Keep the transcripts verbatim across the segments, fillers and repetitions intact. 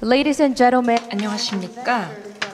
Ladies and gentlemen, 안녕하십니까?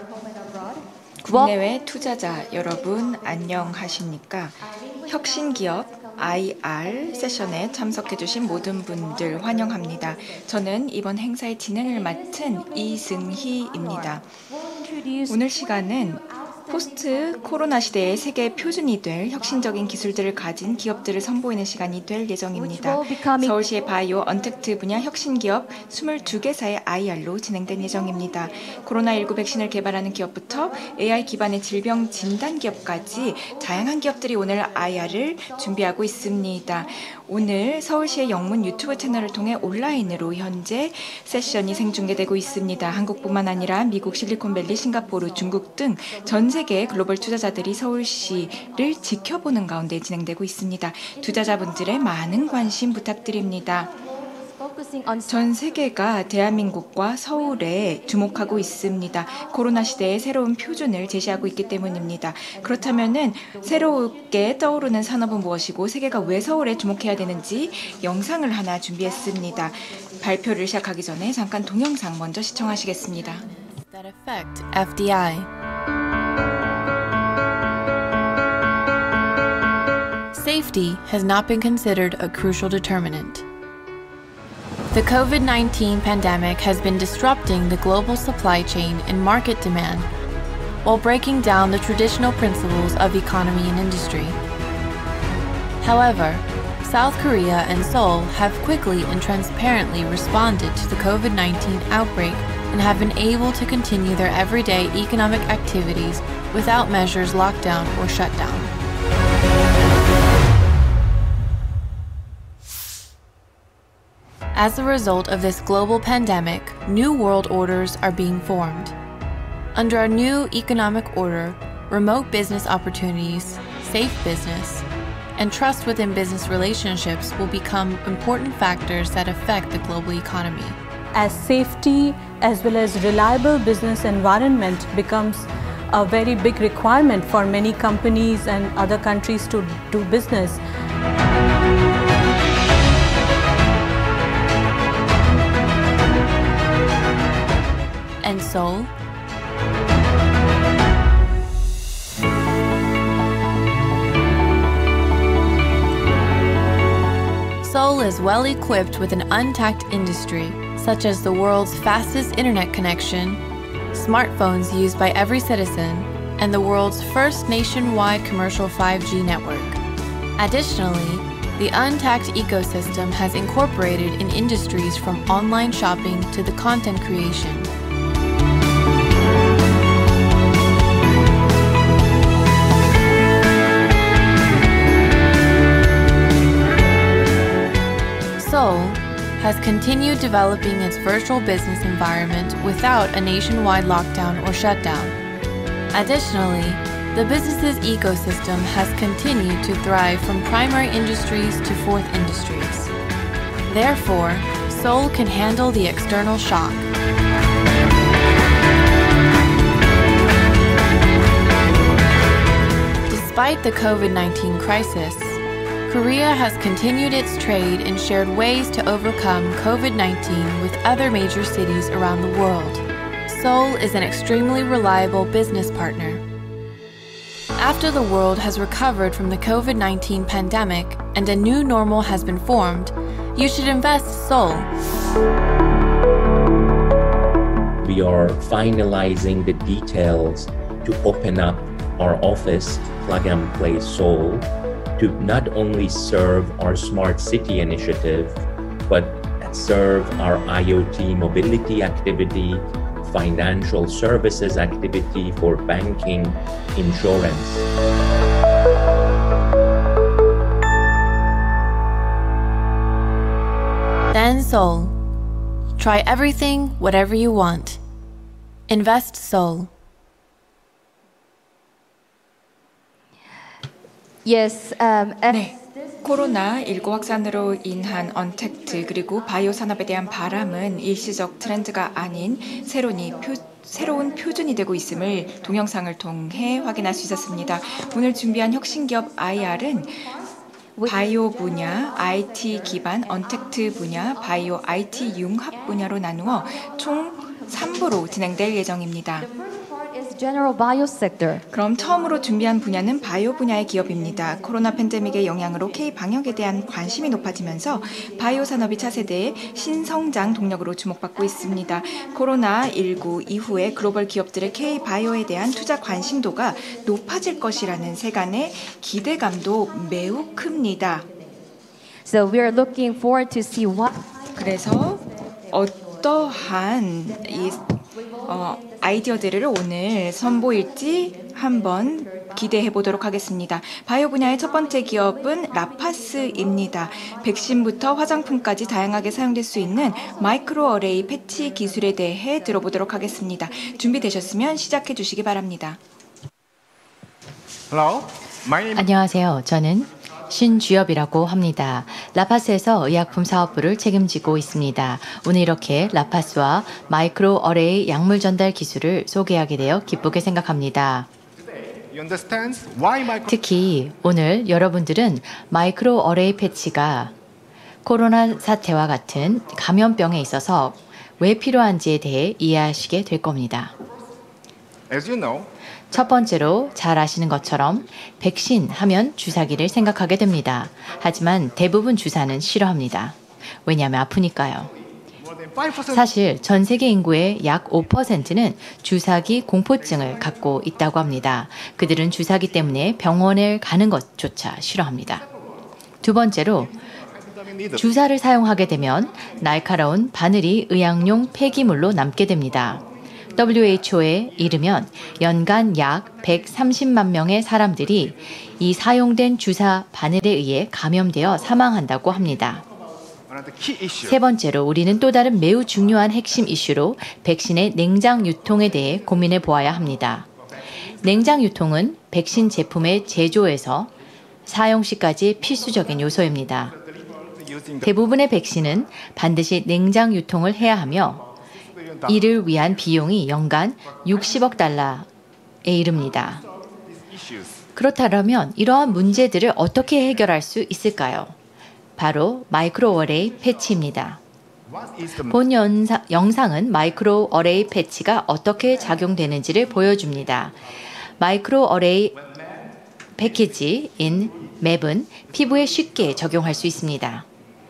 국내외 투자자 여러분 안녕하십니까? 혁신기업 아이알 세션에 참석해주신 모든 분들 환영합니다. 저는 이번 행사의 진행을 맡은 이승희입니다. 오늘 시간은 포스트 코로나 시대의 세계 표준이 될 혁신적인 기술들을 가진 기업들을 선보이는 시간이 될 예정입니다. 서울시의 바이오 언택트 분야 혁신기업 이십이 개사의 아이알로 진행된 예정입니다. 코로나십구 백신을 개발하는 기업부터 에이아이 기반의 질병 진단 기업까지 다양한 기업들이 오늘 아이알을 준비하고 있습니다. 오늘 서울시의 영문 유튜브 채널을 통해 온라인으로 현재 세션이 생중계되고 있습니다. 한국뿐만 아니라 미국, 실리콘밸리, 싱가포르, 중국 등 전 세계의 글로벌 투자자들이 서울시를 지켜보는 가운데 진행되고 있습니다. 투자자분들의 많은 관심 부탁드립니다. 전 세계가 대한민국과 서울에 주목하고 있습니다. 코로나 시대의 새로운 표준을 제시하고 있기 때문입니다. 그렇다면은 새롭게 떠오르는 산업은 무엇이고 세계가 왜 서울에 주목해야 되는지 영상을 하나 준비했습니다. 발표를 시작하기 전에 잠깐 동영상 먼저 시청하시겠습니다. That affect 에프디아이. Safety has not been considered a crucial determinant. The COVID nineteen pandemic has been disrupting the global supply chain and market demand, while breaking down the traditional principles of economy and industry. However, South Korea and Seoul have quickly and transparently responded to the COVID nineteen outbreak and have been able to continue their everyday economic activities without measures lockdown or shutdown. As a result of this global pandemic, new world orders are being formed. Under our new economic order, remote business opportunities, safe business, and trust within business relationships will become important factors that affect the global economy. As safety as well as reliable business environment becomes a very big requirement for many companies and other countries to do business. And Seoul? Seoul is well equipped with an untapped industry, such as the world's fastest internet connection, smartphones used by every citizen, and the world's first nationwide commercial five G network. Additionally, the untapped ecosystem has incorporated in industries from online shopping to the content creation. Seoul has continued developing its virtual business environment without a nationwide lockdown or shutdown. Additionally, the business's ecosystem has continued to thrive from primary industries to fourth industries. Therefore, Seoul can handle the external shock. Despite the COVID nineteen crisis, Korea has continued its trade and shared ways to overcome COVID nineteen with other major cities around the world. Seoul is an extremely reliable business partner. After the world has recovered from the COVID nineteen pandemic and a new normal has been formed, you should invest Seoul. We are finalizing the details to open up our office, Plug and Play Seoul, to not only serve our smart city initiative, but serve our IoT mobility activity, financial services activity for banking, insurance. Then Seoul. Try everything, whatever you want. Invest Seoul. yes, um, F- 네. 코로나십구 확산으로 인한 언택트 그리고 바이오 산업에 대한 바람은 일시적 트렌드가 아닌 새로운, 표, 새로운 표준이 되고 있음을 동영상을 통해 확인할 수 있었습니다. 오늘 준비한 혁신기업 아이알은 바이오 분야, 아이티 기반, 언택트 분야, 바이오 아이티 융합 분야로 나누어 총 삼 부로 진행될 예정입니다. The first part is general bio sector. 그럼 처음으로 준비한 분야는 바이오 분야의 기업입니다. 코로나 팬데믹의 영향으로 K-방역에 대한 관심이 높아지면서 바이오 산업이 차세대의 신성장 동력으로 주목받고 있습니다. 코로나 십구 이후에 글로벌 기업들의 K-바이오에 대한 투자 관심도가 높아질 것이라는 세간의 기대감도 매우 큽니다. So we are looking forward to see what 그래서 어떠한 이 어, 아이디어들을 오늘 선보일지 한번 기대해 보도록 하겠습니다. 바이오 분야의 첫 번째 기업은 라파스입니다. 백신부터 화장품까지 다양하게 사용될 수 있는 마이크로 어레이 패치 기술에 대해 들어보도록 하겠습니다. 준비되셨으면 시작해 주시기 바랍니다. Hello, my name 안녕하세요. 저는 신주엽이라고 합니다. 라파스에서 의약품 사업부를 책임지고 있습니다. 오늘 이렇게 라파스와 마이크로 어레이 약물 전달 기술을 소개하게 되어 기쁘게 생각합니다. you understand why my 특히 오늘 여러분들은 마이크로 어레이 패치가 코로나 사태와 같은 감염병에 있어서 왜 필요한지에 대해 이해하시게 될 겁니다. as you know, 첫 번째로 잘 아시는 것처럼 백신 하면 주사기를 생각하게 됩니다. 하지만 대부분 주사는 싫어합니다. 왜냐하면 아프니까요. more than five percent 사실 전 세계 인구의 약 오 퍼센트는 주사기 공포증을 갖고 있다고 합니다. 그들은 주사기 때문에 병원에 가는 것조차 싫어합니다. 두 번째로 주사를 사용하게 되면 날카로운 바늘이 의약용 폐기물로 남게 됩니다. 더블유에이치오에 이르면 연간 약 백삼십만 명의 사람들이 이 사용된 주사 바늘에 의해 감염되어 사망한다고 합니다. another key issue. 세 번째로 우리는 또 다른 매우 중요한 핵심 이슈로 백신의 냉장 유통에 대해 고민해 보아야 합니다. 냉장 유통은 백신 제품의 제조에서 사용 시까지 필수적인 요소입니다. using the 대부분의 백신은 반드시 냉장 유통을 해야 하며 이를 위한 비용이 연간 육십억 달러에 이릅니다. issues. 그렇다면 이러한 문제들을 어떻게 해결할 수 있을까요? 바로 마이크로 어레이 패치입니다. What is the 본 연사, 영상은 마이크로 어레이 패치가 어떻게 작용되는지를 보여줍니다. 마이크로 어레이 패키지인 맵은 피부에 쉽게 적용할 수 있습니다.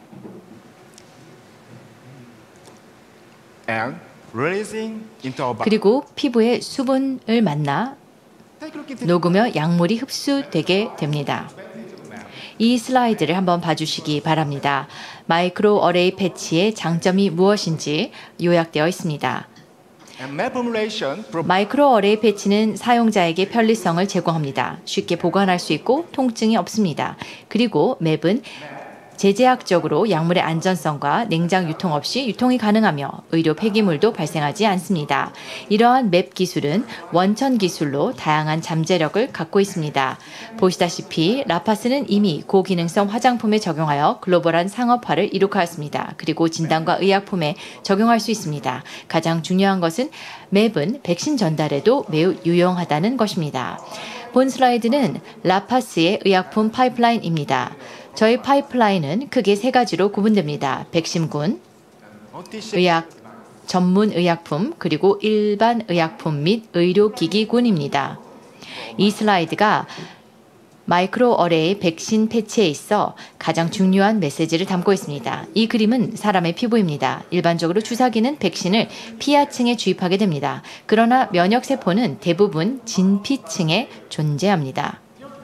and releasing into our body. 그리고 피부에 수분을 만나 Take a look into 녹으며 약물이 흡수되게 됩니다. 이 슬라이드를 한번 봐주시기 바랍니다. 마이크로 어레이 패치의 장점이 무엇인지 요약되어 있습니다. and map formulation pro- 마이크로 어레이 패치는 사용자에게 편리성을 제공합니다. 쉽게 보관할 수 있고 통증이 없습니다. 그리고 맵은 제재학적으로 약물의 안전성과 냉장 유통 없이 유통이 가능하며 의료 폐기물도 발생하지 않습니다. 이러한 맵 기술은 원천 기술로 다양한 잠재력을 갖고 있습니다. 보시다시피 라파스는 이미 고기능성 화장품에 적용하여 글로벌한 상업화를 이룩하였습니다. 그리고 진단과 의약품에 적용할 수 있습니다. 가장 중요한 것은 맵은 백신 전달에도 매우 유용하다는 것입니다. 본 슬라이드는 라파스의 의약품 파이프라인입니다. 저희 파이프라인은 크게 세 가지로 구분됩니다. 백신군, OTC 의약, 전문 의약품, 그리고 일반 의약품 및 의료기기군입니다. 이 슬라이드가 마이크로 어레이 백신 패치에 있어 가장 중요한 메시지를 담고 있습니다. 이 그림은 사람의 피부입니다. 일반적으로 주사기는 백신을 피하층에 주입하게 됩니다. 그러나 면역세포는 대부분 진피층에 존재합니다.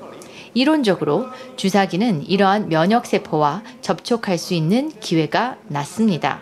이론적으로 주사기는 이러한 면역세포와 접촉할 수 있는 기회가 낮습니다.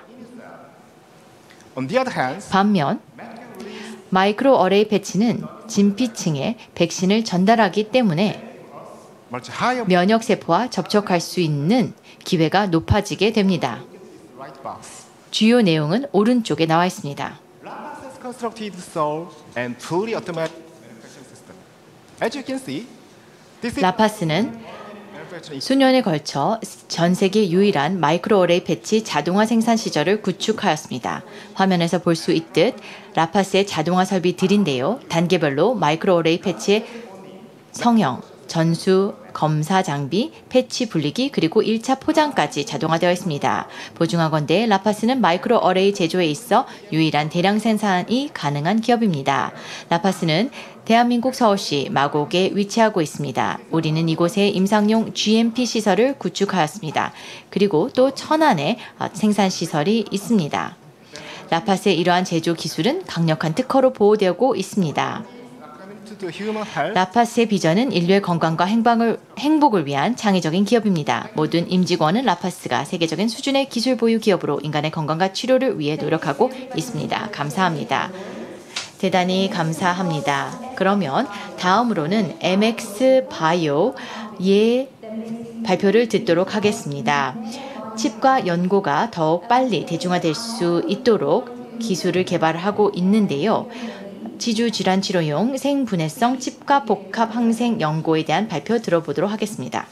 on the other hand, 반면 마이크로 어레이 패치는 진피층에 백신을 전달하기 때문에 much higher 면역세포와 접촉할 수 있는 기회가 높아지게 됩니다. right box. 주요 내용은 오른쪽에 나와 있습니다. Lapis constructed so and fully automatic manufacturing system. As you can see, this is 라파스는 manufacturing 수년에 걸쳐 전 세계 유일한 마이크로 어레이 패치 자동화 생산 시설을 구축하였습니다. 화면에서 볼 수 있듯 라파스의 자동화 설비들인데요. 단계별로 마이크로 어레이 패치의 성형, 전수, 검사 장비, 패치 분리기, 그리고 일 차 포장까지 자동화되어 있습니다. 보증하건대 라파스는 마이크로 어레이 제조에 있어 유일한 대량 생산이 가능한 기업입니다. 라파스는 대한민국 서울시 마곡에 위치하고 있습니다. 우리는 이곳에 임상용 지엠피 시설을 구축하였습니다. 그리고 또 천안에 생산 시설이 있습니다. 라파스의 이러한 제조 기술은 강력한 특허로 보호되고 있습니다. To the human health, 라파스의 비전은 인류의 건강과 행방을, 행복을 위한 창의적인 기업입니다. 모든 임직원은 라파스가 세계적인 수준의 기술 보유 기업으로 인간의 건강과 치료를 위해 노력하고 있습니다. 감사합니다. 대단히 감사합니다. 그러면 다음으로는 엠엑스 바이오의 발표를 듣도록 하겠습니다. 칩과 연고가 더욱 빨리 대중화될 수 있도록 기술을 개발하고 있는데요. 지주 질환 치료용 생분해성 칩과 복합 항생 연고에 대한 발표 들어보도록 하겠습니다.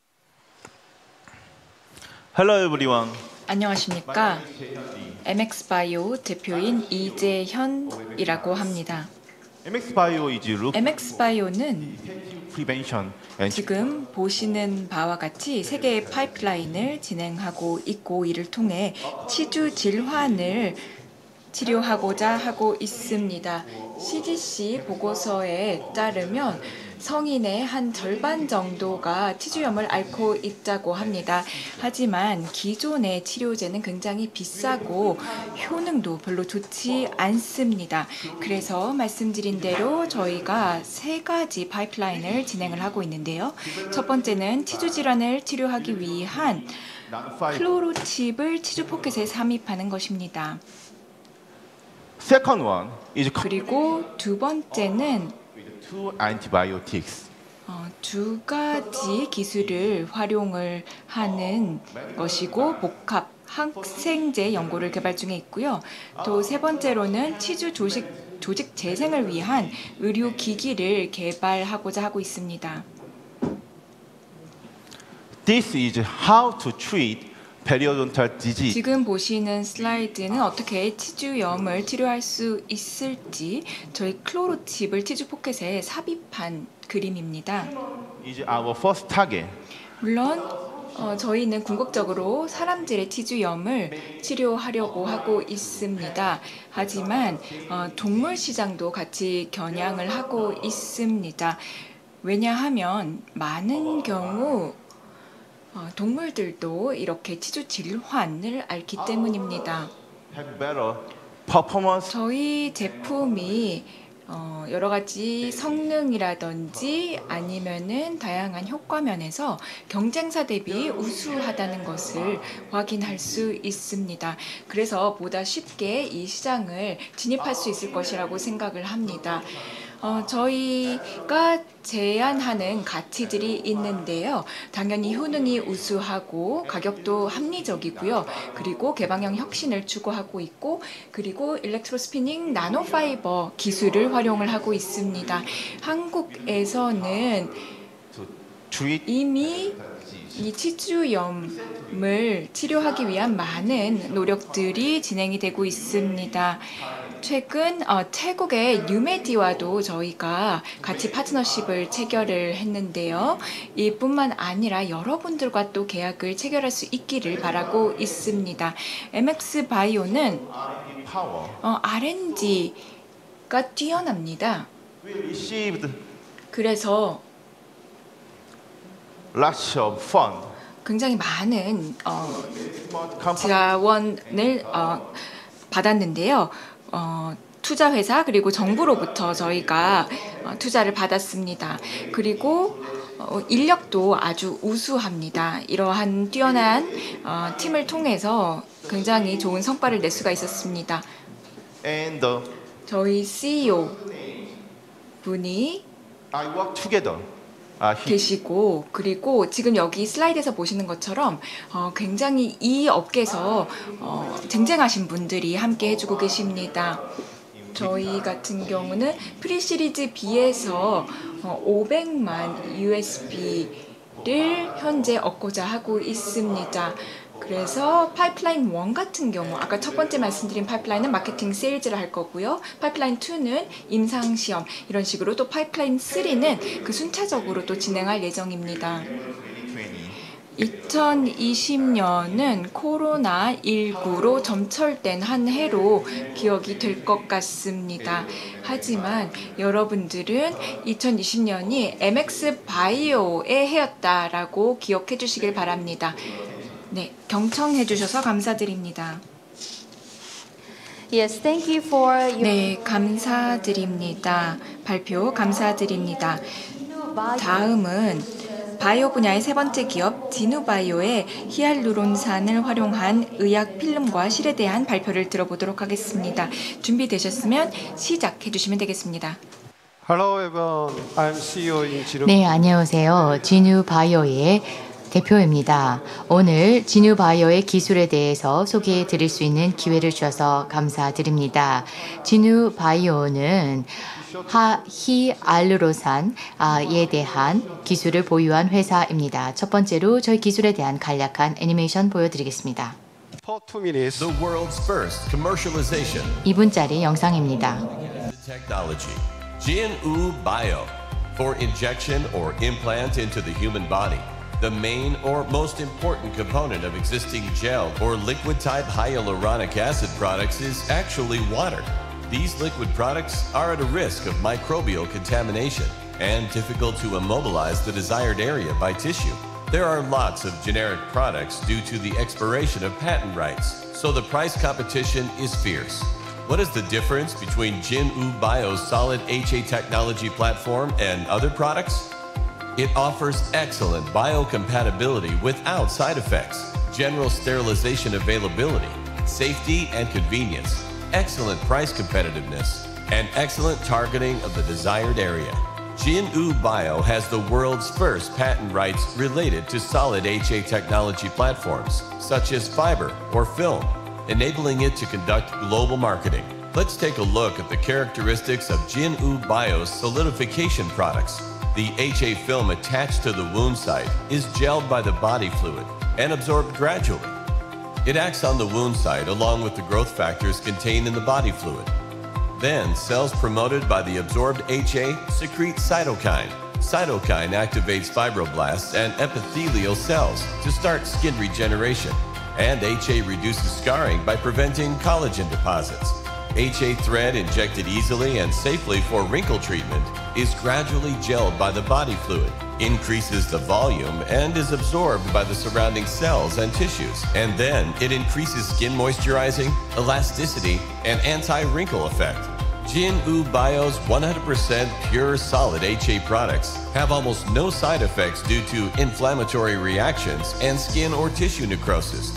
Hello everyone. 안녕하십니까. 엠엑스바이오 대표인 이재현이라고 합니다. 엠엑스바이오 is look 엠엑스바이오는 prevention and 지금 보시는 바와 같이 세 개의 파이프라인을 진행하고 있고 이를 통해 치주 질환을 치료하고자 하고 있습니다. 씨디씨 보고서에 따르면 성인의 한 절반 정도가 치주염을 앓고 있다고 합니다. 하지만 기존의 치료제는 굉장히 비싸고 효능도 별로 좋지 않습니다. 그래서 말씀드린 대로 저희가 세 가지 파이프라인을 진행을 하고 있는데요. 첫 번째는 치주 질환을 치료하기 위한 클로로칩을 치주 포켓에 삽입하는 것입니다. second one is 그리고 두 번째는 two antibiotics. 어, 두 가지 기술을 활용을 하는 것이고 복합 항생제 연고를 개발 중에 있고요. 또 세 번째로는 치주 조직, 조직 재생을 위한 의료 기기를 개발하고자 하고 있습니다. This is how to treat periodontal disease. 지금 보시는 슬라이드는 어떻게 치주염을 치료할 수 있을지 저희 클로로칩을 치주 포켓에 삽입한 그림입니다. is our first target. 물론 어, 저희는 궁극적으로 사람들의 치주염을 치료하려고 하고 있습니다. 하지만 어, 동물 시장도 같이 겨냥을 하고 있습니다. 왜냐하면 많은 경우 어, 동물들도 이렇게 치주 질환을 앓기 때문입니다. Have better performance. 저희 제품이 어, 여러 가지 성능이라든지 아니면은 다양한 효과 면에서 경쟁사 대비 우수하다는 것을 확인할 수 있습니다. 그래서 보다 쉽게 이 시장을 진입할 수 있을 것이라고 생각을 합니다. 어, 저희가 제안하는 가치들이 있는데요. 당연히 효능이 우수하고 가격도 합리적이고요. 그리고 개방형 혁신을 추구하고 있고 그리고 일렉트로스피닝 나노파이버 기술을 활용을 하고 있습니다. 한국에서는 treat 이미 이 치주염을 치료하기 위한 많은 노력들이 진행이 되고 있습니다. 최근 어, 태국의 뉴메디와도 저희가 같이 파트너십을 체결을 했는데요. 이뿐만 아니라 여러분들과 또 계약을 체결할 수 있기를 바라고 있습니다. 엠엑스바이오는 power. 어, 알앤디가 뛰어납니다. We received 그래서 lots of fund. 굉장히 많은 어, Company 지원을 어, 받았는데요. 어, 투자 회사 그리고 정부로부터 저희가 어, 투자를 받았습니다. 그리고 어, 인력도 아주 우수합니다. 이러한 뛰어난 어, 팀을 통해서 굉장히 좋은 성과를 낼 수가 있었습니다. and uh, 저희 씨이오 분이 I work together. Uh, he, 계시고 그리고 지금 여기 슬라이드에서 보시는 것처럼 어, 굉장히 이 업계에서 어, 쟁쟁하신 분들이 함께 해주고 계십니다. 저희 같은 경우는 프리시리즈 B에서 어, 오백만 유에스비를 현재 얻고자 하고 있습니다. 그래서 파이프라인 일 같은 경우 아까 첫 번째 말씀드린 파이프라인은 마케팅 세일즈를 할 거고요. 파이프라인 이는 임상시험 이런 식으로 또 파이프라인 삼는 그 순차적으로 또 진행할 예정입니다. 이천이십 년은 코로나 십구로 점철된 한 해로 기억이 될 것 같습니다. 하지만 여러분들은 이천이십 년이 엠엑스 바이오의 해였다라고 기억해 주시길 바랍니다. 네, 경청해 주셔서 감사드립니다. Yes, thank you for your 네, 감사드립니다. 발표 감사드립니다. 다음은 바이오 분야의 세 번째 기업 지누바이오의 히알루론산을 활용한 의약 필름과 실에 대한 발표를 들어보도록 하겠습니다. 준비되셨으면 시작해 주시면 되겠습니다. Hello everyone. I'm 씨이오 in 지누. 네, 안녕하세요. 지누바이오의 대표입니다. 오늘 지누바이오의 기술에 대해서 소개해 드릴 수 있는 기회를 주셔서 감사드립니다. 지누바이오는 하, 히알루론산에 대한 기술을 보유한 회사입니다. 첫 번째로 저희 기술에 대한 간략한 애니메이션 보여드리겠습니다. For two minutes. The world's first commercialization. 이 분짜리 영상입니다. Technology. Jin-Uu Bio for injection or implant into the human body. The main or most important component of existing gel or liquid type hyaluronic acid products is actually water. These liquid products are at a risk of microbial contamination and difficult to immobilize the desired area by tissue. There are lots of generic products due to the expiration of patent rights, so the price competition is fierce. What is the difference between Jin-Uu Bio's solid H A technology platform and other products? It offers excellent biocompatibility without side effects, general sterilization availability, safety and convenience, excellent price competitiveness, and excellent targeting of the desired area. Jin-Uu Bio has the world's first patent rights related to solid H A technology platforms, such as fiber or film, enabling it to conduct global marketing. Let's take a look at the characteristics of Jin-Uu Bio's solidification products. The H A film attached to the wound site is gelled by the body fluid and absorbed gradually. It acts on the wound site along with the growth factors contained in the body fluid. Then, cells promoted by the absorbed H A secrete cytokine. Cytokine activates fibroblasts and epithelial cells to start skin regeneration. And H A reduces scarring by preventing collagen deposits. H A thread injected easily and safely for wrinkle treatment is gradually gelled by the body fluid, increases the volume, and is absorbed by the surrounding cells and tissues. And then it increases skin moisturizing, elasticity, and anti-wrinkle effect. Jin-Uu Bio's one hundred percent pure solid H A products have almost no side effects due to inflammatory reactions and skin or tissue necrosis.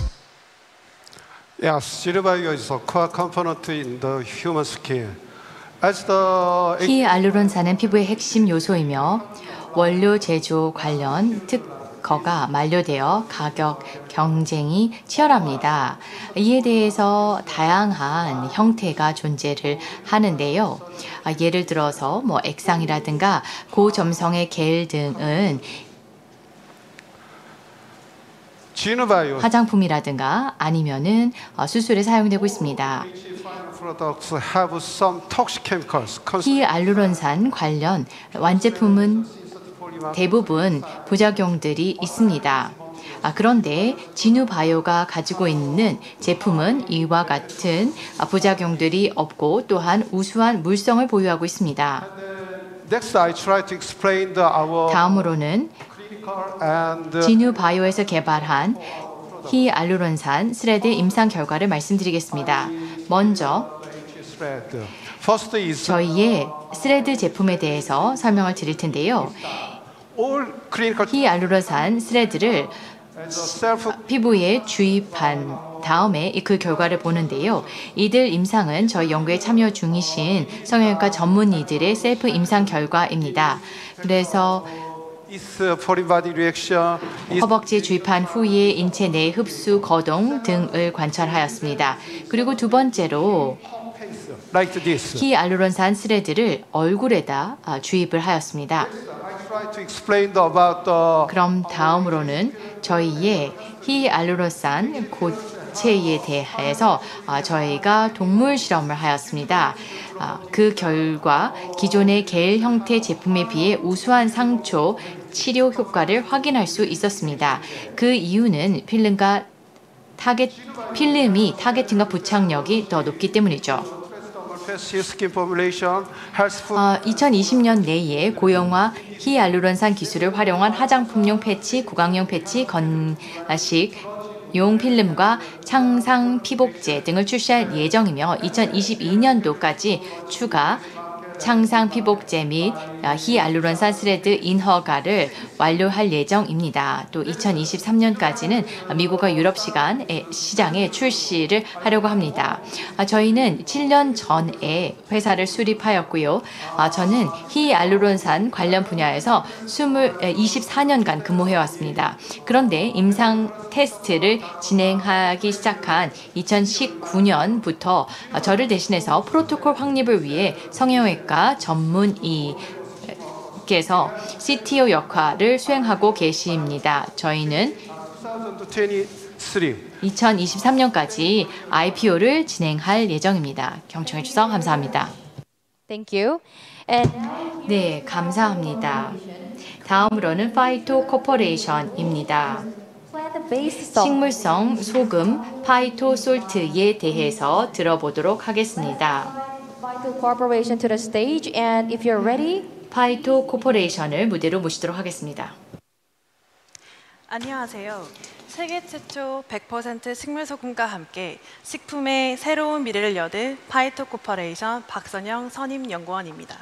Yes, 지누바이오 is a core component in the human skin. As the 히알루론산은 피부의 핵심 요소이며 원료 제조 관련 특허가 만료되어 가격 경쟁이 치열합니다. 이에 대해서 다양한 형태가 존재를 하는데요. 예를 들어서 뭐 액상이라든가 고점성의 겔 등은 지누바이오 화장품이라든가 아니면은 수술에 사용되고 있습니다. products have some toxic chemicals. 히알루론산 관련 완제품은 대부분 부작용들이 있습니다. 아, 그런데 지누바이오가 가지고 있는 제품은 이와 같은 부작용들이 없고 또한 우수한 물성을 보유하고 있습니다. Next, I try to explain the our 다음으로는 and 지누바이오에서 개발한 히알루론산 스레드 임상 결과를 말씀드리겠습니다. 먼저 first is 저희의 스레드 제품에 대해서 설명을 드릴 텐데요. all clinical 히알루론산 스레드를 self 피부에 주입한 다음에 그 결과를 보는데요. 이들 임상은 저희 연구에 참여 중이신 성형외과 전문의들의 셀프 임상 결과입니다. 그래서 is foreign body reaction is 허벅지에 주입한 후에 인체 내 흡수, 거동 등을 관찰하였습니다. 그리고 두 번째로 like this. 히알루론산 스레드를 얼굴에다 주입을 하였습니다. try to explain about the 그럼 다음으로는 저희의 히알루론산 고체에 대해서 아, 저희가 동물 실험을 하였습니다. 아, 그 결과 기존의 겔 형태 제품에 비해 우수한 상초 치료 효과를 확인할 수 있었습니다. 그 이유는 필름과 타겟, 필름이 타겟팅과 부착력이 더 높기 때문이죠. 어, 이천이십 년 내에 고형화 히알루론산 기술을 활용한 화장품용 패치, 구강용 패치, 건식 용 필름과 창상 피복제 등을 출시할 예정이며 이천이십이 년도까지 추가 창상 피복제 및 히알루론산 스레드 인허가를 완료할 예정입니다. 또 이천이십삼 년까지는 미국과 유럽 시간 시장에 출시를 하려고 합니다. 저희는 칠 년 전에 회사를 수립하였고요. 저는 히알루론산 관련 분야에서 이십사 년간 근무해왔습니다. 그런데 임상 테스트를 진행하기 시작한 이천십구 년부터 저를 대신해서 프로토콜 확립을 위해 성형외과 전문의께서 씨티오 역할을 수행하고 계십니다. 저희는 이천이십삼 년까지 아이피오를 진행할 예정입니다. 경청해 주셔서 감사합니다. Thank you. And 네, 감사합니다. 다음으로는 파이토 코퍼레이션입니다. 식물성 소금 파이토 솔트에 대해서 들어보도록 하겠습니다. Phyto Corporation to the stage, and if you're ready, 파이토 코퍼레이션을 무대로 모시도록 하겠습니다. 안녕하세요. 세계 최초 백 퍼센트 식물소금과 함께 식품의 새로운 미래를 여는 파이토 코퍼레이션 박선영 선임연구원입니다.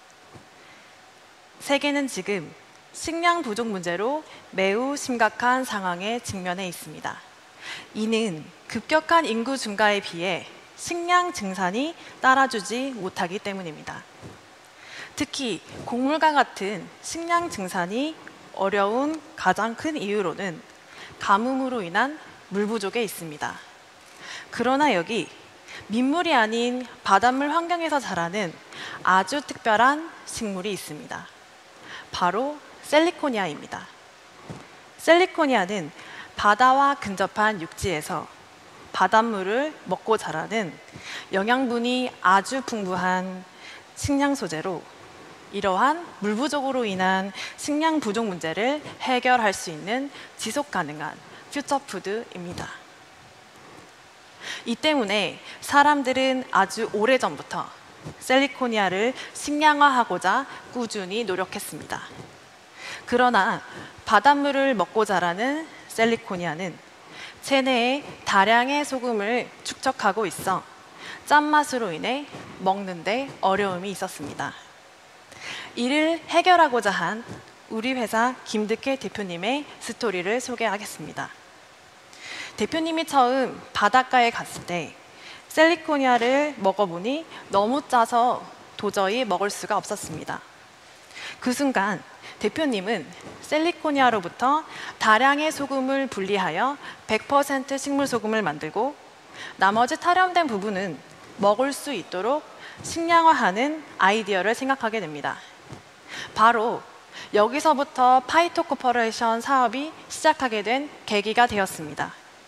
세계는 지금 식량 부족 문제로 매우 심각한 상황에 직면해 있습니다. 이는 급격한 인구 증가에 비해 식량 증산이 따라주지 못하기 때문입니다. 특히 곡물과 같은 식량 증산이 어려운 가장 큰 이유로는 가뭄으로 인한 물 부족에 있습니다. 그러나 여기 민물이 아닌 바닷물 환경에서 자라는 아주 특별한 식물이 있습니다. 바로 셀리코니아입니다. 셀리코니아는 바다와 근접한 육지에서 바닷물을 먹고 자라는 영양분이 아주 풍부한 식량 소재로 이러한 물 부족으로 인한 식량 부족 문제를 해결할 수 있는 지속 가능한 퓨처푸드입니다. 이 때문에 사람들은 아주 오래전부터 셀리코니아를 식량화하고자 꾸준히 노력했습니다. 그러나 바닷물을 먹고 자라는 셀리코니아는 체내에 다량의 소금을 축적하고 있어 짠맛으로 인해 먹는데 어려움이 있었습니다. 이를 해결하고자 한 우리 회사 김득혜 대표님의 스토리를 소개하겠습니다. 대표님이 처음 바닷가에 갔을 때 셀리코니아를 먹어보니 너무 짜서 도저히 먹을 수가 없었습니다. 그 순간 대표님은 셀리코니아로부터 다량의 소금을 분리하여 백 퍼센트 식물소금을 만들고 나머지 타령된 부분은 먹을 수 있도록 식량화하는 아이디어를 생각하게 됩니다. 바로 여기서부터 파이토 코퍼레이션 사업이 시작하게 된 계기가 되었습니다.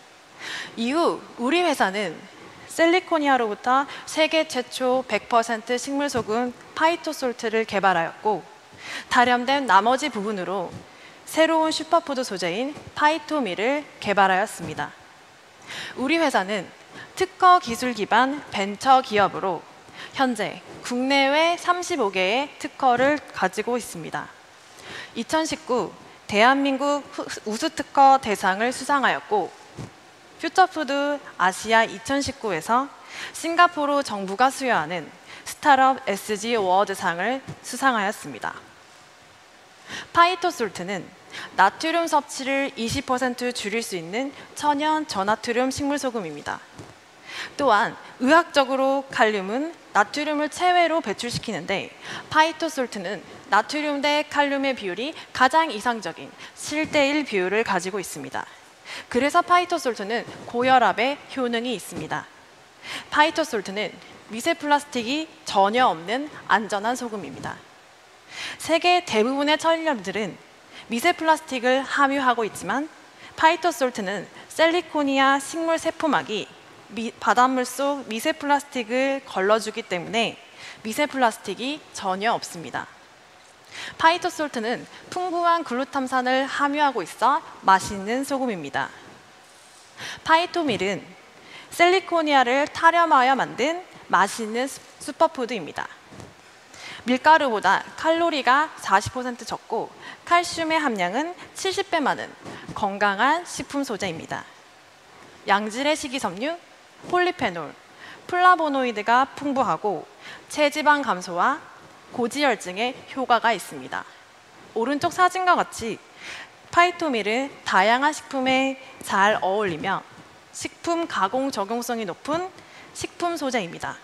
이후 우리 회사는 셀리코니아로부터 세계 최초 백 퍼센트 식물소금 파이토 솔트를 개발하였고 다렴된 나머지 부분으로 새로운 슈퍼푸드 소재인 파이토밀을 개발하였습니다. 우리 회사는 특허 기술 기반 벤처 기업으로 현재 국내외 삼십오 개의 특허를 가지고 있습니다. 이천십구 대한민국 우수특허 대상을 수상하였고 퓨처푸드 아시아 이천십구에서 싱가포르 정부가 수여하는 스타트업 에스지 어워드상을 수상하였습니다. 파이토 솔트는 나트륨 섭취를 이십 퍼센트 줄일 수 있는 천연 저나트륨 식물소금입니다. 또한 의학적으로 칼륨은 나트륨을 체외로 배출시키는데 파이토 솔트는 나트륨 대 칼륨의 비율이 가장 이상적인 칠 대 일 비율을 가지고 있습니다. 그래서 파이토 솔트는 고혈압에 효능이 있습니다. 파이토 솔트는 미세 플라스틱이 전혀 없는 안전한 소금입니다. 세계 대부분의 천연염들은 미세 플라스틱을 함유하고 있지만 파이토솔트는 셀리코니아 식물 세포막이 미, 바닷물 속 미세 플라스틱을 걸러주기 때문에 미세 플라스틱이 전혀 없습니다. 파이토솔트는 풍부한 글루탐산을 함유하고 있어 맛있는 소금입니다. 파이토밀은 셀리코니아를 타렴하여 만든 맛있는 슈퍼푸드입니다. 밀가루보다 칼로리가 사십 퍼센트 적고 칼슘의 함량은 칠십 배 많은 건강한 식품 소재입니다. 양질의 식이섬유, 폴리페놀, 플라보노이드가 풍부하고 체지방 감소와 고지혈증에 효과가 있습니다. 오른쪽 사진과 같이 파이토밀은 다양한 식품에 잘 어울리며 식품 가공 적용성이 높은 식품 소재입니다.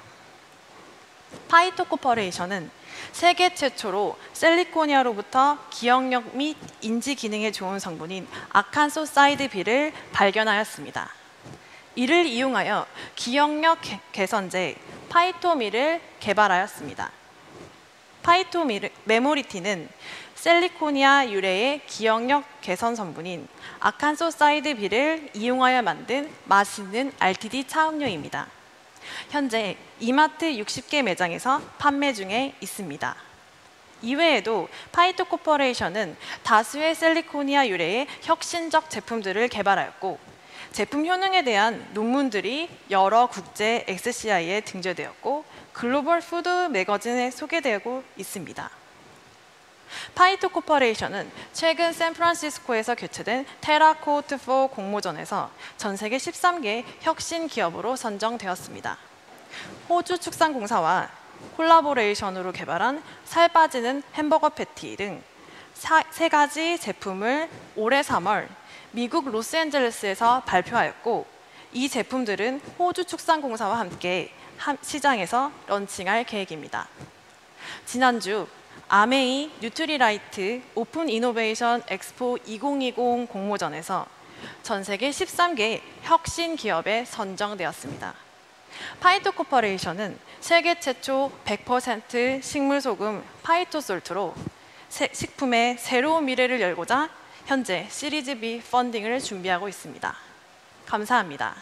파이토 코퍼레이션은 세계 최초로 셀리코니아로부터 기억력 및 인지 기능에 좋은 성분인 아칸소사이드-B를 발견하였습니다. 이를 이용하여 기억력 개선제 파이토밀을 개발하였습니다. 파이토밀 메모리틴은 셀리코니아 유래의 기억력 개선 성분인 아칸소사이드-B를 이용하여 만든 맛있는 알티디 차음료입니다. 현재 이마트 육십 개 매장에서 판매 중에 있습니다. 이외에도 파이토 코퍼레이션은 다수의 셀리코니아 유래의 혁신적 제품들을 개발하였고 제품 효능에 대한 논문들이 여러 국제 엑스씨아이에 등재되었고 글로벌 푸드 매거진에 소개되고 있습니다. 파이토 코퍼레이션은 최근 샌프란시스코에서 개최된 테라코트 사 공모전에서 전 세계 십삼 개 혁신 기업으로 선정되었습니다. 호주 축산공사와 콜라보레이션으로 개발한 살 빠지는 햄버거 패티 등 세 가지 제품을 올해 삼월 미국 로스앤젤레스에서 발표하였고 이 제품들은 호주 축산공사와 함께 시장에서 런칭할 계획입니다. 지난주 아메이 뉴트리라이트 오픈 이노베이션 엑스포 이천이십 공모전에서 전 세계 십삼 개 혁신 기업에 선정되었습니다. 파이토 코퍼레이션은 세계 최초 백 퍼센트 식물소금 파이토솔트로 식품의 새로운 미래를 열고자 현재 시리즈 B 펀딩을 준비하고 있습니다. 감사합니다.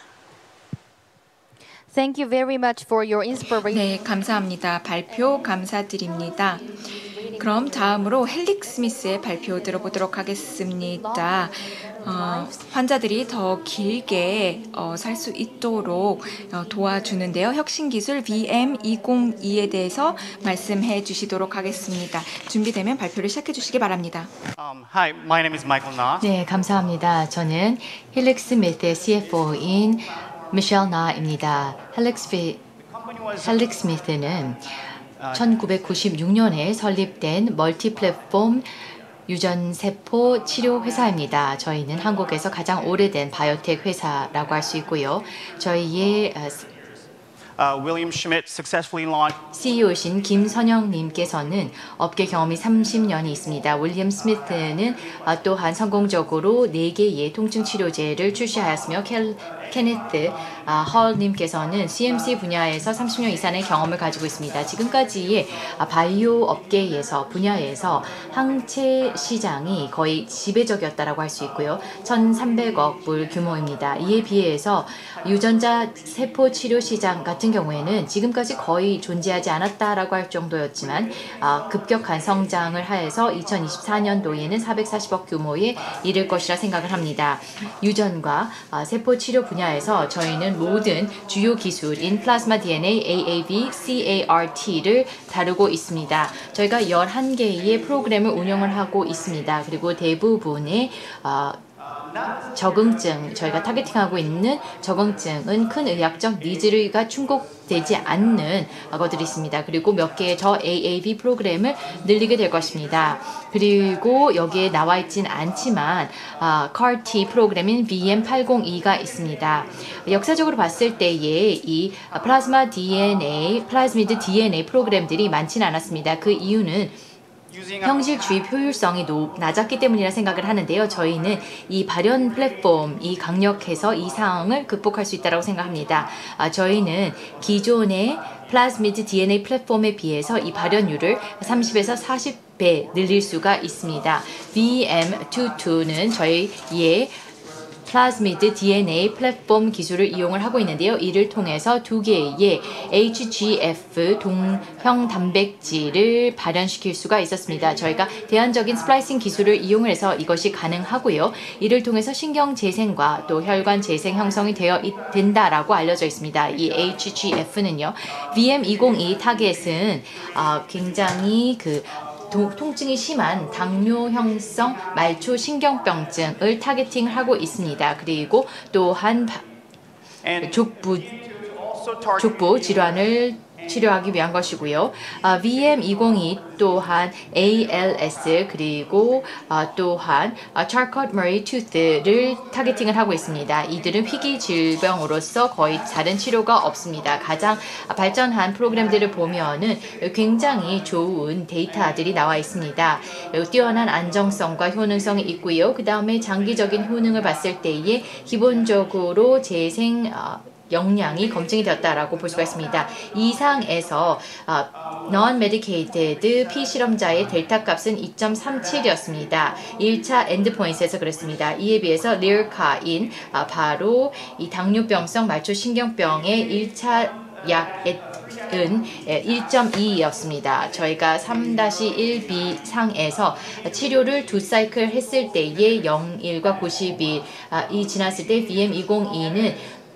Thank you very much for your inspiration. 네, 감사합니다. 발표 감사드립니다. 그럼 다음으로 헬릭 스미스의 발표 들어보도록 하겠습니다. 어, 환자들이 더 길게 어, 살 수 있도록 어, 도와주는데요. 혁신기술 비엠 이천이에 대해서 말씀해 주시도록 하겠습니다. 준비되면 발표를 시작해 주시기 바랍니다. Um, hi, my name is Michael Na. 네, 감사합니다. 저는 힐릭 스미스의 씨에프오인 미셸 나입니다. 헬릭 스미스는 천구백구십육 년에 설립된 멀티 플랫폼 유전세포 치료 회사입니다. 저희는 한국에서 가장 오래된 바이오텍 회사라고 할 수 있고요. 저희의 Uh, William Schmidt successfully launched. 씨이오이신 김선영님께서는 업계 경험이 삼십 년이 있습니다. 윌리엄 스미스는 또한 성공적으로 네 개의 통증 치료제를 출시하였으며 켈, 케네트 아, 헐님께서는 씨엠씨 분야에서 삼십 년 이상의 경험을 가지고 있습니다. 지금까지의 바이오 업계에서 분야에서 항체 시장이 거의 지배적이었다고 할 수 있고요. 천삼백억 불 규모입니다. 이에 비해서 유전자 세포 치료 시장 같은 경우에는 지금까지 거의 존재하지 않았다라고 할 정도였지만 아, 급격한 성장을 하여서 이천이십사 년도에는 사백사십억 규모에 이를 것이라 생각을 합니다. 유전과 아, 세포 치료 분야에서 저희는 모든 주요 기술인 플라즈마 디엔에이, 에이에이브이, 씨에이알티를 다루고 있습니다. 저희가 열한 개의 프로그램을 운영을 하고 있습니다. 그리고 대부분의 아, 적응증, 저희가 타겟팅하고 있는 적응증은 큰 의학적 니즈가 충족되지 않는 것들이 있습니다. 그리고 몇 개의 저 에이에이브이 프로그램을 늘리게 될 것입니다. 그리고 여기에 나와 있진 않지만 아, 씨알-T 프로그램인 비엠 팔공이가 있습니다. 역사적으로 봤을 때에 이 플라즈마 디엔에이, 플라즈미드 디엔에이 프로그램들이 많지는 않았습니다. 그 이유는 형질 주입 효율성이 높, 낮았기 때문이라 생각을 하는데요. 저희는 이 발현 플랫폼이 강력해서 이 상황을 극복할 수 있다고 생각합니다. 아, 저희는 기존의 플라즈미드 디엔에이 플랫폼에 비해서 이 발현율을 삼십에서 사십 배 늘릴 수가 있습니다. 브이엠이십이는 저희의 플라즈미드 디엔에이 플랫폼 기술을 이용을 하고 있는데요. 이를 통해서 두 개의 에이치지에프 동형 단백질을 발현시킬 수가 있었습니다. 저희가 대안적인 스플라이싱 기술을 이용을 해서 이것이 가능하고요. 이를 통해서 신경 재생과 또 혈관 재생 형성이 되어 된다라고 알려져 있습니다. 이 에이치지에프는요. 브이엠이십이 타겟은 어, 굉장히 그 도, 통증이 심한 당뇨형성 말초 신경병증을 타겟팅하고 있습니다. 그리고 또한 바, 족부 족부 질환을 치료하기 위한 것이고요. 아, 브이엠이십이 또한 에이엘에스 그리고 아, 또한 아, Charcot-Marie Tooth를 타겟팅을 하고 있습니다. 이들은 희귀 질병으로서 거의 다른 치료가 없습니다. 가장 발전한 프로그램들을 보면은 굉장히 좋은 데이터들이 나와 있습니다. 뛰어난 안정성과 효능성이 있고요. 그 다음에 장기적인 효능을 봤을 때에 기본적으로 재생 어, 역량이 검증이 되었다라고 볼 수가 있습니다. 이상에서 어, non-medicated 피실험자의 델타 값은 이 점 삼칠이었습니다. 일 차 엔드포인트에서 그랬습니다. 이에 비해서 리얼카인 어, 바로 이 당뇨병성 말초신경병의 일 차 약은 일 점 이였습니다. 저희가 삼 일 비 상에서 치료를 두 사이클 했을 때에 영 일과 구십일이 지났을 때 브이엠이십이는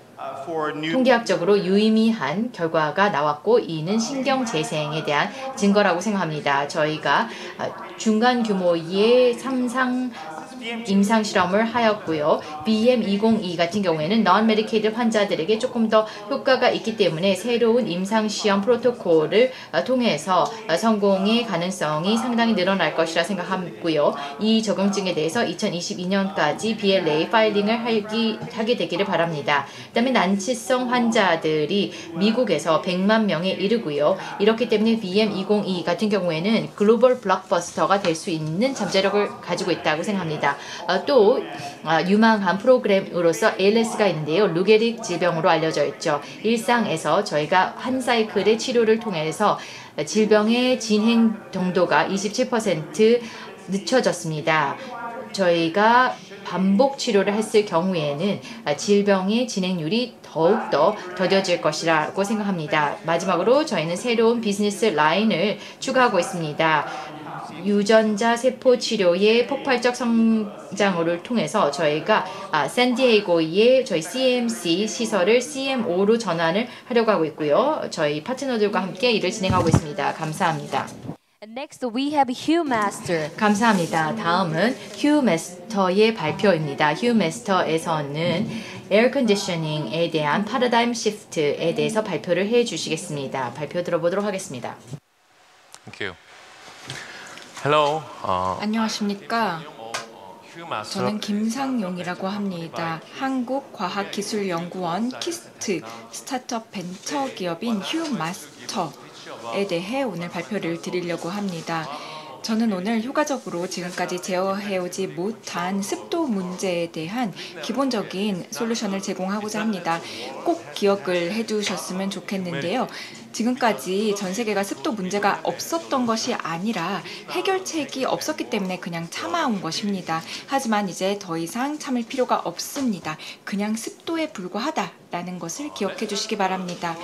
통계학적으로 유의미한 결과가 나왔고 이는 신경재생에 대한 증거라고 생각합니다. 저희가 중간 규모의 삼상 임상 실험을 하였고요. 브이엠이십이 같은 경우에는 non-medicated 환자들에게 조금 더 효과가 있기 때문에 새로운 임상 시험 프로토콜을 통해서 성공의 가능성이 상당히 늘어날 것이라 생각하고요. 이 적응증에 대해서 이천이십이 년까지 비엘에이 파일링을 하기, 하게 되기를 바랍니다. 그다음에 난치성 환자들이 미국에서 백만 명에 이르고요. 이렇기 때문에 브이엠이십이 같은 경우에는 글로벌 블록버스터가 될 수 있는 잠재력을 가지고 있다고 생각합니다. 어, 또 어, 유망한 프로그램으로서 에이엘에스가 있는데요. 루게릭 질병으로 알려져 있죠. 일상에서 저희가 한 사이클의 치료를 통해서 질병의 진행 정도가 이십칠 퍼센트 늦춰졌습니다. 저희가 반복 치료를 했을 경우에는 질병의 진행률이 더욱더 더뎌질 것이라고 생각합니다. 마지막으로 저희는 새로운 비즈니스 라인을 추가하고 있습니다. 유전자 세포 치료의 폭발적 성장을 통해서 저희가 아, 샌디에이고의 저희 씨엠씨 시설을 씨엠오로 전환을 하려고 하고 있고요. 저희 파트너들과 함께 일을 진행하고 있습니다. 감사합니다. Next, we have HuMaster. 감사합니다. 다음은 휴메스터의 발표입니다. 휴메스터에서는 에어 컨디셔닝에 대한 파라다임 시프트에 대해서 발표를 해 주시겠습니다. 발표 들어보도록 하겠습니다. Thank you. Hello. Uh, 안녕하십니까? 저는 김상용이라고 합니다. 한국과학기술연구원 키스트 스타트업 벤처 기업인 휴마스터에 대해 오늘 발표를 드리려고 합니다. 저는 오늘 효과적으로 지금까지 제어해오지 못한 습도 문제에 대한 기본적인 솔루션을 제공하고자 합니다. 꼭 기억을 해두셨으면 좋겠는데요. 지금까지 전 세계가 습도 문제가 없었던 것이 아니라 해결책이 없었기 때문에 그냥 참아온 것입니다. 하지만 이제 더 이상 참을 필요가 없습니다. 그냥 습도에 불과하다라는 것을 기억해 주시기 바랍니다.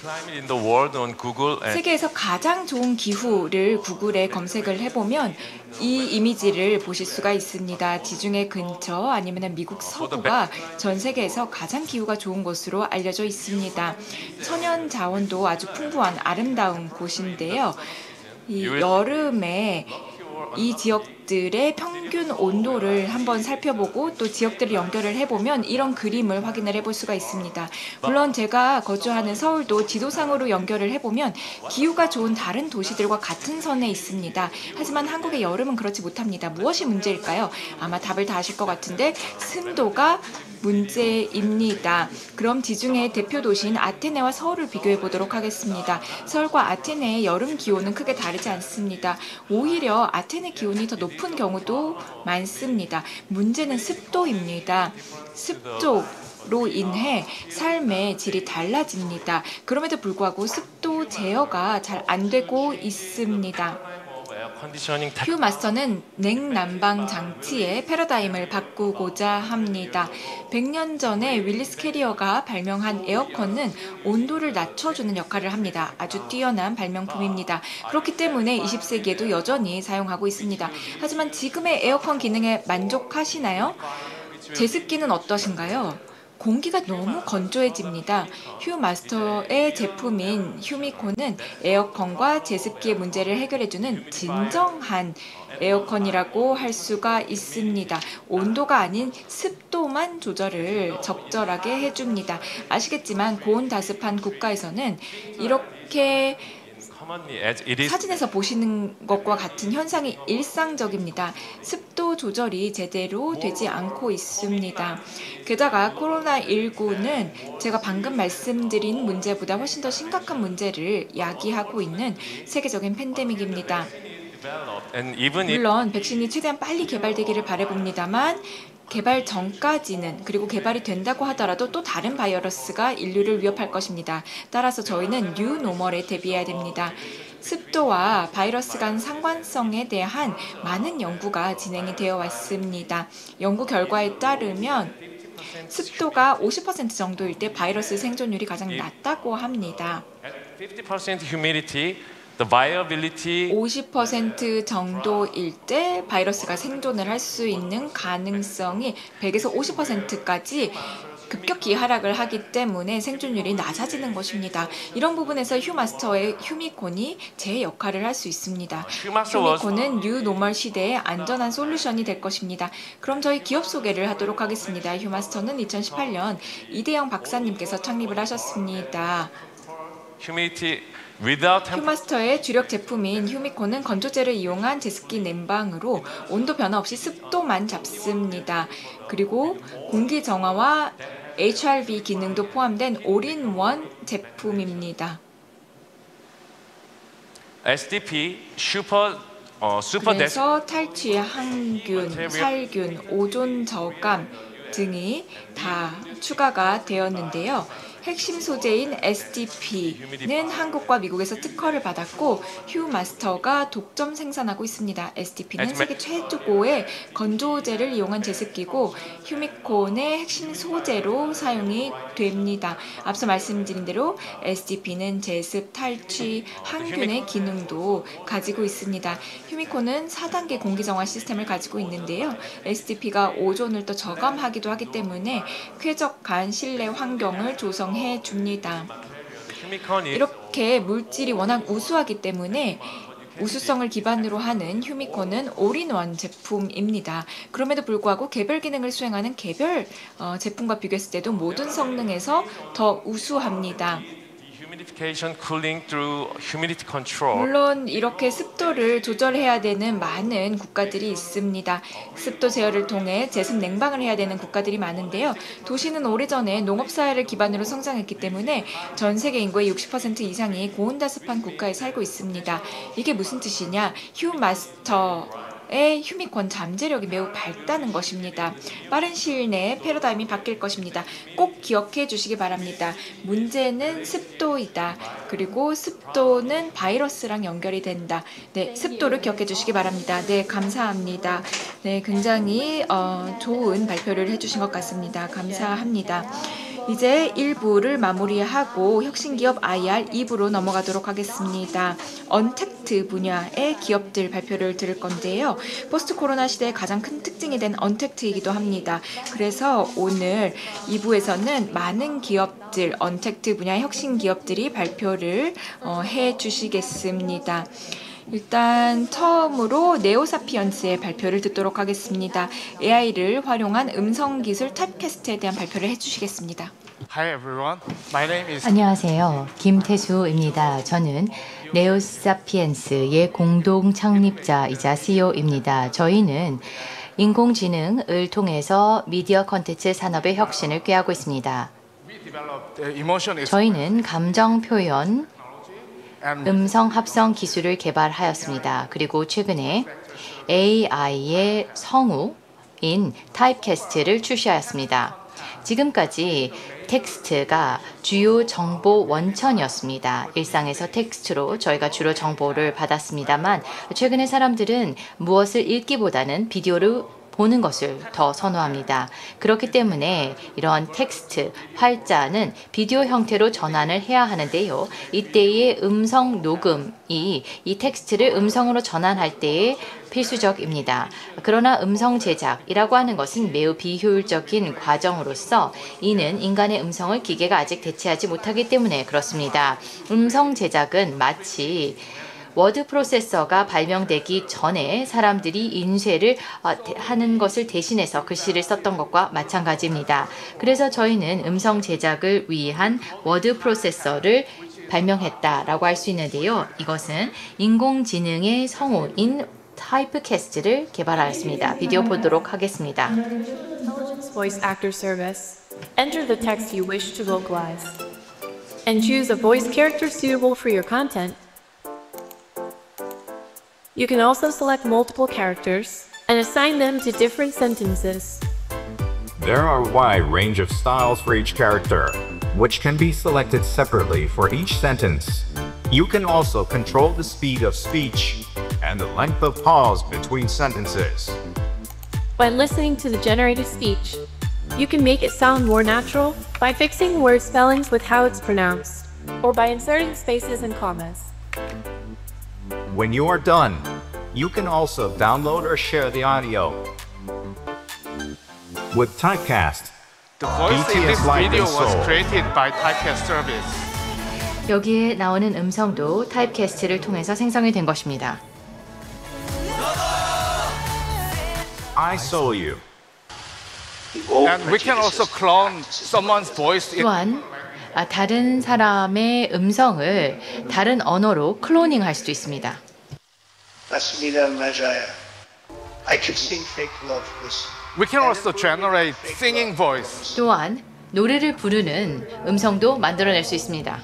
세계에서 가장 좋은 기후를 구글에 검색을 해보면 이 이미지를 보실 수가 있습니다. 지중해 근처 아니면 미국 서부가 전 세계에서 가장 기후가 좋은 곳으로 알려져 있습니다. 천연 자원도 아주 풍부한 아름다운 곳인데요. 이 여름에 이 지역들의 평균 온도를 한번 살펴보고 또 지역들을 연결을 해보면 이런 그림을 확인을 해볼 수가 있습니다. 물론 제가 거주하는 서울도 지도상으로 연결을 해보면 기후가 좋은 다른 도시들과 같은 선에 있습니다. 하지만 한국의 여름은 그렇지 못합니다. 무엇이 문제일까요? 아마 답을 다 아실 것 같은데 습도가 문제입니다. 그럼 지중해 대표 도시인 아테네와 서울을 비교해 보도록 하겠습니다. 서울과 아테네의 여름 기온은 크게 다르지 않습니다. 오히려 아테네 기온이 더 높은 경우도 많습니다. 문제는 습도입니다. 습도 로 인해 삶의 질이 달라집니다. 그럼에도 불구하고 습도 온도 제어가 잘 안 되고 있습니다. 휴 마스터는 냉난방 장치의 패러다임을 바꾸고자 합니다. 백 년 전에 윌리스 캐리어가 발명한 에어컨은 온도를 낮춰주는 역할을 합니다. 아주 뛰어난 발명품입니다. 그렇기 때문에 이십 세기에도 여전히 사용하고 있습니다. 하지만 지금의 에어컨 기능에 만족하시나요? 제습기는 어떠신가요? 공기가 너무 건조해집니다. 휴 마스터의 제품인 휴미콘은 에어컨과 제습기의 문제를 해결해주는 진정한 에어컨이라고 할 수가 있습니다. 온도가 아닌 습도만 조절을 적절하게 해줍니다. 아시겠지만 고온다습한 국가에서는 이렇게 사진에서 보시는 것과 같은 현상이 일상적입니다. 습도 조절이 제대로 되지 않고 있습니다. 게다가 코로나십구는 제가 방금 말씀드린 문제보다 훨씬 더 심각한 문제를 야기하고 있는 세계적인 팬데믹입니다. 물론 백신이 최대한 빨리 개발되기를 바라봅니다만 개발 전까지는, 그리고 개발이 된다고 하더라도 또 다른 바이러스가 인류를 위협할 것입니다. 따라서 저희는 뉴 노멀에 대비해야 됩니다. 습도와 바이러스 간 상관성에 대한 많은 연구가 진행이 되어 왔습니다. 연구 결과에 따르면 습도가 오십 퍼센트 정도일 때 바이러스 생존율이 가장 낮다고 합니다. fifty percent humidity, the viability 오십 퍼센트 정도일 때 바이러스가 생존을 할 수 있는 가능성이 백에서 오십 퍼센트까지 급격히 하락을 하기 때문에 생존율이 낮아지는 것입니다. 이런 부분에서 휴마스터의 휴미콘이 제 역할을 할 수 있습니다. 휴미콘은 뉴 노멀 시대의 안전한 솔루션이 될 것입니다. 그럼 저희 기업 소개를 하도록 하겠습니다. 휴마스터는 이천십팔 년 이대영 박사님께서 창립을 하셨습니다. humidity without 휴마스터의 주력 제품인 휴미콘은 건조제를 이용한 제습기 냉방으로 온도 변화 없이 습도만 잡습니다. 그리고 공기 정화와 에이치알브이 기능도 포함된 올인원 제품입니다. 에스디피 슈퍼 어, 슈퍼 그래서 탈취, 항균, 살균, 오존 저감 등이 다 추가가 되었는데요. 핵심 소재인 에스디피는 한국과 미국에서 특허를 받았고 휴마스터가 독점 생산하고 있습니다. 에스디피는 세계 최고의 건조제를 이용한 제습기고 휴미콘의 핵심 소재로 사용이 됩니다. 앞서 말씀드린 대로 에스디피는 제습, 탈취, 항균의 기능도 가지고 있습니다. 휴미콘은 사 단계 공기정화 시스템을 가지고 있는데요. 에스디피가 오존을 또 저감하기도 하기 때문에 쾌적한 실내 환경을 조성해 줍니다. 이렇게 물질이 워낙 우수하기 때문에 우수성을 기반으로 하는 휴미콘은 올인원 제품입니다. 그럼에도 불구하고 개별 기능을 수행하는 개별 어, 제품과 비교했을 때도 모든 성능에서 더 우수합니다. cooling through humidity control. 물론 이렇게 습도를 조절해야 되는 많은 국가들이 있습니다. 습도 제어를 통해 제습 냉방을 해야 되는 국가들이 많은데요. 도시는 오래전에 농업사회를 기반으로 성장했기 때문에 전 세계 인구의 육십 퍼센트 이상이 고온다습한 국가에 살고 있습니다. 이게 무슨 뜻이냐? 휴마스터 의 휴미콘 잠재력이 매우 밝다는 것입니다. 빠른 시일 내에 패러다임이 바뀔 것입니다. 꼭 기억해 주시기 바랍니다. 문제는 습도이다. 그리고 습도는 바이러스랑 연결이 된다. 네, 습도를 기억해 주시기 바랍니다. 네, 감사합니다. 네, 굉장히 어, 좋은 발표를 해주신 것 같습니다. 감사합니다. 이제 일 부를 마무리하고 혁신기업 아이알 이 부로 넘어가도록 하겠습니다. 언택트 분야의 기업들 발표를 들을 건데요. 포스트 코로나 시대의 가장 큰 특징이 된 언택트이기도 합니다. 그래서 오늘 이 부에서는 많은 기업들, 언택트 분야의 혁신 기업들이 발표를 어, 해주시겠습니다. 일단 처음으로 네오사피언스의 발표를 듣도록 하겠습니다. 에이아이를 활용한 음성기술 타입캐스트에 대한 발표를 해주시겠습니다. Hi everyone. My name is 안녕하세요. 김태수입니다. 저는 네오사피엔스의 공동 창립자이자 씨이오입니다. 저희는 인공지능을 통해서 미디어 콘텐츠 산업의 혁신을 꾀하고 있습니다. 저희는 감정 표현, 음성 합성 기술을 개발하였습니다. 그리고 최근에 에이아이의 성우인 타입캐스트를 출시하였습니다. 지금까지 텍스트가 주요 정보 원천이었습니다. 일상에서 텍스트로 저희가 주로 정보를 받았습니다만 최근에 사람들은 무엇을 읽기보다는 비디오를 보는 것을 더 선호합니다. 그렇기 때문에 이런 텍스트, 활자는 비디오 형태로 전환을 해야 하는데요. 이때의 음성 녹음이 이 텍스트를 음성으로 전환할 때에 필수적입니다. 그러나 음성 제작이라고 하는 것은 매우 비효율적인 과정으로서 이는 인간의 음성을 기계가 아직 대체하지 못하기 때문에 그렇습니다. 음성 제작은 마치 워드 프로세서가 발명되기 전에 사람들이 인쇄를 하는 것을 대신해서 글씨를 썼던 것과 마찬가지입니다. 그래서 저희는 음성 제작을 위한 워드 프로세서를 발명했다라고 할 수 있는데요. 이것은 인공지능의 성우인 타이프캐스트를 개발하였습니다. 비디오 보도록 하겠습니다. Intelligence Voice Actor Service. Enter the text you wish to localize and choose a voice character suitable for your content. You can also select multiple characters and assign them to different sentences. There are a wide range of styles for each character, which can be selected separately for each sentence. You can also control the speed of speech and the length of pause between sentences. By listening to the generated speech, you can make it sound more natural by fixing word spellings with how it's pronounced, or by inserting spaces and commas. When you are done, you can also download or share the audio. With Typecast, The voice in this B T S Live video in was Seoul. created by Typecast Service. 여기에 나오는 음성도 타입캐스트를 통해서 생성이 된 것입니다. I saw you. And we can also clone someone's voice in 또한 아, 다른 사람의 음성을 다른 언어로 클로닝할 수도 있습니다. 맞습니다, 맞아요. I can sing fake love. Listen. We can also generate singing voice. 또한 노래를 부르는 음성도 만들어낼 수 있습니다.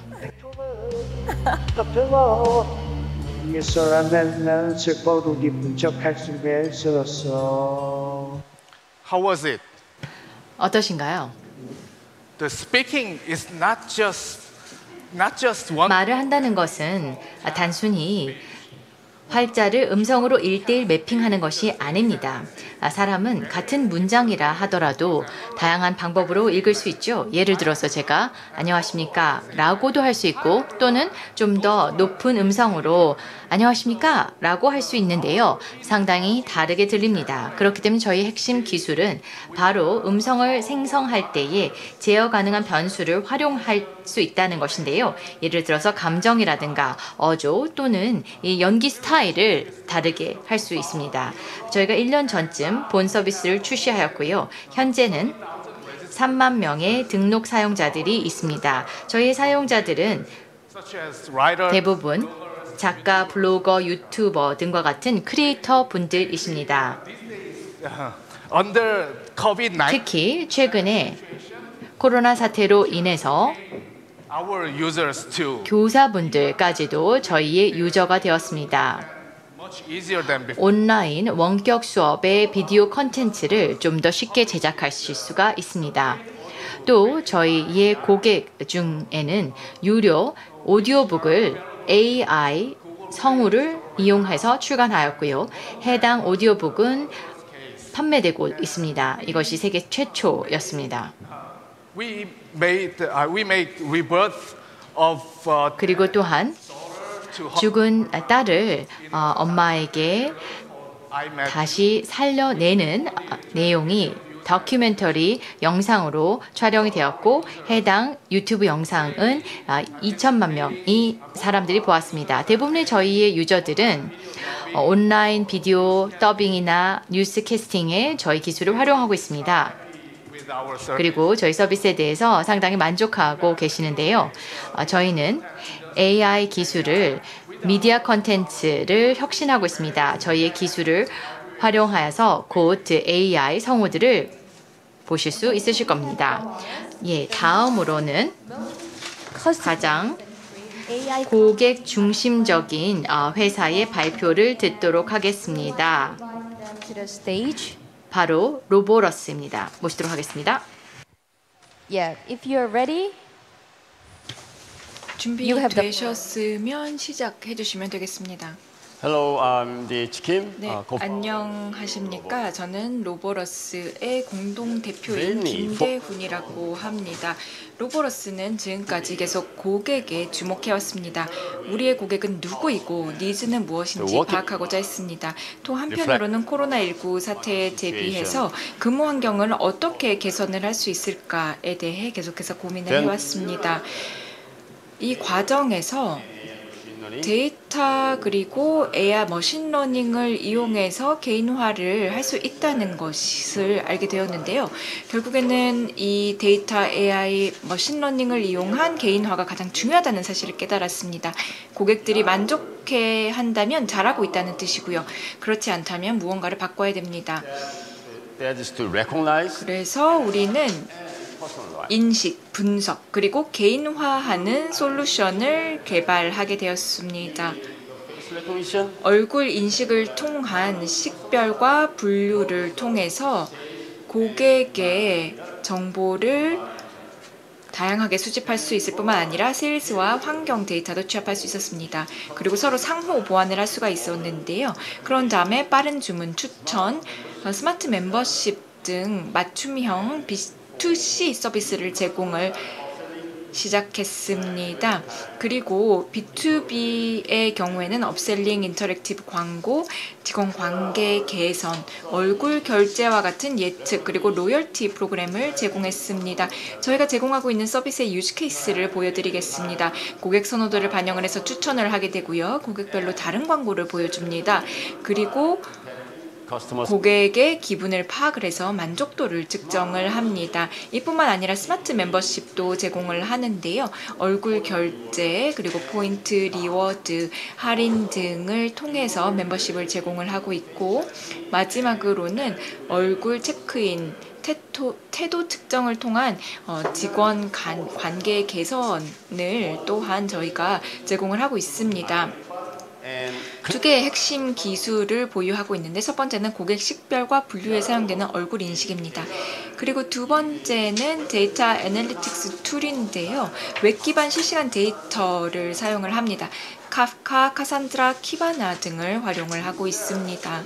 예서라면 슬퍼도 기쁜 척할 수가 있었어. How was it? 어떠신가요? The speaking is not just not just one. 말을 한다는 것은 단순히 활자를 음성으로 일대일 매핑하는 것이 아닙니다. 사람은 같은 문장이라 하더라도 다양한 방법으로 읽을 수 있죠. 예를 들어서 제가 안녕하십니까 라고도 할 수 있고 또는 좀 더 높은 음성으로 안녕하십니까 라고 할 수 있는데요. 상당히 다르게 들립니다. 그렇기 때문에 저희 핵심 기술은 바로 음성을 생성할 때에 제어 가능한 변수를 활용할 수 있다는 것인데요. 예를 들어서 감정이라든가 어조 또는 이 연기 스타일을 다르게 할 수 있습니다. 저희가 일 년 전쯤 본 서비스를 출시하였고요. 현재는 삼만 명의 등록 사용자들이 있습니다. 저희 사용자들은 대부분 작가, 블로거, 유튜버 등과 같은 크리에이터 분들이십니다. 특히 최근에 코로나 사태로 인해서 교사분들까지도 저희의 유저가 되었습니다. 온라인 원격 수업의 비디오 콘텐츠를 좀 더 쉽게 제작하실 수가 있습니다. 또 저희의 고객 중에는 유료 오디오북을 에이아이 성우를 이용해서 출간하였고요. 해당 오디오북은 판매되고 있습니다. 이것이 세계 최초였습니다. We made uh, we made rebirth of uh, 그리고 또한 죽은 딸을 어, 엄마에게 다시 살려내는 내용이 다큐멘터리 영상으로 촬영이 되었고 해당 유튜브 영상은 이천만 명이 사람들이 보았습니다. 대부분의 저희의 유저들은 온라인 비디오 더빙이나 뉴스 캐스팅에 저희 기술을 활용하고 있습니다. 그리고 저희 서비스에 대해서 상당히 만족하고 계시는데요. 저희는 에이아이 기술을 미디어 콘텐츠를 혁신하고 있습니다. 저희의 기술을 활용하여서 곧 에이아이 성우들을 보실 수 있으실 겁니다. 예, 다음으로는 가장 고객 중심적인 회사의 발표를 듣도록 하겠습니다. 바로 로보러스입니다. 모시도록 하겠습니다. Yeah, if you're ready, 준비되셨으면 시작해 주시면 되겠습니다. Hello, I'm the Chikim. 네, uh, co- 안녕하십니까. 저는 로보러스의 공동 대표인 Really? 김대훈이라고 합니다. 로보러스는 지금까지 계속 고객에 주목해왔습니다. 우리의 고객은 누구이고 니즈는 무엇인지 파악하고자 했습니다. 또 한편으로는 코로나십구 사태에 대비해서 근무 환경을 어떻게 개선을 할 수 있을까에 대해 계속해서 고민을 해왔습니다. 이 과정에서 데이터 그리고 에이아이 머신러닝을 이용해서 개인화를 할 수 있다는 것을 알게 되었는데요. 결국에는 이 데이터 에이아이 머신러닝을 이용한 개인화가 가장 중요하다는 사실을 깨달았습니다. 고객들이 만족해 한다면 잘하고 있다는 뜻이고요. 그렇지 않다면 무언가를 바꿔야 됩니다. 그래서 우리는 인식, 분석, 그리고 개인화하는 솔루션을 개발하게 되었습니다. 얼굴 인식을 통한 식별과 분류를 통해서 고객의 정보를 다양하게 수집할 수 있을 뿐만 아니라 세일즈와 환경 데이터도 취합할 수 있었습니다. 그리고 서로 상호 보완을 할 수가 있었는데요. 그런 다음에 빠른 주문, 추천, 스마트 멤버십 등 맞춤형 비 투씨 서비스를 제공을 시작했습니다. 그리고 비투비의 경우에는 업셀링, 인터랙티브 광고, 직원 관계 개선, 얼굴 결제와 같은 예측, 그리고 로열티 프로그램을 제공했습니다. 저희가 제공하고 있는 서비스의 유즈 케이스를 보여드리겠습니다. 고객 선호도를 반영을 해서 추천을 하게 되고요. 고객별로 다른 광고를 보여줍니다. 그리고 고객의 기분을 파악을 해서 만족도를 측정을 합니다. 이뿐만 아니라 스마트 멤버십도 제공을 하는데요. 얼굴 결제, 그리고 포인트, 리워드, 할인 등을 통해서 멤버십을 제공을 하고 있고, 마지막으로는 얼굴 체크인, 태도, 태도 측정을 통한 어, 직원 간, 관계 개선을 또한 저희가 제공을 하고 있습니다. 두 개의 핵심 기술을 보유하고 있는데, 첫 번째는 고객 식별과 분류에 사용되는 얼굴 인식입니다. 그리고 두 번째는 데이터 애널리틱스 툴인데요. 웹 기반 실시간 데이터를 사용을 합니다. 카프카, 카산드라, 키바나 등을 활용을 하고 있습니다.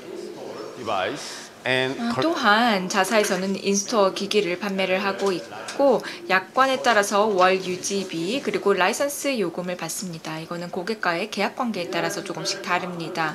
어, 또한 자사에서는 인스토어 기기를 판매를 하고 있고, 약관에 따라서 월 유지비 그리고 라이선스 요금을 받습니다. 이거는 고객과의 계약 관계에 따라서 조금씩 다릅니다.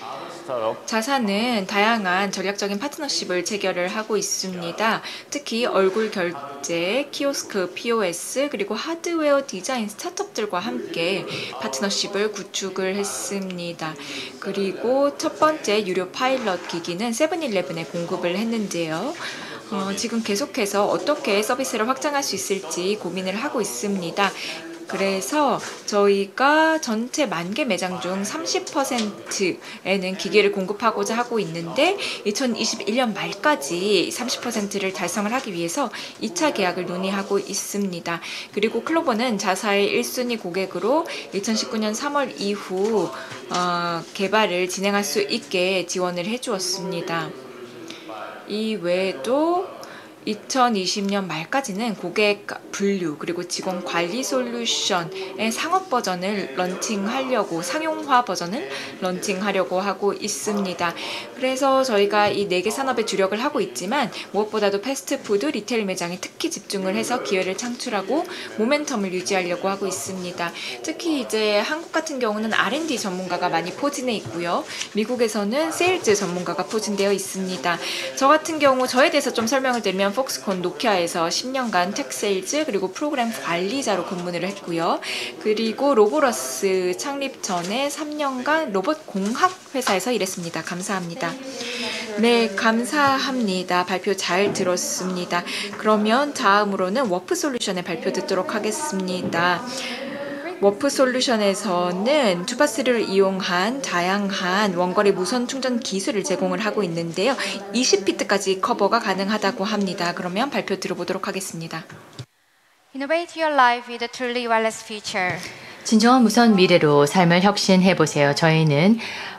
자사는 다양한 전략적인 파트너십을 체결을 하고 있습니다. 특히 얼굴 결제, 키오스크, 피오에스, 그리고 하드웨어 디자인 스타트업들과 함께 파트너십을 구축을 했습니다. 그리고 첫 번째 유료 파일럿 기기는 세븐일레븐에 공급을 했는데요. 어, 지금 계속해서 어떻게 서비스를 확장할 수 있을지 고민을 하고 있습니다. 그래서 저희가 전체 만 개 매장 중 삼십 퍼센트에는 기기를 공급하고자 하고 있는데, 이천이십일 년 말까지 삼십 퍼센트를 달성을 하기 위해서 이 차 계약을 논의하고 있습니다. 그리고 클로버는 자사의 일 순위 고객으로 이천십구 년 삼월 이후 어, 개발을 진행할 수 있게 지원을 해주었습니다. 이 외에도 이천이십 년 말까지는 고객 분류 그리고 직원 관리 솔루션의 상업 버전을 런칭하려고, 상용화 버전을 런칭하려고 하고 있습니다. 그래서 저희가 이 네 개 산업에 주력을 하고 있지만, 무엇보다도 패스트푸드, 리테일 매장에 특히 집중을 해서 기회를 창출하고 모멘텀을 유지하려고 하고 있습니다. 특히 이제 한국 같은 경우는 알 앤 디 전문가가 많이 포진해 있고요. 미국에서는 세일즈 전문가가 포진되어 있습니다. 저 같은 경우 저에 대해서 좀 설명을 드리면, 폭스콘, 노키아에서 십 년간 텍 세일즈 그리고 프로그램 관리자로 근무를 했고요. 그리고 로보러스 창립 전에 삼 년간 로봇 공학 회사에서 일했습니다. 감사합니다. 네, 감사합니다. 발표 잘 들었습니다. 그러면 다음으로는 워프 솔루션의 발표 듣도록 하겠습니다. 워프 솔루션에서는 주파수를 이용한 다양한 원거리 무선 충전 기술을 제공을 하고 있는데요. 이십 피트까지 커버가 가능하다고 합니다. 그러면 발표 들어보도록 하겠습니다. Innovate your life with a truly wireless future. 진정한 무선 미래로 삶을 혁신해보세요. 저희는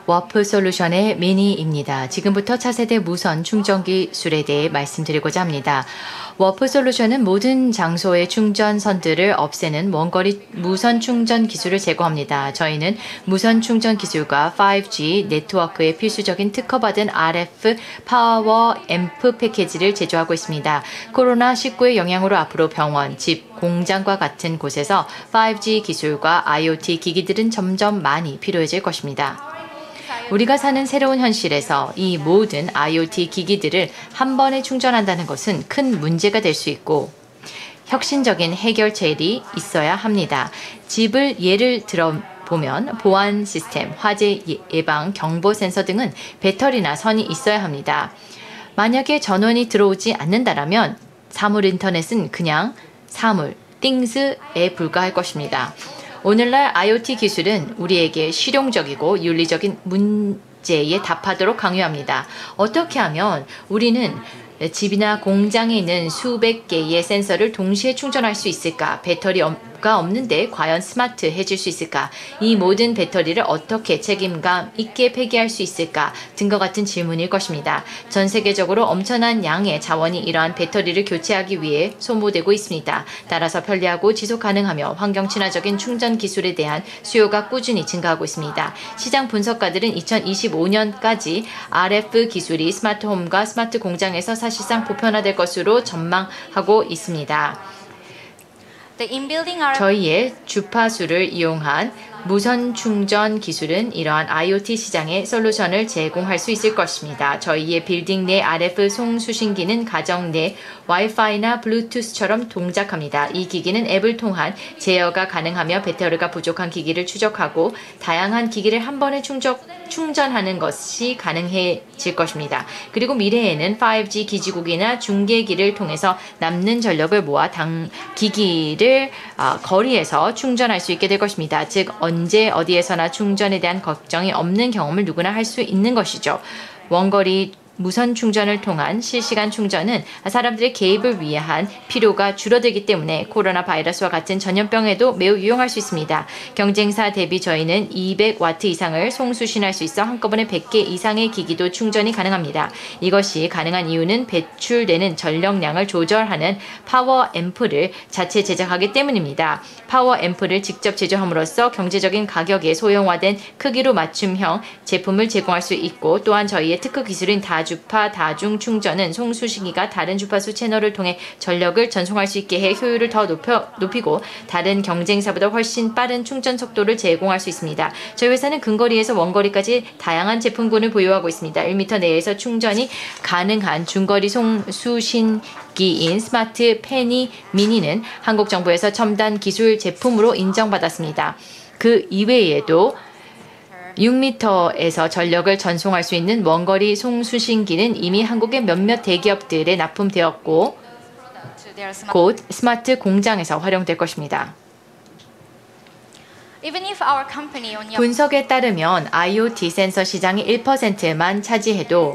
워프 솔루션의 미니입니다. 지금부터 차세대 무선 충전 기술에 대해 말씀드리고자 합니다. 워프 솔루션은 모든 장소의 충전선들을 없애는 원거리 무선 충전 기술을 제공합니다. 저희는 무선 충전 기술과 파이브지 네트워크에 필수적인 특허받은 알에프 파워 앰프 패키지를 제조하고 있습니다. 코로나 십구의 영향으로 앞으로 병원, 집, 공장과 같은 곳에서 파이브지 기술과 아이오티 기기들은 점점 많이 필요해질 것입니다. 우리가 사는 새로운 현실에서 이 모든 아이오티 기기들을 한 번에 충전한다는 것은 큰 문제가 될 수 있고 혁신적인 해결책이 있어야 합니다. 집을 예를 들어 보면 보안 시스템, 화재 예방, 경보 센서 등은 배터리나 선이 있어야 합니다. 만약에 전원이 들어오지 않는다면 사물 인터넷은 그냥 사물, 띵스에 불과할 것입니다. 오늘날 아이오티 기술은 우리에게 실용적이고 윤리적인 문제에 답하도록 강요합니다. 어떻게 하면 우리는 집이나 공장에 있는 수백 개의 센서를 동시에 충전할 수 있을까? 배터리가 없는데 과연 스마트해질 수 있을까? 이 모든 배터리를 어떻게 책임감 있게 폐기할 수 있을까? 등과 같은 질문일 것입니다. 전 세계적으로 엄청난 양의 자원이 이러한 배터리를 교체하기 위해 소모되고 있습니다. 따라서 편리하고 지속 가능하며 환경 친화적인 충전 기술에 대한 수요가 꾸준히 증가하고 있습니다. 시장 분석가들은 이천이십오 년까지 알에프 기술이 스마트홈과 스마트 공장에서 사실상 보편화될 것으로 전망하고 있습니다. 저희의 주파수를 이용한 무선 충전 기술은 이러한 아이오티 시장에 솔루션을 제공할 수 있을 것입니다. 저희의 빌딩 내 알에프 송수신기는 가정 내 와이파이나 블루투스처럼 동작합니다. 이 기기는 앱을 통한 제어가 가능하며 배터리가 부족한 기기를 추적하고 다양한 기기를 한 번에 충전, 충전하는 것이 가능해질 것입니다. 그리고 미래에는 파이브지 기지국이나 중계기를 통해서 남는 전력을 모아 당 기기를 어, 거리에서 충전할 수 있게 될 것입니다. 즉 언제 어디에서나 충전에 대한 걱정이 없는 경험을 누구나 할 수 있는 것이죠. 원거리 무선 충전을 통한 실시간 충전은 사람들의 개입을 위한 필요가 줄어들기 때문에 코로나 바이러스와 같은 전염병에도 매우 유용할 수 있습니다. 경쟁사 대비 저희는 이백 와트 이상을 송수신할 수 있어 한꺼번에 백 개 이상의 기기도 충전이 가능합니다. 이것이 가능한 이유는 배출되는 전력량을 조절하는 파워 앰프를 자체 제작하기 때문입니다. 파워 앰프를 직접 제조함으로써 경제적인 가격에 소형화된 크기로 맞춤형 제품을 제공할 수 있고 또한 저희의 특허 기술인 다 주파 다중 충전은 송수신기가 다른 주파수 채널을 통해 전력을 전송할 수 있게 해 효율을 더 높여, 높이고 다른 경쟁사보다 훨씬 빠른 충전 속도를 제공할 수 있습니다. 저희 회사는 근거리에서 원거리까지 다양한 제품군을 보유하고 있습니다. 일 미터 내에서 충전이 가능한 중거리 송수신기인 스마트 페니 미니는 한국 정부에서 첨단 기술 제품으로 인정받았습니다. 그 이외에도 육 미터에서 전력을 전송할 수 있는 원거리 송수신기는 이미 한국의 몇몇 대기업들에 납품되었고 곧 스마트 공장에서 활용될 것입니다. 분석에 따르면 아이오티 센서 시장이 일 퍼센트만 차지해도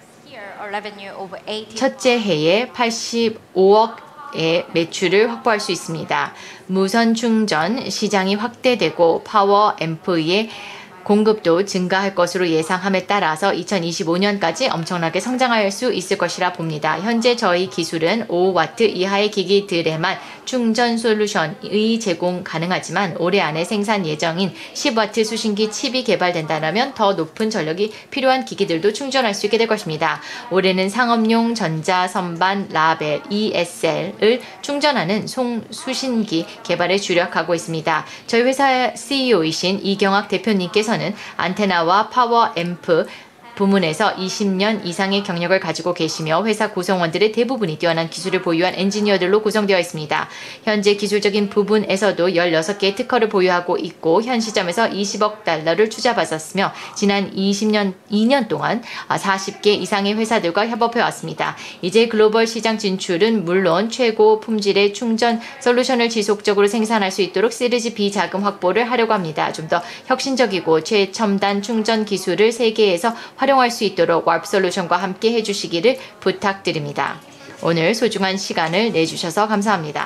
첫째 해에 팔십오억의 매출을 확보할 수 있습니다. 무선 충전 시장이 확대되고 파워 앰프의 공급도 증가할 것으로 예상함에 따라서 이천이십오 년까지 엄청나게 성장할 수 있을 것이라 봅니다. 현재 저희 기술은 오 와트 이하의 기기들에만 충전 솔루션이 제공 가능하지만 올해 안에 생산 예정인 십 와트 수신기 칩이 개발된다면 더 높은 전력이 필요한 기기들도 충전할 수 있게 될 것입니다. 올해는 상업용 전자 선반 라벨 이에스엘을 충전하는 송수신기 개발에 주력하고 있습니다. 저희 회사 씨이오이신 이경학 대표님께서 는 안테나와 파워 앰프 부문에서 이십 년 이상의 경력을 가지고 계시며 회사 구성원들의 대부분이 뛰어난 기술을 보유한 엔지니어들로 구성되어 있습니다. 현재 기술적인 부분에서도 열여섯 개의 특허를 보유하고 있고 현 시점에서 이십억 달러를 투자받았으며 지난 이십 년, 이 년 동안 사십 개 이상의 회사들과 협업해왔습니다. 이제 글로벌 시장 진출은 물론 최고 품질의 충전 솔루션을 지속적으로 생산할 수 있도록 시리즈 B 자금 확보를 하려고 합니다. 좀 더 혁신적이고 최첨단 충전 기술을 세계에서 활용할 수 있도록 와프 솔루션과 함께 해주시기를 부탁드립니다. 오늘 소중한 시간을 내주셔서 감사합니다.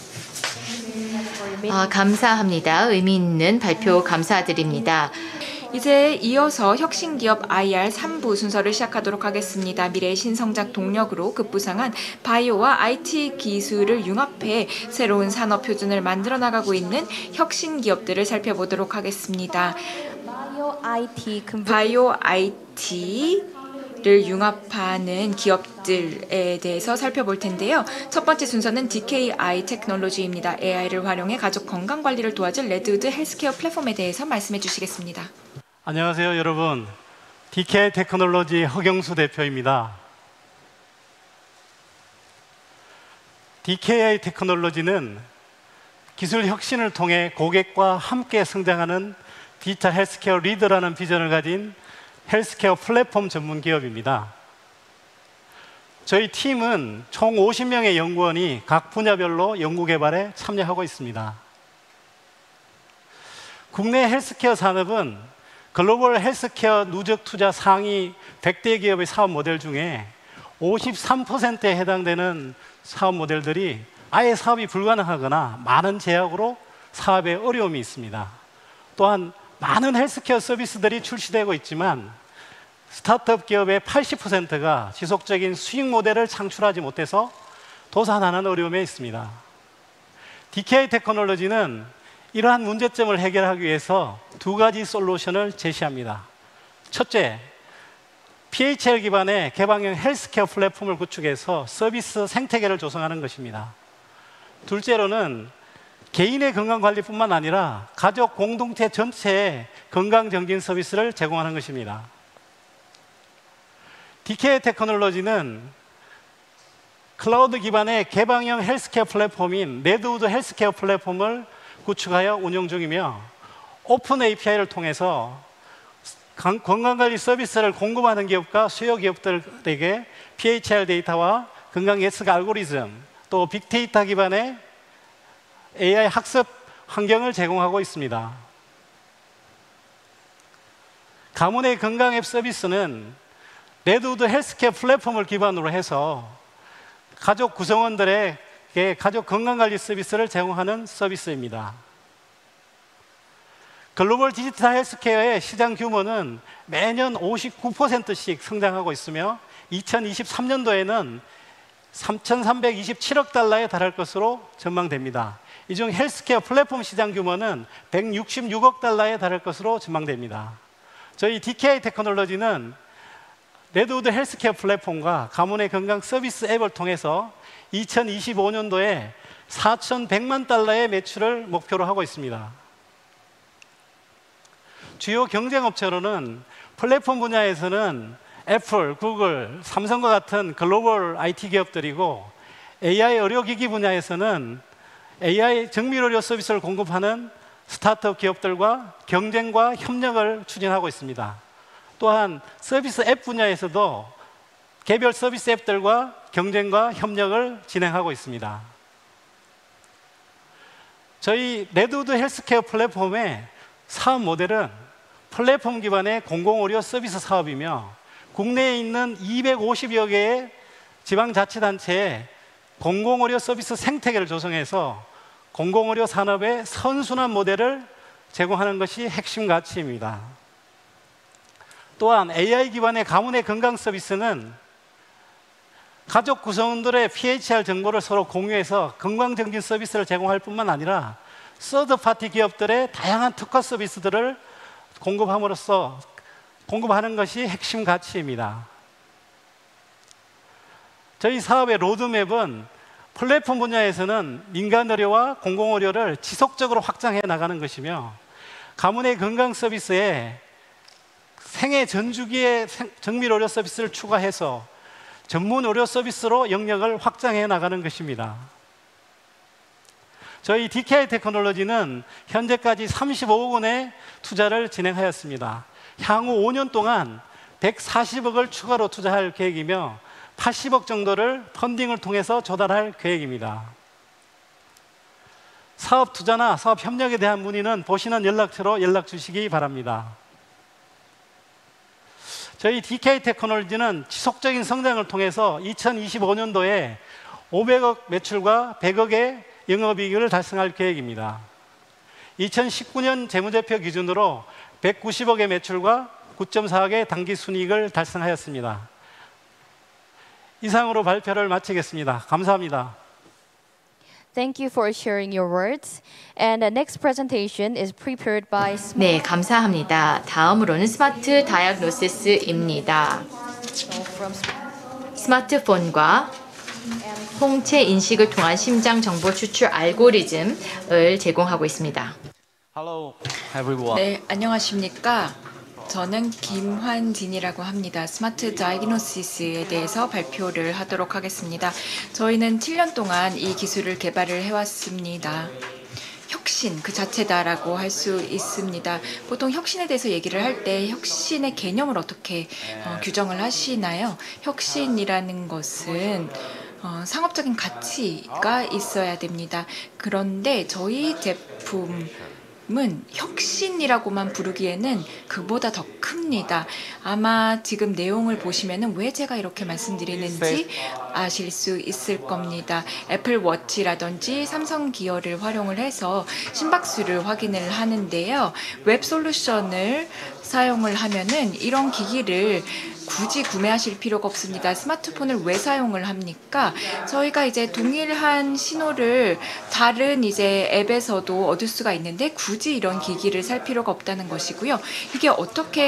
아, 감사합니다. 의미 있는 발표 감사드립니다. 이제 이어서 혁신기업 아이알 삼 부 순서를 시작하도록 하겠습니다. 미래의 신성장 동력으로 급부상한 바이오와 아이티 기술을 융합해 새로운 산업 표준을 만들어 나가고 있는 혁신기업들을 살펴보도록 하겠습니다. 바이오 아이티 바이오 아이티를 융합하는 기업들에 대해서 살펴볼 텐데요. 첫 번째 순서는 디케이아이 테크놀로지입니다. 에이아이를 활용해 가족 건강 관리를 도와줄 레드우드 헬스케어 플랫폼에 대해서 말씀해 주시겠습니다. 안녕하세요, 여러분. 디케이아이 테크놀로지 허경수 대표입니다. 디케이아이 테크놀로지는 기술 혁신을 통해 고객과 함께 성장하는 디지털 헬스케어 리더라는 비전을 가진 헬스케어 플랫폼 전문 기업입니다. 저희 팀은 총 오십 명의 연구원이 각 분야별로 연구개발에 참여하고 있습니다. 국내 헬스케어 산업은 글로벌 헬스케어 누적 투자 상위 백 대 기업의 사업 모델 중에 오십삼 퍼센트에 해당되는 사업 모델들이 아예 사업이 불가능하거나 많은 제약으로 사업에 어려움이 있습니다. 또한 많은 헬스케어 서비스들이 출시되고 있지만 스타트업 기업의 팔십 퍼센트가 지속적인 수익 모델을 창출하지 못해서 도산하는 어려움에 있습니다. 디케이아이 테크놀로지는 이러한 문제점을 해결하기 위해서 두 가지 솔루션을 제시합니다. 첫째, 피에이치엘 기반의 개방형 헬스케어 플랫폼을 구축해서 서비스 생태계를 조성하는 것입니다. 둘째로는 개인의 건강관리뿐만 아니라 가족 공동체 전체의 건강정진 서비스를 제공하는 것입니다. 디케이아이 테크놀로지는 클라우드 기반의 개방형 헬스케어 플랫폼인 레드우드 헬스케어 플랫폼을 구축하여 운영 중이며 오픈 에이피아이를 통해서 건강관리 서비스를 공급하는 기업과 수요 기업들에게 피에이치알 데이터와 건강 예측 알고리즘 또 빅데이터 기반의 에이아이 학습 환경을 제공하고 있습니다. 가문의 건강 앱 서비스는 레드우드 헬스케어 플랫폼을 기반으로 해서 가족 구성원들에게 가족 건강관리 서비스를 제공하는 서비스입니다. 글로벌 디지털 헬스케어의 시장 규모는 매년 오십구 퍼센트씩 성장하고 있으며 이천이십삼 년도에는 삼천삼백이십칠억 달러에 달할 것으로 전망됩니다. 이 중 헬스케어 플랫폼 시장 규모는 백육십육억 달러에 달할 것으로 전망됩니다. 저희 디케이아이 테크놀로지는 레드우드 헬스케어 플랫폼과 가문의 건강 서비스 앱을 통해서 이천이십오 년도에 사천백만 달러의 매출을 목표로 하고 있습니다. 주요 경쟁업체로는 플랫폼 분야에서는 애플, 구글, 삼성과 같은 글로벌 아이티 기업들이고 에이아이 의료기기 분야에서는 에이아이 정밀의료 서비스를 공급하는 스타트업 기업들과 경쟁과 협력을 추진하고 있습니다. 또한 서비스 앱 분야에서도 개별 서비스 앱들과 경쟁과 협력을 진행하고 있습니다. 저희 레드우드 헬스케어 플랫폼의 사업 모델은 플랫폼 기반의 공공의료 서비스 사업이며 국내에 있는 이백오십여 개의 지방자치단체의 공공의료 서비스 생태계를 조성해서 공공의료 산업의 선순환 모델을 제공하는 것이 핵심 가치입니다. 또한 에이아이 기반의 가문의 건강 서비스는 가족 구성원들의 피에이치알 정보를 서로 공유해서 건강정진 서비스를 제공할 뿐만 아니라 서드파티 기업들의 다양한 특화 서비스들을 공급함으로써 공급하는 것이 핵심 가치입니다. 저희 사업의 로드맵은 플랫폼 분야에서는 민간 의료와 공공 의료를 지속적으로 확장해 나가는 것이며 가문의 건강 서비스에 생애 전주기의 정밀 의료 서비스를 추가해서 전문 의료 서비스로 영역을 확장해 나가는 것입니다. 저희 디케이아이 테크놀로지는 현재까지 삼십오억 원의 투자를 진행하였습니다. 향후 오 년 동안 백사십억을 추가로 투자할 계획이며 팔십억 정도를 펀딩을 통해서 조달할 계획입니다. 사업 투자나 사업 협력에 대한 문의는 보시는 연락처로 연락 주시기 바랍니다. 저희 디케이아이 테크놀로지는 지속적인 성장을 통해서 이천이십오 년도에 오백억 매출과 백억의 영업이익을 달성할 계획입니다. 이천십구 년 재무제표 기준으로 백구십억의 매출과 구 점 사억의 당기 순이익을 달성하였습니다. 이상으로 발표를 마치겠습니다. 감사합니다. Thank you for sharing your words. And the next presentation is prepared by 네, 감사합니다. 다음으로는 스마트 다이아그노시스입니다. 스마트폰과 홍채 인식을 통한 심장 정보 추출 알고리즘을 제공하고 있습니다. Hello, everyone. 네, 안녕하십니까? 저는 김환진이라고 합니다. 스마트 다이그노시스에 대해서 발표를 하도록 하겠습니다. 저희는 칠 년 동안 이 기술을 개발을 해왔습니다. 혁신 그 자체다라고 할 수 있습니다. 보통 혁신에 대해서 얘기를 할 때 혁신의 개념을 어떻게 어, 규정을 하시나요? 혁신이라는 것은 어, 상업적인 가치가 있어야 됩니다. 그런데 저희 제품 은 혁신이라고만 부르기에는 그보다 더 큽니다. 아마 지금 내용을 보시면은 왜 제가 이렇게 말씀드리는지 아실 수 있을 겁니다. 애플워치라든지 삼성 기어를 활용을 해서 심박수를 확인을 하는데요. 웹 솔루션을 사용을 하면은 이런 기기를 굳이 구매하실 필요가 없습니다. 스마트폰을 왜 사용을 합니까? 저희가 이제 동일한 신호를 다른 이제 앱에서도 얻을 수가 있는데 굳이 이런 기기를 살 필요가 없다는 것이고요. 이게 어떻게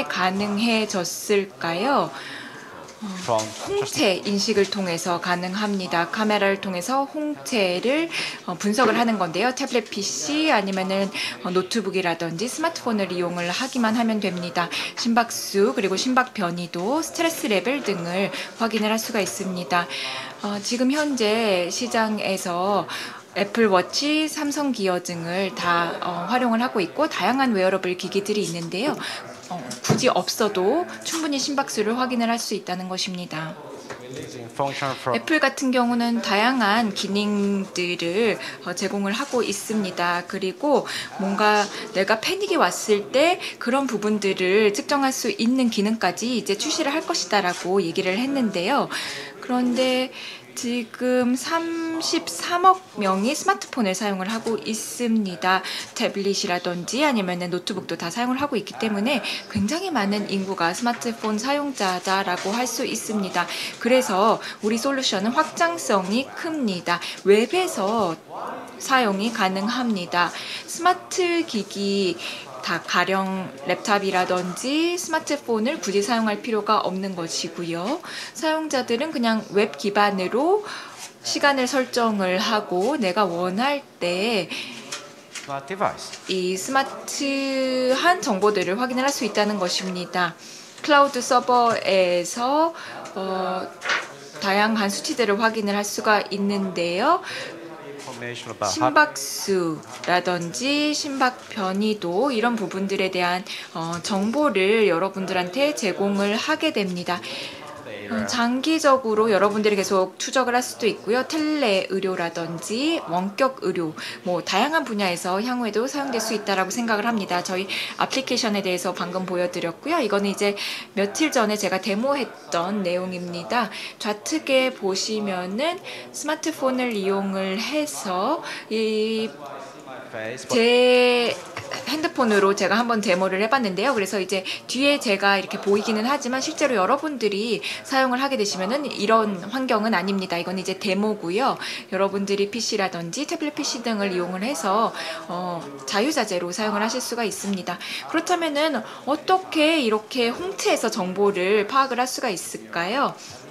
가능해졌을까요? 어, 홍채 인식을 통해서 가능합니다. 카메라를 통해서 홍채를 어, 분석을 하는 건데요. 태블릿 피씨 아니면은 어, 노트북이라든지 스마트폰을 이용을 하기만 하면 됩니다. 심박수 그리고 심박 변이도 스트레스 레벨 등을 확인을 할 수가 있습니다. 어, 지금 현재 시장에서 애플워치, 삼성 기어 등을 다 어, 활용을 하고 있고 다양한 웨어러블 기기들이 있는데요. 어, 굳이 없어도 충분히 심박수를 확인을 할 수 있다는 것입니다. 애플 같은 경우는 다양한 기능들을 어, 제공을 하고 있습니다. 그리고 뭔가 내가 패닉이 왔을 때 그런 부분들을 측정할 수 있는 기능까지 이제 출시를 할 것이다라고 얘기를 했는데요. 그런데 지금 삼십삼억 명이 스마트폰을 사용을 하고 있습니다. 태블릿이라든지 아니면 노트북도 다 사용을 하고 있기 때문에 굉장히 많은 인구가 스마트폰 사용자다라고 할 수 있습니다. 그래서 우리 솔루션은 확장성이 큽니다. 웹에서 사용이 가능합니다. 스마트 기기 다 가령 랩탑이라든지 스마트폰을 굳이 사용할 필요가 없는 것이고요. 사용자들은 그냥 웹 기반으로 시간을 설정을 하고 내가 원할 때 이 스마트한 정보들을 확인을 할 수 있다는 것입니다. 클라우드 서버에서 어, 다양한 수치들을 확인을 할 수가 있는데요. 심박수라든지 심박 변이도 이런 부분들에 대한 어, 정보를 여러분들한테 제공을 하게 됩니다. 어, 장기적으로 여러분들이 계속 추적을 할 수도 있고요. 텔레 의료라든지 원격 의료 뭐 다양한 분야에서 향후에도 사용될 수 있다라고 생각을 합니다. 저희 애플리케이션에 대해서 방금 보여드렸고요. 이거는 이제 며칠 전에 제가 데모했던 내용입니다. 좌측에 보시면은 스마트폰을 이용을 해서 이 제 핸드폰으로 제가 한번 데모를 해봤는데요. 그래서 이제 뒤에 제가 이렇게 보이기는 하지만 실제로 여러분들이 사용을 하게 되시면은 이런 환경은 아닙니다. 이건 이제 데모고요. 여러분들이 피씨라든지 태블릿 피씨 등을 이용을 해서 어, 자유자재로 사용을 하실 수가 있습니다. 그렇다면은 어떻게 이렇게 홍채에서 정보를 파악을 할 수가 있을까요?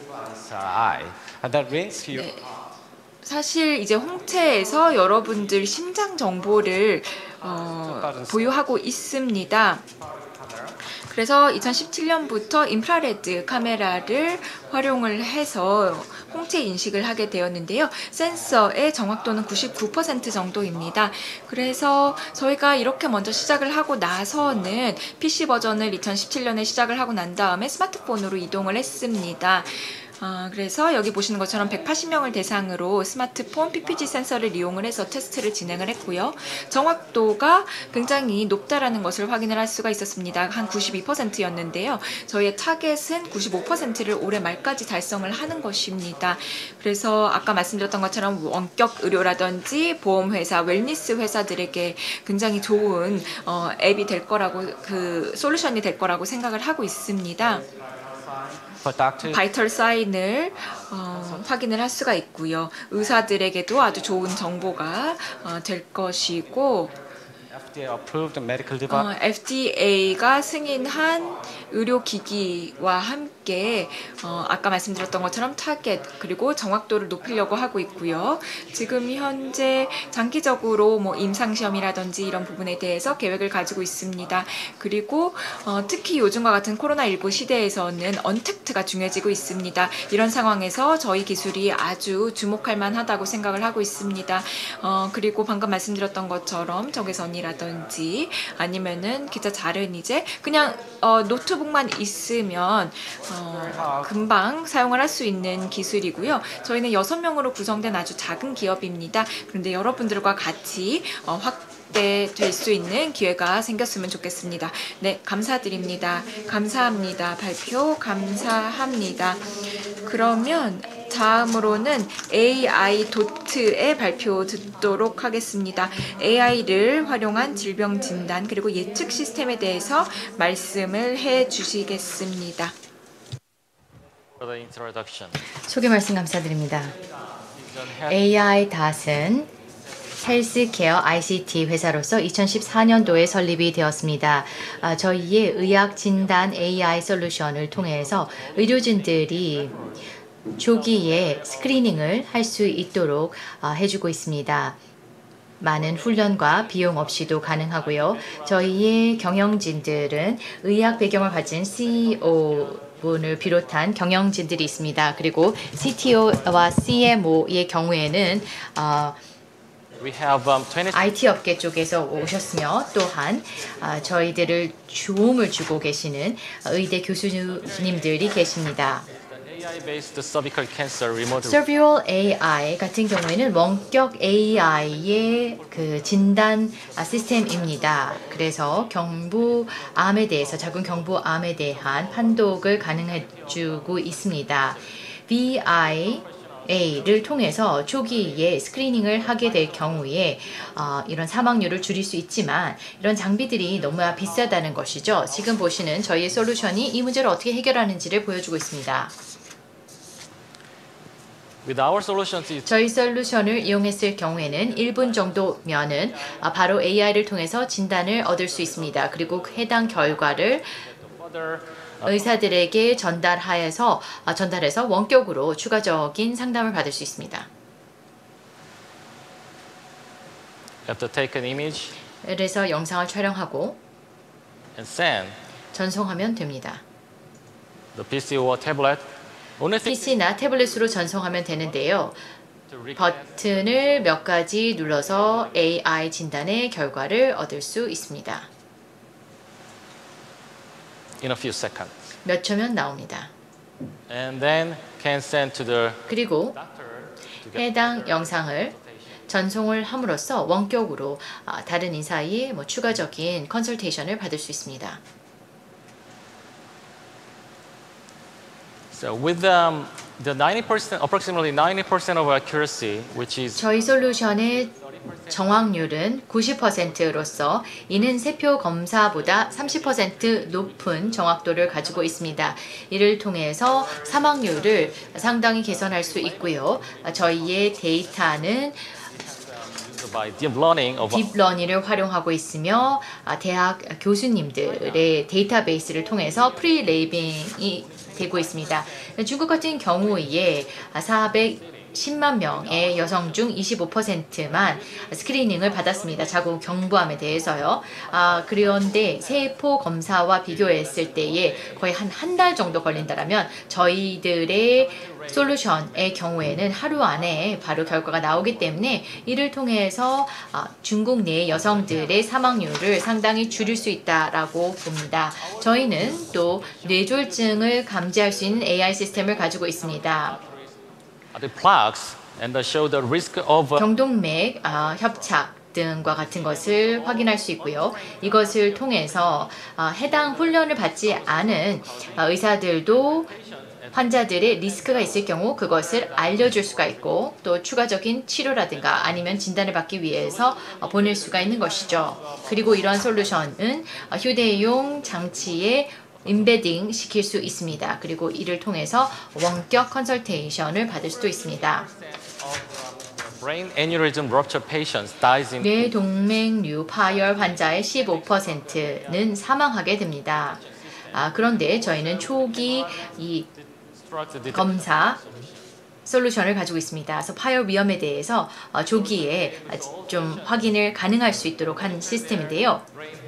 네. 사실 이제 홍채에서 여러분들 심장 정보를 어, 보유하고 있습니다. 그래서 이천십칠 년부터 인프라레드 카메라를 활용을 해서 홍채 인식을 하게 되었는데요. 센서의 정확도는 구십구 퍼센트 정도입니다. 그래서 저희가 이렇게 먼저 시작을 하고 나서는 피씨 버전을 이천십칠 년에 시작을 하고 난 다음에 스마트폰으로 이동을 했습니다. 어, 그래서 여기 보시는 것처럼 백팔십 명을 대상으로 스마트폰 피피지 센서를 이용을 해서 테스트를 진행을 했고요. 정확도가 굉장히 높다라는 것을 확인을 할 수가 있었습니다. 한 구십이 퍼센트였는데요. 저희의 타겟은 구십오 퍼센트를 올해 말까지 달성을 하는 것입니다. 그래서 아까 말씀드렸던 것처럼 원격 의료라든지 보험회사, 웰니스 회사들에게 굉장히 좋은 어, 앱이 될 거라고, 그 솔루션이 될 거라고 생각을 하고 있습니다. 바이털 사인을 어, 확인을 할 수가 있고요. 의사들에게도 아주 좋은 정보가 어, 될 것이고 어, 에프디에이가 승인한 의료기기와 함께 어, 아까 말씀드렸던 것처럼 타겟 그리고 정확도를 높이려고 하고 있고요. 지금 현재 장기적으로 뭐 임상시험이라든지 이런 부분에 대해서 계획을 가지고 있습니다. 그리고 어, 특히 요즘과 같은 코로나십구 시대에서는 언택트가 중요해지고 있습니다. 이런 상황에서 저희 기술이 아주 주목할 만하다고 생각을 하고 있습니다. 어, 그리고 방금 말씀드렸던 것처럼 적외선이라든지 아니면은 기타 다른 이제 그냥 어, 노트북만 있으면 어, 금방 사용을 할 수 있는 기술이고요. 저희는 여섯 명으로 구성된 아주 작은 기업입니다. 그런데 여러분들과 같이 어, 확대될 수 있는 기회가 생겼으면 좋겠습니다. 네, 감사드립니다. 감사합니다. 발표 감사합니다. 그러면 다음으로는 에이아이 도트의 발표 듣도록 하겠습니다. 에이아이를 활용한 질병 진단 그리고 예측 시스템에 대해서 말씀을 해 주시겠습니다. 소개 말씀 감사드립니다. 에이아이 닷은 헬스케어 아이씨티 회사로서 이천십사 년도에 설립이 되었습니다. 아, 저희의 의학 진단 에이아이 솔루션을 통해서 의료진들이 조기에 스크리닝을 할 수 있도록 어, 해주고 있습니다. 많은 훈련과 비용 없이도 가능하고요. 저희의 경영진들은 의학 배경을 가진 씨이오 분을 비롯한 경영진들이 있습니다. 그리고 씨티오와 씨엠오의 경우에는 어, We have, um, 아이티 업계 쪽에서 오셨으며 또한 어, 저희들을 도움을 주고 계시는 의대 교수님들이 계십니다. 에이아이-based cervical cancer remote. Cervical 에이아이 같은 경우에는 원격 에이아이의 그 진단 시스템입니다. 그래서 경부암에 대해서 작은 경부암에 대한 판독을 가능해주고 있습니다. 브이아이에이를 통해서 초기에 스크리닝을 하게 될 경우에 어, 이런 사망률을 줄일 수 있지만 이런 장비들이 너무 비싸다는 것이죠. 지금 보시는 저희의 솔루션이 이 문제를 어떻게 해결하는지를 보여주고 있습니다. With our solutions, 저희 솔루션을 이용했을 경우에는 일 분 정도면은 바로 에이아이를 통해서 진단을 얻을 수 있습니다. 그리고 해당 결과를 의사들에게 전달하여서 전달해서 원격으로 추가적인 상담을 받을 수 있습니다. You have to take an image 그래서 영상을 촬영하고 and send 전송하면 됩니다. the 피씨 or tablet. 피씨나 태블릿으로 전송하면 되는데요. 버튼을 몇 가지 눌러서 에이아이 진단의 결과를 얻을 수 있습니다. In a few seconds. 몇 초면 나옵니다. And then can send to the 그리고 해당 영상을 전송을 함으로써 원격으로 다른 인사의 뭐 추가적인 컨설테이션을 받을 수 있습니다. So with um, the ninety percent, approximately ninety percent of accuracy, which is 저희 솔루션의 정확률은 구십 퍼센트로서 이는 세표 검사보다 삼십 퍼센트 높은 정확도를 가지고 있습니다. 이를 통해서 사망률을 상당히 개선할 수 있고요. 저희의 데이터는 딥러닝을 활용하고 있으며 대학 교수님들의 데이터베이스를 통해서 프리레이빙이 되고 있습니다. 중국 같은 경우에 사백 십만 명의 여성 중 이십오 퍼센트만 스크리닝을 받았습니다. 자궁 경부암에 대해서요. 아, 그런데 세포 검사와 비교했을 때에 거의 한 한 달 정도 걸린다라면 저희들의 솔루션의 경우에는 하루 안에 바로 결과가 나오기 때문에 이를 통해서 중국 내 여성들의 사망률을 상당히 줄일 수 있다라고 봅니다. 저희는 또 뇌졸중을 감지할 수 있는 에이아이 시스템을 가지고 있습니다. 경동맥 어, 협착 등과 같은 것을 확인할 수 있고요. 이것을 통해서 어, 해당 훈련을 받지 않은 어, 의사들도 환자들의 리스크가 있을 경우 그것을 알려줄 수가 있고 또 추가적인 치료라든가 아니면 진단을 받기 위해서 보낼 수가 있는 것이죠. 그리고 이러한 솔루션은 휴대용 장치에 임베딩 시킬 수 있습니다. 그리고 이를 통해서 원격 컨설테이션을 받을 수도 있습니다. 뇌동맥류 파열 환자의 십오 퍼센트는 사망하게 됩니다. 아, 그런데 저희는 초기 이 검사 솔루션을 가지고 있습니다. 그래서 파열 위험에 대해서 어, 조기에 좀 확인을 가능할 수 있도록 한 시스템인데요.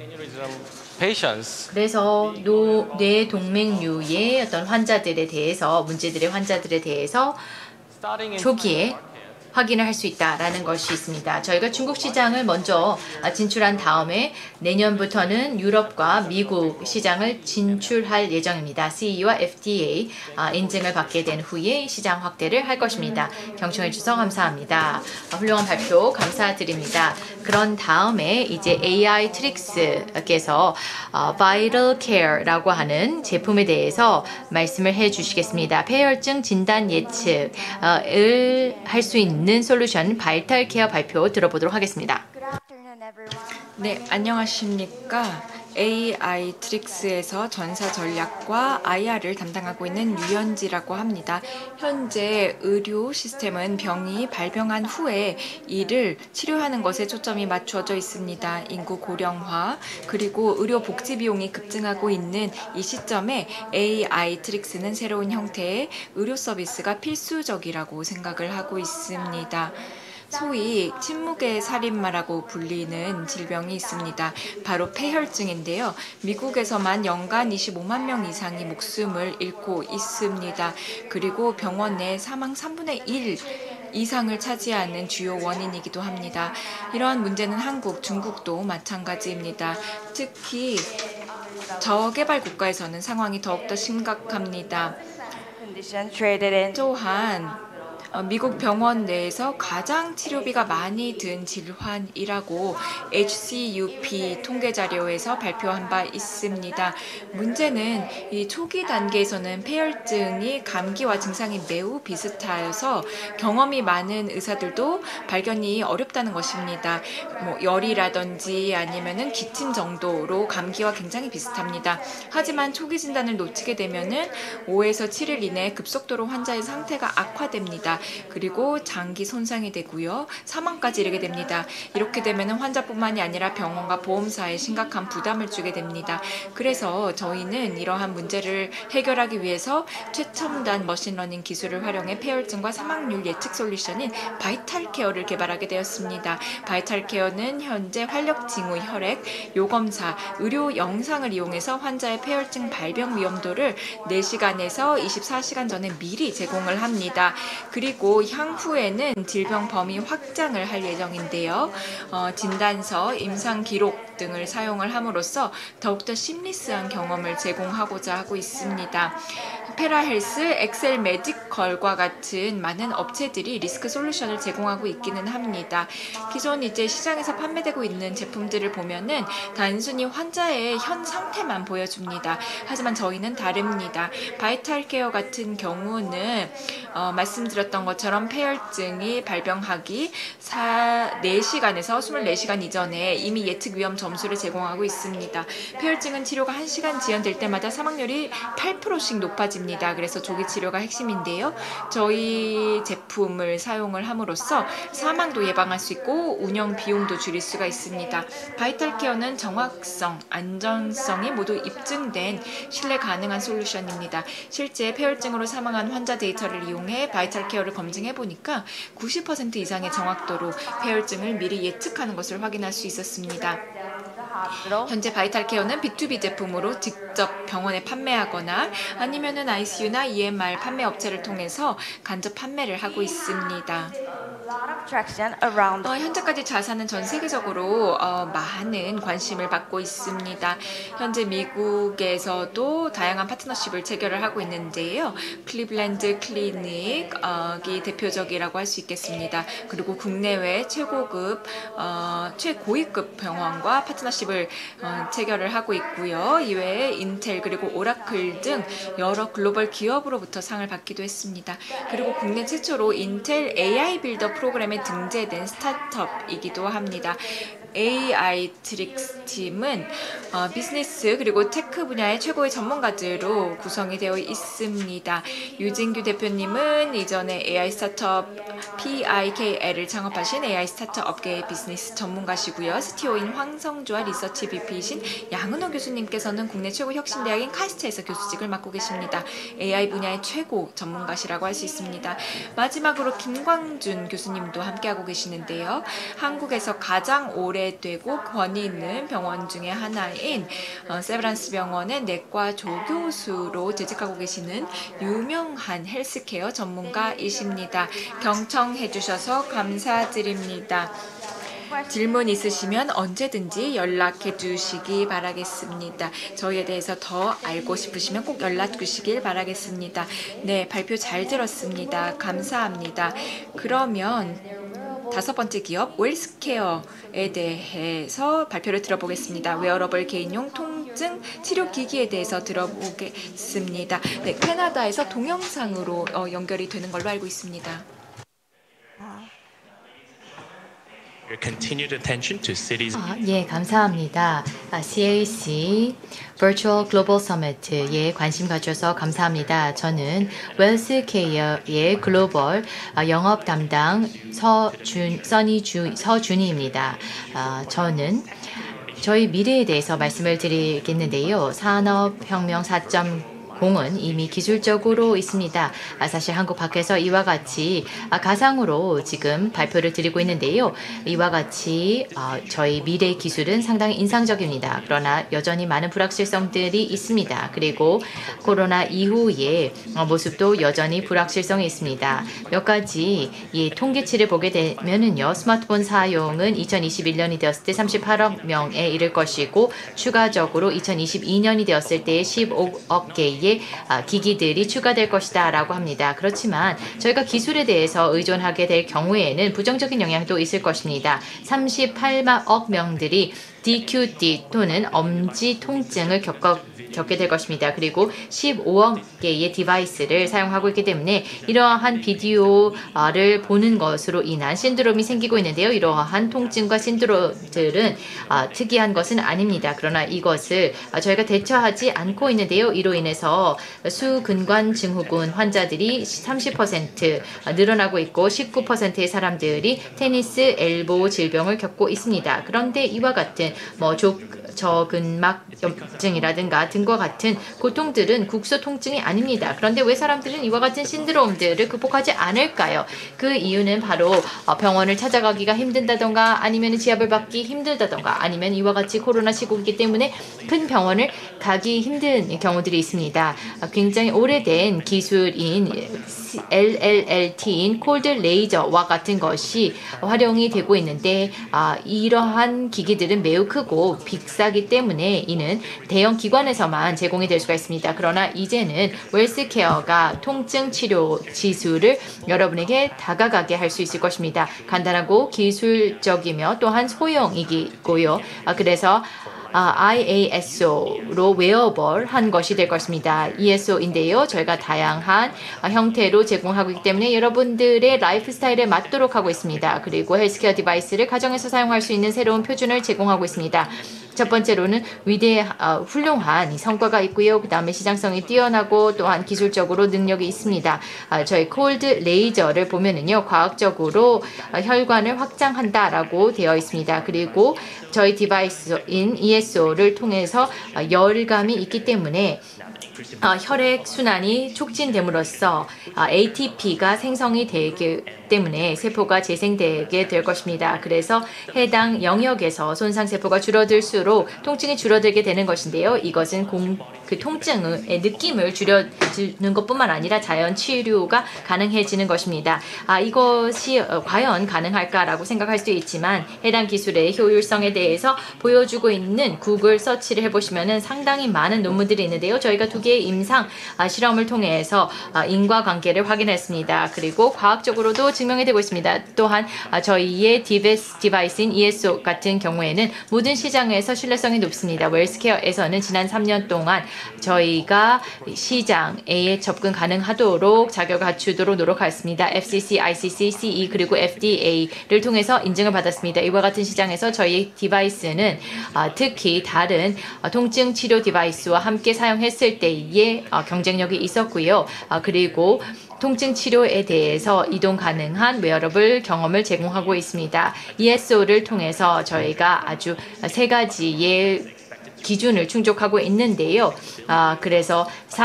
그래서 노, 뇌동맥류의 어떤 환자들에 대해서 문제들의 환자들에 대해서 초기에 확인을 할 수 있다라는 것이 있습니다. 저희가 중국 시장을 먼저 진출한 다음에 내년부터는 유럽과 미국 시장을 진출할 예정입니다. 씨이와 에프디에이 인증을 받게 된 후에 시장 확대를 할 것입니다. 경청해 주셔서 감사합니다. 훌륭한 발표 감사드립니다. 그런 다음에 이제 에이아이 트릭스께서 Vital Care라고 하는 제품에 대해서 말씀을 해 주시겠습니다. 폐혈증 진단 예측을 할 수 있는 있는 솔루션 바이탈 케어 발표 들어보도록 하겠습니다. 네, 안녕하십니까. 에이아이 트릭스에서 전사 전략과 아이알을 담당하고 있는 유연지라고 합니다. 현재 의료 시스템은 병이 발병한 후에 이를 치료하는 것에 초점이 맞춰져 있습니다. 인구 고령화 그리고 의료 복지 비용이 급증하고 있는 이 시점에 에이아이 트릭스는 새로운 형태의 의료 서비스가 필수적이라고 생각을 하고 있습니다. 소위 침묵의 살인마라고 불리는 질병이 있습니다. 바로 폐혈증인데요. 미국에서만 연간 이십오만 명 이상이 목숨을 잃고 있습니다. 그리고 병원 내 사망 삼분의 일 이상을 차지하는 주요 원인이기도 합니다. 이러한 문제는 한국, 중국도 마찬가지입니다. 특히 저개발 국가에서는 상황이 더욱더 심각합니다. 또한 미국 병원 내에서 가장 치료비가 많이 든 질환이라고 에이치씨유피 통계 자료에서 발표한 바 있습니다. 문제는 이 초기 단계에서는 폐혈증이 감기와 증상이 매우 비슷하여서 경험이 많은 의사들도 발견이 어렵다는 것입니다. 뭐 열이라든지 아니면은 기침 정도로 감기와 굉장히 비슷합니다. 하지만 초기 진단을 놓치게 되면은 오에서 칠 일 이내 급속도로 환자의 상태가 악화됩니다. 그리고 장기 손상이 되고요. 사망까지 이르게 됩니다. 이렇게 되면 환자뿐만이 아니라 병원과 보험사에 심각한 부담을 주게 됩니다. 그래서 저희는 이러한 문제를 해결하기 위해서 최첨단 머신러닝 기술을 활용해 폐혈증과 사망률 예측 솔루션인 바이탈 케어를 개발하게 되었습니다. 바이탈 케어는 현재 활력 징후 혈액, 요검사, 의료 영상을 이용해서 환자의 폐혈증 발병 위험도를 네 시간에서 이십사 시간 전에 미리 제공을 합니다. 그리고 향후에는 질병 범위 확장을 할 예정인데요. 어, 진단서, 임상 기록 등을 사용을 함으로써 더욱더 심리스한 경험을 제공하고자 하고 있습니다. 페라헬스, 엑셀 메디컬과 같은 많은 업체들이 리스크 솔루션을 제공하고 있기는 합니다. 기존 이제 시장에서 판매되고 있는 제품들을 보면은 단순히 환자의 현 상태만 보여줍니다. 하지만 저희는 다릅니다. 바이탈 케어 같은 경우는 어, 말씀드렸던 것처럼 폐혈증이 발병하기 네 시간에서 이십사 시간 이전에 이미 예측 위험 점수를 제공하고 있습니다. 폐혈증은 치료가 한 시간 지연될 때마다 사망률이 팔 퍼센트씩 높아집니다. 있습니다. 그래서 조기 치료가 핵심인데요. 저희 제품을 사용을 함으로써 사망도 예방할 수 있고 운영 비용도 줄일 수가 있습니다. 바이탈 케어는 정확성, 안전성이 모두 입증된 신뢰 가능한 솔루션입니다. 실제 폐혈증으로 사망한 환자 데이터를 이용해 바이탈 케어를 검증해 보니까 구십 퍼센트 이상의 정확도로 폐혈증을 미리 예측하는 것을 확인할 수 있었습니다. 현재 바이탈 케어는 비투비 제품으로 직접 병원에 판매하거나 아니면은 아이씨유나 이엠알 판매 업체를 통해서 간접 판매를 하고 있습니다. 어, 현재까지 자사는 전 세계적으로 어, 많은 관심을 받고 있습니다. 현재 미국에서도 다양한 파트너십을 체결을 하고 있는데요. 클리블랜드 클리닉이 어, 대표적이라고 할 수 있겠습니다. 그리고 국내외 최고급, 어, 최고위급 병원과 파트너십을 어, 체결을 하고 있고요. 이외에 인텔 그리고 오라클 등 여러 글로벌 기업으로부터 상을 받기도 했습니다. 그리고 국내 최초로 인텔 에이아이 빌더 프로그램에 등재된 스타트업이기도 합니다. 에이아이 트릭스 팀은 어, 비즈니스 그리고 테크 분야의 최고의 전문가들로 구성이 되어 있습니다. 유진규 대표님은 이전에 에이아이 스타트업 피아이케이엘을 창업하신 에이아이 스타트업 업계의 비즈니스 전문가시고요. 씨티오인 황성주와 리서치 비피이신 양은호 교수님께서는 국내 최고 혁신대학인 카이스트에서 교수직을 맡고 계십니다. 에이아이 분야의 최고 전문가시라고 할 수 있습니다. 마지막으로 김광준 교수님도 함께하고 계시는데요. 한국에서 가장 오래 되고 권위 있는 병원 중에 하나인 어, 세브란스 병원의 내과 조교수로 재직하고 계시는 유명한 헬스케어 전문가이십니다. 경청해 주셔서 감사드립니다. 질문 있으시면 언제든지 연락해 주시기 바라겠습니다. 저희에 대해서 더 알고 싶으시면 꼭 연락 주시길 바라겠습니다. 네, 발표 잘 들었습니다. 감사합니다. 그러면 다섯 번째 기업 웰스케어에 대해서 발표를 들어보겠습니다. 웨어러블 개인용 통증 치료기기에 대해서 들어보겠습니다. 네, 캐나다에서 동영상으로 어, 연결이 되는 걸로 알고 있습니다. Continued attention to cities. 아, 예, 감사합니다. 아, 씨에이씨 Virtual Global Summit에 관심 가져서 감사합니다. 저는 웰스케어의 글로벌 아, 영업 담당 서준, 써니주, 서준희입니다. 아, 저는 저희 미래에 대해서 말씀을 드리겠는데요. 산업혁명 사 점 공은 이미 기술적으로 있습니다. 아, 사실 한국 밖에서 이와 같이 아, 가상으로 지금 발표를 드리고 있는데요. 이와 같이 아, 저희 미래 기술은 상당히 인상적입니다. 그러나 여전히 많은 불확실성들이 있습니다. 그리고 코로나 이후의 어, 모습도 여전히 불확실성이 있습니다. 몇 가지 이 통계치를 보게 되면은요. 스마트폰 사용은 이천이십일 년이 되었을 때 삼십팔억 명에 이를 것이고 추가적으로 이천이십이 년이 되었을 때 십오억 개의 기기들이 추가될 것이다 라고 합니다. 그렇지만 저희가 기술에 대해서 의존하게 될 경우에는 부정적인 영향도 있을 것입니다. 삼십팔억 명들이 디큐티 또는 엄지 통증을 겪어, 겪게 될 것입니다. 그리고 십오억 개의 디바이스를 사용하고 있기 때문에 이러한 비디오를 보는 것으로 인한 신드롬이 생기고 있는데요. 이러한 통증과 신드롬들은 아, 특이한 것은 아닙니다. 그러나 이것을 저희가 대처하지 않고 있는데요. 이로 인해서 수근관 증후군 환자들이 삼십 퍼센트 늘어나고 있고 십구 퍼센트의 사람들이 테니스 엘보 질병을 겪고 있습니다. 그런데 이와 같은 뭐 조, 저근막염증이라든가 등과 같은 고통들은 국소 통증이 아닙니다. 그런데 왜 사람들은 이와 같은 신드롬들을 극복하지 않을까요? 그 이유는 바로 병원을 찾아가기가 힘든다던가 아니면 지압을 받기 힘들다던가 아니면 이와 같이 코로나 시국이기 때문에 큰 병원을 가기 힘든 경우들이 있습니다. 굉장히 오래된 기술인 엘엘엘티인 콜드 레이저와 같은 것이 활용이 되고 있는데 아, 이러한 기기들은 매우 크고 비싸기 때문에 이는 대형 기관에서만 제공이 될 수가 있습니다. 그러나 이제는 웰스케어가 통증 치료 기술을 여러분에게 다가가게 할 수 있을 것입니다. 간단하고 기술적이며 또한 소형이고요. 아, 그래서 아, 아이에이에스오로 웨어벌한 것이 될 것입니다. 이에스오인데요. 저희가 다양한 형태로 제공하고 있기 때문에 여러분들의 라이프 스타일에 맞도록 하고 있습니다. 그리고 헬스케어 디바이스를 가정에서 사용할 수 있는 새로운 표준을 제공하고 있습니다. 첫 번째로는 위대 어, 훌륭한 성과가 있고요. 그 다음에 시장성이 뛰어나고 또한 기술적으로 능력이 있습니다. 어, 저희 콜드 레이저를 보면은요, 과학적으로 어, 혈관을 확장한다라고 되어 있습니다. 그리고 저희 디바이스인 이에스오를 통해서 어, 열감이 있기 때문에 어, 혈액 순환이 촉진됨으로써 어, 에이티피가 생성이 되기 때문에 세포가 재생되게 될 것입니다. 그래서 해당 영역에서 손상세포가 줄어들수록 통증이 줄어들게 되는 것인데요. 이것은 공, 그 통증의 느낌을 줄여주는 것뿐만 아니라 자연 치료가 가능해지는 것입니다. 아, 이것이 어, 과연 가능할까라고 생각할 수 있지만 해당 기술의 효율성에 대해서 보여주고 있는 구글 서치를 해보시면 상당히 많은 논문들이 있는데요. 저희가 두 개의 임상 아, 실험을 통해서 아, 인과관계를 확인했습니다. 그리고 과학적으로도 증명이 되고 있습니다. 또한 아, 저희의 디베스, 디바이스인 이에스오 같은 경우에는 모든 시장에서 신뢰성이 높습니다. 웰스케어에서는 지난 삼 년 동안 저희가 시장에 접근 가능하도록 자격을 갖추도록 노력하였습니다. 에프씨씨, 아이씨씨, 씨이 그리고 에프디에이를 통해서 인증을 받았습니다. 이와 같은 시장에서 저희 디바이스는 아, 특히 다른 아, 통증 치료 디바이스와 함께 사용했을 때의 아, 경쟁력이 있었고요. 아, 그리고 통증 치료에 대해서 이동 가능한 웨어러블 경험을 제공하고 있습니다. 이에스오를 통해서 저희가 아주 세 가지의 기준을 충족하고 있는데요. 아, 그래서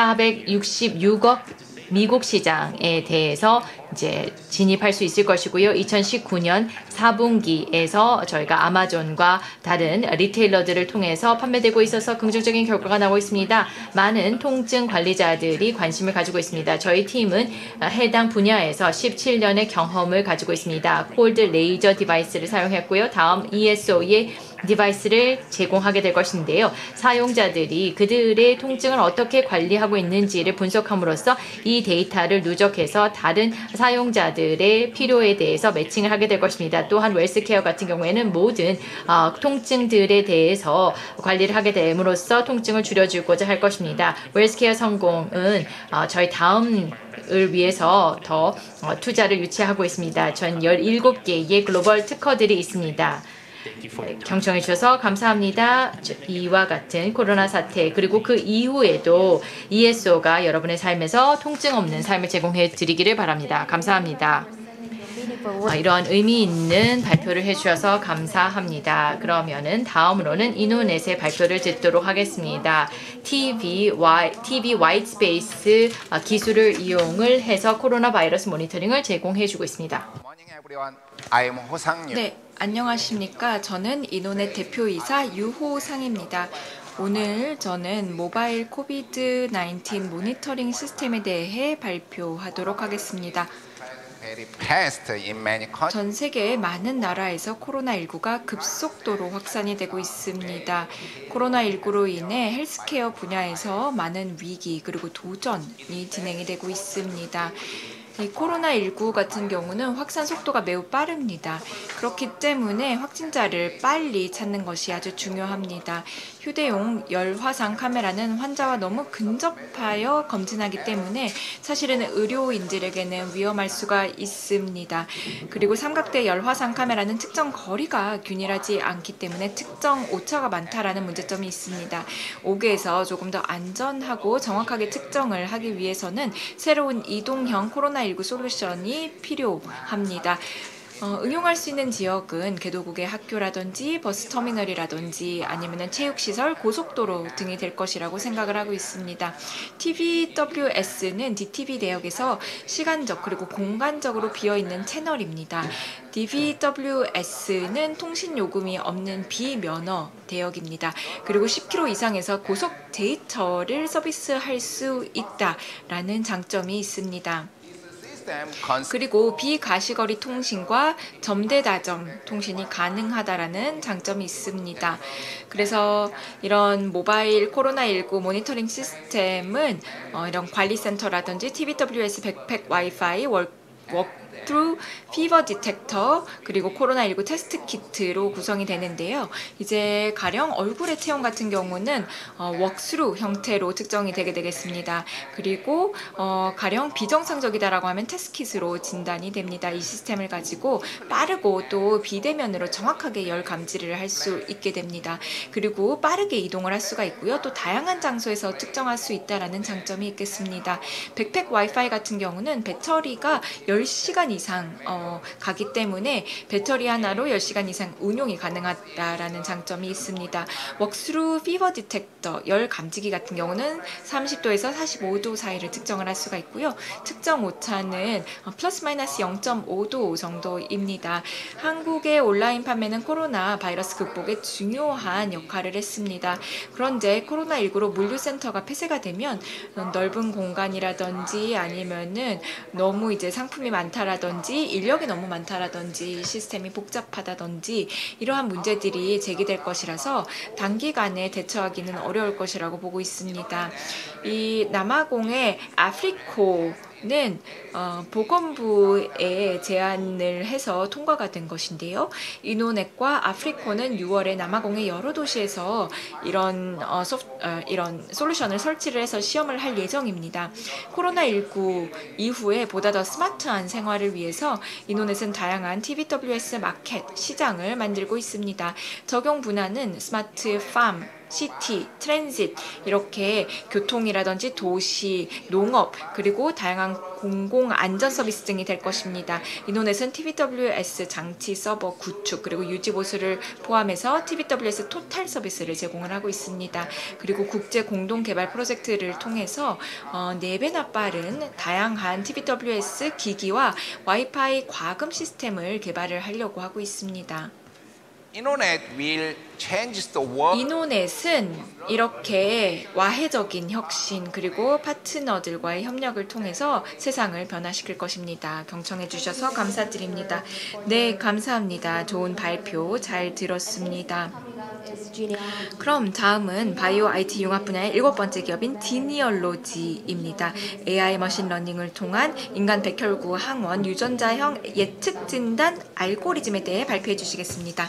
사백육십육억 미국 시장에 대해서 이제 진입할 수 있을 것이고요. 이천십구 년 사 분기에서 저희가 아마존과 다른 리테일러들을 통해서 판매되고 있어서 긍정적인 결과가 나오고 있습니다. 많은 통증 관리자들이 관심을 가지고 있습니다. 저희 팀은 해당 분야에서 십칠 년의 경험을 가지고 있습니다. 콜드 레이저 디바이스를 사용했고요. 다음 이에스오의 디바이스를 제공하게 될 것인데요. 사용자들이 그들의 통증을 어떻게 관리하고 있는지를 분석함으로써 이 데이터를 누적해서 다른 사용자들의 필요에 대해서 매칭을 하게 될 것입니다. 또한 웰스케어 같은 경우에는 모든 어, 통증들에 대해서 관리를 하게 됨으로써 통증을 줄여주고자 할 것입니다. 웰스케어 성공은 어, 저희 다음 을 위해서 더 어, 투자를 유치하고 있습니다. 전 열일곱 개의 글로벌 특허들이 있습니다. 경청해 주셔서 감사합니다. 이와 같은 코로나 사태 그리고 그 이후에도 이에스오가 여러분의 삶에서 통증 없는 삶을 제공해 드리기를 바랍니다. 감사합니다. 아, 이런 의미 있는 발표를 해주셔서 감사합니다. 그러면은 다음으로는 이노넷의 발표를 듣도록 하겠습니다. 티비, 와이, 티비 화이트스페이스 기술을 이용을 해서 코로나 바이러스 모니터링을 제공해주고 있습니다. 네, 안녕하십니까. 저는 이노넷 대표이사 유호상입니다. 오늘 저는 모바일 코비드 나인틴 모니터링 시스템에 대해 발표하도록 하겠습니다. 전 세계의 많은 나라에서 코로나십구가 급속도로 확산이 되고 있습니다. 코로나십구로 인해 헬스케어 분야에서 많은 위기 그리고 도전이 진행이 되고 있습니다. 이 코로나십구 같은 경우는 확산 속도가 매우 빠릅니다. 그렇기 때문에 확진자를 빨리 찾는 것이 아주 중요합니다. 휴대용 열화상 카메라는 환자와 너무 근접하여 검진하기 때문에 사실은 의료인들에게는 위험할 수가 있습니다. 그리고 삼각대 열화상 카메라는 특정 거리가 균일하지 않기 때문에 특정 오차가 많다라는 문제점이 있습니다. 옥외에서 조금 더 안전하고 정확하게 측정을 하기 위해서는 새로운 이동형 코로나십구 솔루션이 필요합니다. 어, 응용할 수 있는 지역은 개도국의 학교라든지 버스터미널이라든지 아니면 체육시설, 고속도로 등이 될 것이라고 생각을 하고 있습니다. 티비더블유에스는 디티비 대역에서 시간적 그리고 공간적으로 비어있는 채널입니다. 디비더블유에스는 통신요금이 없는 비면허 대역입니다. 그리고 십 킬로미터 이상에서 고속 데이터를 서비스할 수 있다라는 장점이 있습니다. 그리고 비가시거리 통신과 점대다점 통신이 가능하다라는 장점이 있습니다. 그래서 이런 모바일 코로나십구 모니터링 시스템은 어, 이런 관리센터라든지 티비더블유에스 백팩 와이파이 월 워, walkthrough, fever detector, 그리고 코로나십구 테스트 키트로 구성이 되는데요. 이제 가령 얼굴의 체온 같은 경우는 어, walkthrough 형태로 측정이 되게 되겠습니다. 그리고 어, 가령 비정상적이다라고 하면 테스트킷으로 진단이 됩니다. 이 시스템을 가지고 빠르고 또 비대면으로 정확하게 열 감지를 할 수 있게 됩니다. 그리고 빠르게 이동을 할 수가 있고요. 또 다양한 장소에서 측정할 수 있다라는 장점이 있겠습니다. 백팩 와이파이 같은 경우는 배터리가 열 시간 이상 어, 가기 때문에 배터리 하나로 열 시간 이상 운용이 가능하다라는 장점이 있습니다. 웍스루 피버 디텍터 열 감지기 같은 경우는 삼십 도에서 사십오 도 사이를 측정을 할 수가 있고요. 측정 오차는 플러스 마이너스 영 점 오 도 정도입니다. 한국의 온라인 판매는 코로나 바이러스 극복에 중요한 역할을 했습니다. 그런데 코로나십구로 물류센터가 폐쇄가 되면 넓은 공간이라든지 아니면은 너무 이제 상품이 많다라든지 인력이 너무 많다라든지 시스템이 복잡하다든지 이러한 문제들이 제기될 것이라서 단기간에 대처하기는 어려울 것이라고 보고 있습니다. 이 남아공의 아프리코 는 어, 보건부에 제안을 해서 통과가 된 것인데요. 이노넷과 아프리코는 유월에 남아공의 여러 도시에서 이런 어, 소프, 어, 이런 솔루션을 설치를 해서 시험을 할 예정입니다. 코로나십구 이후에 보다 더 스마트한 생활을 위해서 이노넷은 다양한 티비더블유에스 마켓 시장을 만들고 있습니다. 적용 분야는 스마트 팜, 시티, 트랜짓 이렇게 교통이라든지 도시, 농업 그리고 다양한 공공 안전 서비스 등이 될 것입니다. 이노넷은 티비더블유에스 장치 서버 구축 그리고 유지 보수를 포함해서 티비더블유에스 토탈 서비스를 제공을 하고 있습니다. 그리고 국제 공동 개발 프로젝트를 통해서 어, 네 배나 빠른 다양한 티비더블유에스 기기와 와이파이 과금 시스템을 개발을 하려고 하고 있습니다. 이노넷 will change the world. 이노넷은 이렇게 와해적인 혁신 그리고 파트너들과의 협력을 통해서 세상을 변화시킬 것입니다. 경청해 주셔서 감사드립니다. 네, 감사합니다. 좋은 발표 잘 들었습니다. 그럼 다음은 바이오 아이티 융합 분야의 일곱 번째 기업인 디니얼로지입니다. 에이아이 머신러닝을 통한 인간 백혈구 항원 유전자형 예측 진단 알고리즘에 대해 발표해 주시겠습니다.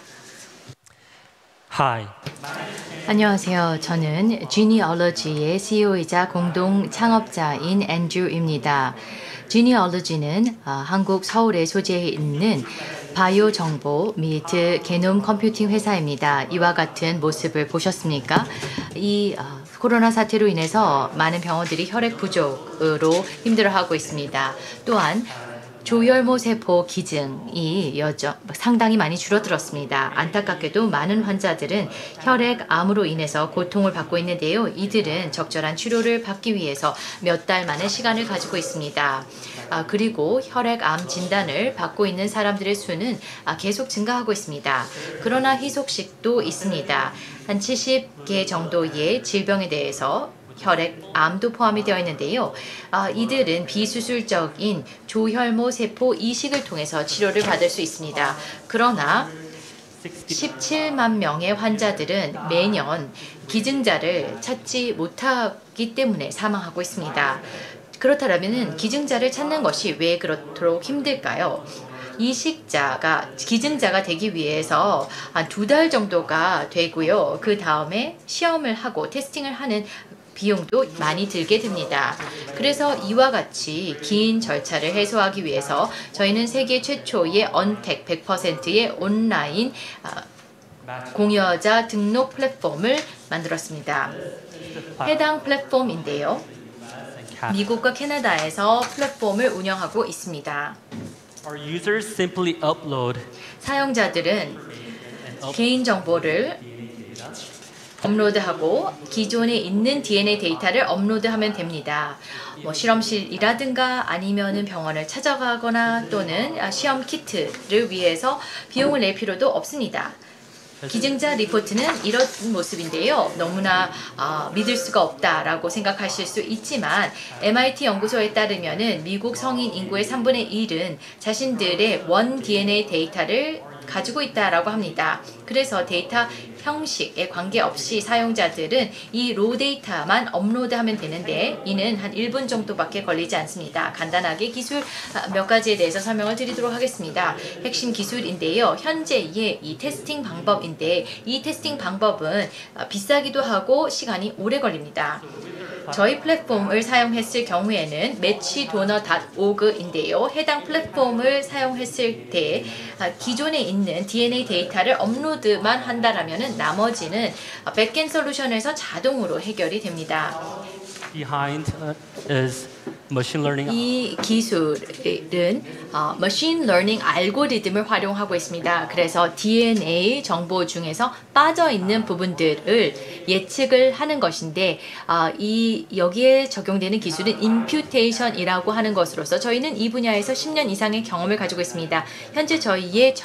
Hi. 안녕하세요. 저는 지니얼러지의 씨이오이자 공동 창업자인 앤드류입니다. 지니얼러지는 어, 한국 서울에 소재해 있는 바이오 정보 및 게놈 컴퓨팅 회사입니다. 이와 같은 모습을 보셨습니까? 이 어, 코로나 사태로 인해서 많은 병원들이 혈액 부족으로 힘들어하고 있습니다. 또한 조혈모 세포 기증이 여전 상당히 많이 줄어들었습니다. 안타깝게도 많은 환자들은 혈액암으로 인해서 고통을 받고 있는데요. 이들은 적절한 치료를 받기 위해서 몇 달 만의 시간을 가지고 있습니다. 아, 그리고 혈액암 진단을 받고 있는 사람들의 수는 아, 계속 증가하고 있습니다. 그러나 희소식도 있습니다. 한 칠십 개 정도의 질병에 대해서 혈액암도 포함이 되어 있는데요. 아, 이들은 비수술적인 조혈모 세포 이식을 통해서 치료를 받을 수 있습니다. 그러나 십칠만 명의 환자들은 매년 기증자를 찾지 못하기 때문에 사망하고 있습니다. 그렇다면 기증자를 찾는 것이 왜 그렇도록 힘들까요? 이식자가 기증자가 되기 위해서 한 두 달 정도가 되고요. 그 다음에 시험을 하고 테스팅을 하는 비용도 많이 들게 됩니다. 그래서 이와 같이 긴 절차를 해소하기 위해서 저희는 세계 최초의 언택 백 퍼센트의 온라인 공여자 등록 플랫폼을 만들었습니다. 해당 플랫폼인데요. 미국과 캐나다에서 플랫폼을 운영하고 있습니다. Our users simply upload 사용자들은 개인정보를 업로드하고 기존에 있는 디엔에이 데이터를 업로드하면 됩니다. 뭐 실험실이라든가 아니면은 병원을 찾아가거나 또는 시험 키트를 위해서 비용을 낼 필요도 없습니다. 기증자 리포트는 이런 모습인데요. 너무나 어, 믿을 수가 없다라고 생각하실 수 있지만 엠아이티 연구소에 따르면은 미국 성인 인구의 삼분의 일은 자신들의 원 디엔에이 데이터를 가지고 있다라고 합니다. 그래서 데이터 형식에 관계없이 사용자들은 이 로 데이터만 업로드하면 되는데 이는 한 일 분 정도밖에 걸리지 않습니다. 간단하게 기술 몇 가지에 대해서 설명을 드리도록 하겠습니다. 핵심 기술인데요. 현재의 이 테스팅 방법인데 이 테스팅 방법은 비싸기도 하고 시간이 오래 걸립니다. 저희 플랫폼을 사용했을 경우에는 매치도너 닷 오그인데요. 해당 플랫폼을 사용했을 때 기존에 있는 디엔에이 데이터를 업로드만 한다라면 나머지는 백엔드 솔루션에서 자동으로 해결이 됩니다. Behind uh, is machine learning. 이 기술은 어, 머신 러닝 알고리즘을 활용하고 있습니다. 그래서 디엔에이 정보 중에서 빠져있는 부분들을 예측을 하는 것인데 어, 이 여기에 적용되는 기술은 임퓨테이션이라고 하는 것으로서 저희는 이 분야에서 십 년 이상의 경험을 가지고 있습니다. 현재 저희의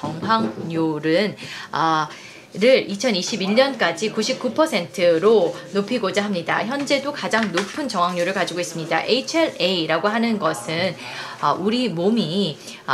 정확률은 어, 를 이천이십일 년까지 구십구 퍼센트로 높이고자 합니다. 현재도 가장 높은 정확률을 가지고 있습니다. 에이치엘에이라고 하는 것은 우리 몸이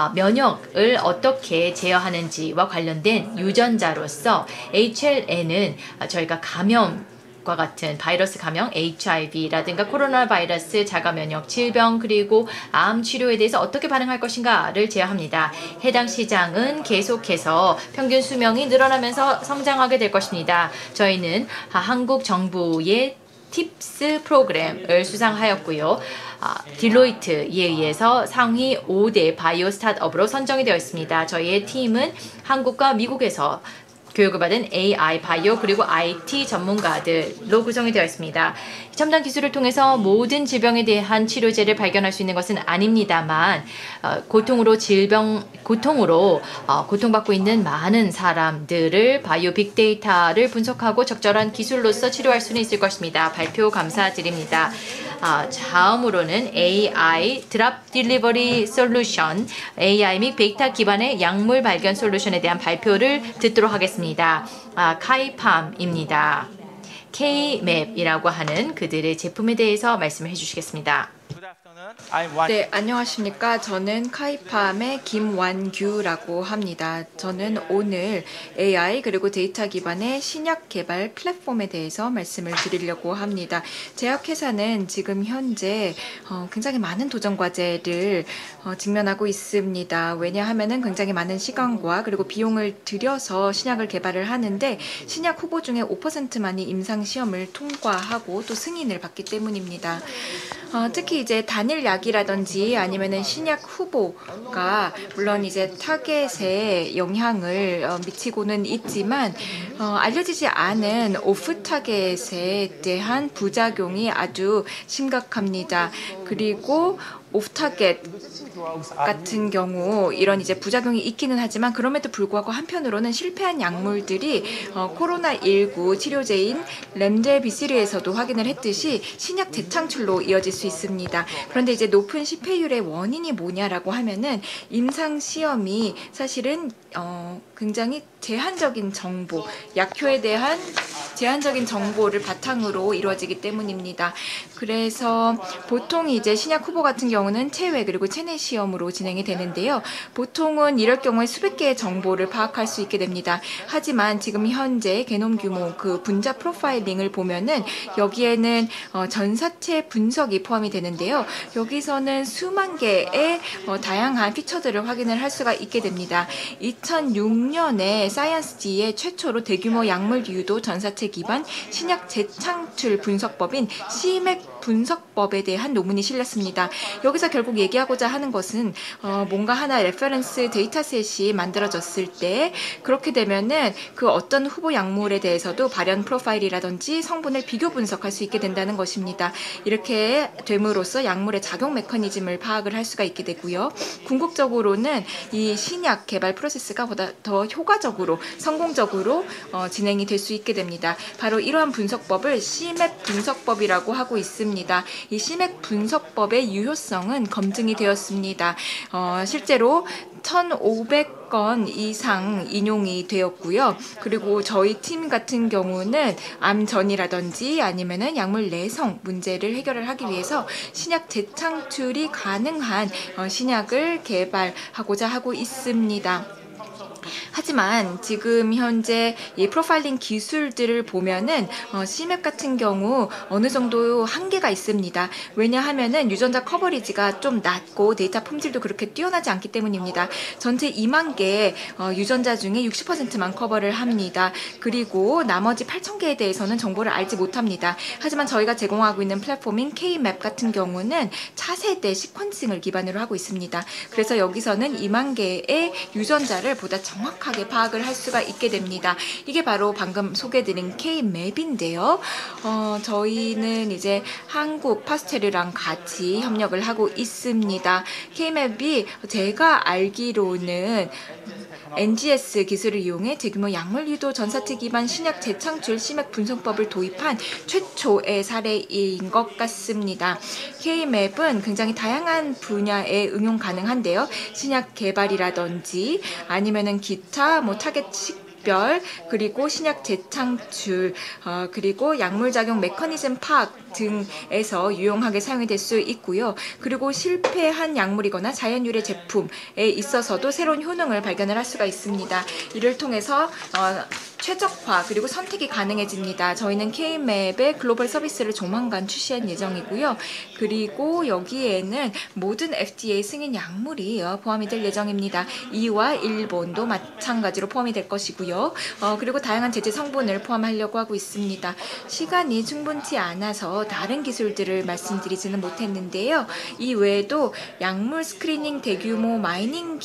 면역을 어떻게 제어하는지와 관련된 유전자로서 에이치엘에는 저희가 감염 과 같은 바이러스 감염, 에이치아이브이라든가 코로나 바이러스, 자가 면역 질병, 그리고 암 치료에 대해서 어떻게 반응할 것인가를 제어합니다. 해당 시장은 계속해서 평균 수명이 늘어나면서 성장하게 될 것입니다. 저희는 한국 정부의 팁스 프로그램을 수상하였고요. 아, 딜로이트에 의해서 상위 오 대 바이오 스타트업으로 선정이 되어 있습니다. 저희의 팀은 한국과 미국에서 교육을 받은 에이아이, 바이오, 그리고 아이티 전문가들로 구성이 되어 있습니다. 첨단 기술을 통해서 모든 질병에 대한 치료제를 발견할 수 있는 것은 아닙니다만 어, 고통으로 질병, 고통으로 어, 고통받고 있는 많은 사람들을 바이오 빅데이터를 분석하고 적절한 기술로서 치료할 수는 있을 것입니다. 발표 감사드립니다. 아, 다음으로는 에이아이 드랍 딜리버리 솔루션, 에이아이 및 데이터 기반의 약물 발견 솔루션에 대한 발표를 듣도록 하겠습니다. 아, 카이팜입니다. K-맵이라고 하는 그들의 제품에 대해서 말씀을 해주시겠습니다. 네, 안녕하십니까. 저는 카이팜의 김완규라고 합니다. 저는 오늘 에이아이 그리고 데이터 기반의 신약 개발 플랫폼에 대해서 말씀을 드리려고 합니다. 제약회사는 지금 현재 어, 굉장히 많은 도전 과제를 어, 직면하고 있습니다. 왜냐하면 굉장히 많은 시간과 그리고 비용을 들여서 신약을 개발을 하는데 신약 후보 중에 오 퍼센트만이 임상시험을 통과하고 또 승인을 받기 때문입니다. 어, 특히 이제 단일 약이라든지 아니면은 신약 후보가 물론 이제 타겟에 영향을 어, 미치고는 있지만 어, 알려지지 않은 오프 타겟에 대한 부작용이 아주 심각합니다. 그리고 오프 타겟 같은 경우 이런 이제 부작용이 있기는 하지만 그럼에도 불구하고 한편으로는 실패한 약물들이 어, 코로나 십구 치료제인 렘데비시르에서도 확인을 했듯이 신약 재창출로 이어질 수 있습니다. 그런데 이제 높은 실패율의 원인이 뭐냐라고 하면은 임상 시험이 사실은 어, 굉장히 제한적인 정보, 약효에 대한 제한적인 정보를 바탕으로 이루어지기 때문입니다. 그래서 보통 이제 신약 후보 같은 경우는 체외 그리고 체내 시험으로 진행이 되는데요. 보통은 이럴 경우에 수백 개의 정보를 파악할 수 있게 됩니다. 하지만 지금 현재 게놈 규모 그 분자 프로파일링을 보면은 여기에는 어, 전사체 분석이 포함이 되는데요. 여기서는 수만 개의 어, 다양한 피처들을 확인을 할 수가 있게 됩니다. 이천육 년에 사이언스지에 최초로 대규모 약물 유도 전사체 기반 신약 재창출 분석법인 씨맥 분석법에 대한 논문이 실렸습니다. 여기서 결국 얘기하고자 하는 것은 어, 뭔가 하나 레퍼런스 데이터셋이 만들어졌을 때 그렇게 되면은 그 어떤 후보 약물에 대해서도 발현 프로파일이라든지 성분을 비교 분석할 수 있게 된다는 것입니다. 이렇게 됨으로써 약물의 작용 메커니즘을 파악을 할 수가 있게 되고요. 궁극적으로는 이 신약 개발 프로세스가 보다 더 효과적으로 성공적으로 어, 진행이 될 수 있게 됩니다. 바로 이러한 분석법을 씨맥 분석법이라고 하고 있습니다. 이 씨맥 분석법의 유효성은 검증이 되었습니다. 어, 실제로 천오백 건 이상 인용이 되었고요. 그리고 저희 팀 같은 경우는 암전이라든지 아니면은 약물 내성 문제를 해결을 하기 위해서 신약 재창출이 가능한 어, 신약을 개발하고자 하고 있습니다. 하지만 지금 현재 이 프로파일링 기술들을 보면은 어, 씨맵 같은 경우 어느 정도 한계가 있습니다. 왜냐하면은 유전자 커버리지가 좀 낮고 데이터 품질도 그렇게 뛰어나지 않기 때문입니다. 전체 이만 개의 어, 유전자 중에 육십 퍼센트만 커버를 합니다. 그리고 나머지 팔천 개에 대해서는 정보를 알지 못합니다. 하지만 저희가 제공하고 있는 플랫폼인 K-맵 같은 경우는 차세대 시퀀싱을 기반으로 하고 있습니다. 그래서 여기서는 이만 개의 유전자를 보다 정확하게 파악을 할 수가 있게 됩니다. 이게 바로 방금 소개드린 K-맵인데요. 어, 저희는 이제 한국 파스테르랑 같이 협력을 하고 있습니다. K-맵이 제가 알기로는 엔지에스 기술을 이용해 대규모 약물 유도 전사체 기반 신약 재창출 씨맵 분석법을 도입한 최초의 사례인 것 같습니다. K-맵은 굉장히 다양한 분야에 응용 가능한데요. 신약 개발이라든지 아니면은 기타 뭐 타겟 식별 그리고 신약 재창출 어, 그리고 약물작용 메커니즘 파악 등에서 유용하게 사용이 될 수 있고요. 그리고 실패한 약물이거나 자연유래 제품에 있어서도 새로운 효능을 발견을 할 수가 있습니다. 이를 통해서 어, 최적화 그리고 선택이 가능해집니다. 저희는 K-맵의 글로벌 서비스를 조만간 출시할 예정이고요. 그리고 여기에는 모든 에프디에이 승인 약물이 포함이 될 예정입니다. 이와 일본도 마찬가지로 포함이 될 것이고요. 어, 그리고 다양한 제재 성분을 포함하려고 하고 있습니다. 시간이 충분치 않아서 다른 기술들을 말씀드리지는 못했는데요. 이 외에도 약물 스크리닝 대규모 마이닝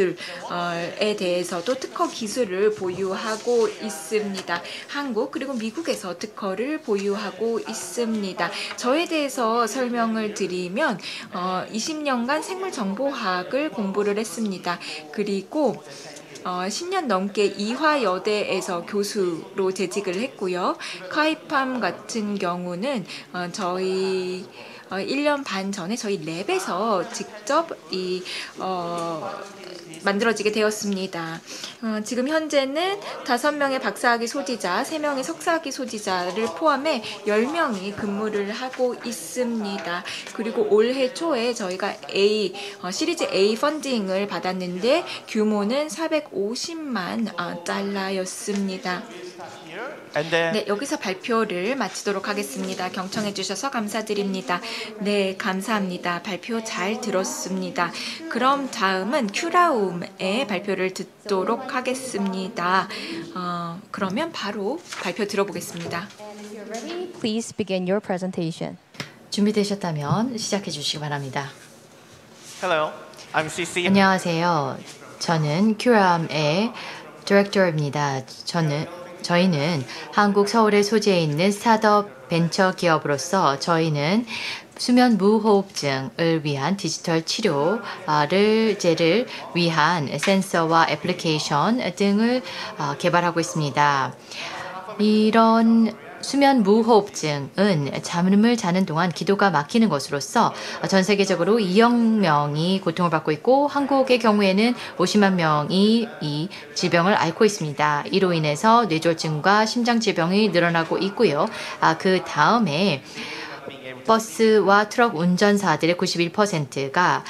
기술에 대해서도 특허 기술을 보유하고 있습니다. 한국 그리고 미국에서 특허를 보유하고 있습니다. 저에 대해서 설명을 드리면 어, 이십 년간 생물정보학을 공부를 했습니다. 그리고 어, 십 년 넘게 이화여대에서 교수로 재직을 했고요. 카이팜 같은 경우는 어, 저희 어, 일 년 반 전에 저희 랩에서 직접 이 어, 만들어지게 되었습니다. 어, 지금 현재는 다섯 명의 박사학위 소지자, 세 명의 석사학위 소지자를 포함해 열 명이 근무를 하고 있습니다. 그리고 올해 초에 저희가 A, 어, 시리즈 A 펀딩을 받았는데 규모는 사백오십만 어, 달러였습니다. 네, 여기서 발표를 마치도록 하겠습니다. 경청해 주셔서 감사드립니다. 네, 감사합니다. 발표 잘 들었습니다. 그럼 다음은 큐라움의 발표를 듣도록 하겠습니다. 어, 그러면 바로 발표 들어보겠습니다. Please begin your presentation. 준비되셨다면 시작해 주시기 바랍니다. Hello, I'm 씨씨. 안녕하세요. 저는 큐라움의 디렉터입니다. 저는 저희는 한국 서울에 소재해 있는 스타트업 벤처 기업으로서 저희는 수면 무호흡증을 위한 디지털 치료를 제를 위한 센서와 애플리케이션 등을 개발하고 있습니다. 이런 수면 무호흡증은 잠을 자는 동안 기도가 막히는 것으로서 전 세계적으로 이억 명이 고통을 받고 있고 한국의 경우에는 오십만 명이 이 질병을 앓고 있습니다. 이로 인해서 뇌졸중과 심장질병이 늘어나고 있고요. 아, 그 다음에 버스와 트럭 운전사들의 구십일 퍼센트가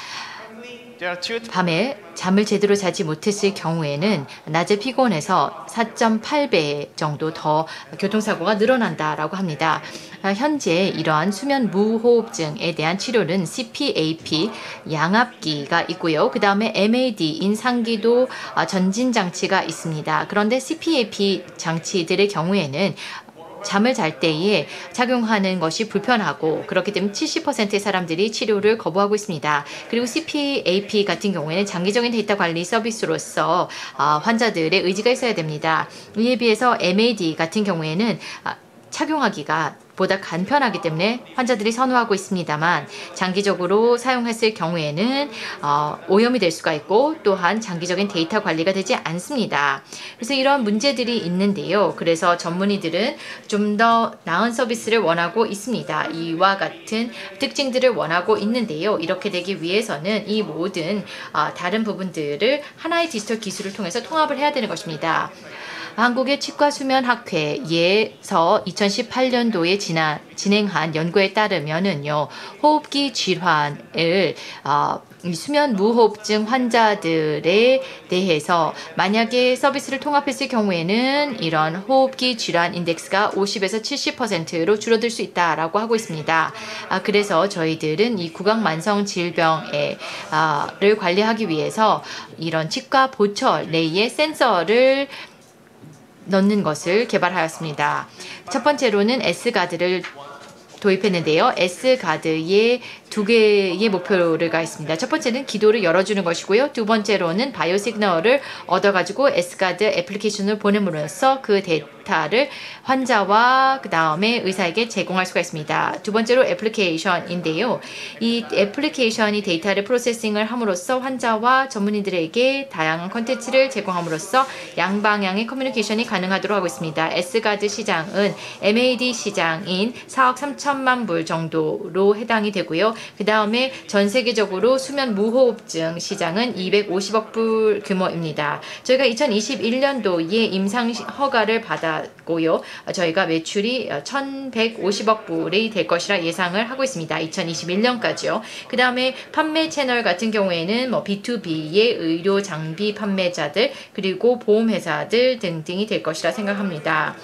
밤에 잠을 제대로 자지 못했을 경우에는 낮에 피곤해서 사 점 팔 배 정도 더 교통사고가 늘어난다라고 합니다. 현재 이러한 수면 무호흡증에 대한 치료는 씨피에이피 양압기가 있고요. 그 다음에 엠에이디 인상기도 전진장치가 있습니다. 그런데 씨피에이피 장치들의 경우에는 잠을 잘 때에 착용하는 것이 불편하고 그렇기 때문에 칠십 퍼센트의 사람들이 치료를 거부하고 있습니다. 그리고 씨피에이피 같은 경우에는 장기적인 데이터 관리 서비스로서 환자들의 의지가 있어야 됩니다. 이에 비해서 엠에이디 같은 경우에는 착용하기가 보다 간편하기 때문에 환자들이 선호하고 있습니다만 장기적으로 사용했을 경우에는 어, 오염이 될 수가 있고 또한 장기적인 데이터 관리가 되지 않습니다. 그래서 이런 문제들이 있는데요. 그래서 전문의들은 좀 더 나은 서비스를 원하고 있습니다. 이와 같은 특징들을 원하고 있는데요. 이렇게 되기 위해서는 이 모든 어, 다른 부분들을 하나의 디지털 기술을 통해서 통합을 해야 되는 것입니다. 한국의 치과수면학회에서 이천십팔 년도에 지나, 진행한 연구에 따르면은요, 호흡기 질환을 어, 이 수면 무호흡증 환자들에 대해서 만약에 서비스를 통합했을 경우에는 이런 호흡기 질환 인덱스가 오십에서 칠십 퍼센트로 줄어들 수 있다라고 하고 있습니다. 아, 그래서 저희들은 이 구강만성 질병을 아, 관리하기 위해서 이런 치과 보철 내에 센서를 넣는 것을 개발하였습니다. 첫 번째로는 S가드를 도입했는데요. S가드에 두 개의 목표를 가했습니다. 첫 번째는 기도를 열어주는 것이고요. 두 번째로는 바이오 시그널을 얻어가지고 S가드 애플리케이션을 보냄으로써 그 데이터를 환자와 그 다음에 의사에게 제공할 수가 있습니다. 두 번째로 애플리케이션인데요. 이 애플리케이션이 데이터를 프로세싱을 함으로써 환자와 전문의들에게 다양한 컨텐츠를 제공함으로써 양방향의 커뮤니케이션이 가능하도록 하고 있습니다. S가드 시장은 엠에이디 시장인 사억 삼천만 불 정도로 해당이 되고요. 그 다음에 전 세계적으로 수면 무호흡증 시장은 이백오십억 불 규모입니다. 저희가 이천이십일 년도에 임상 허가를 받았고요. 저희가 매출이 천백오십억 불이 될 것이라 예상을 하고 있습니다. 이천이십일 년까지요. 그 다음에 판매 채널 같은 경우에는 뭐 비투비의 의료 장비 판매자들 그리고 보험회사들 등등이 될 것이라 생각합니다.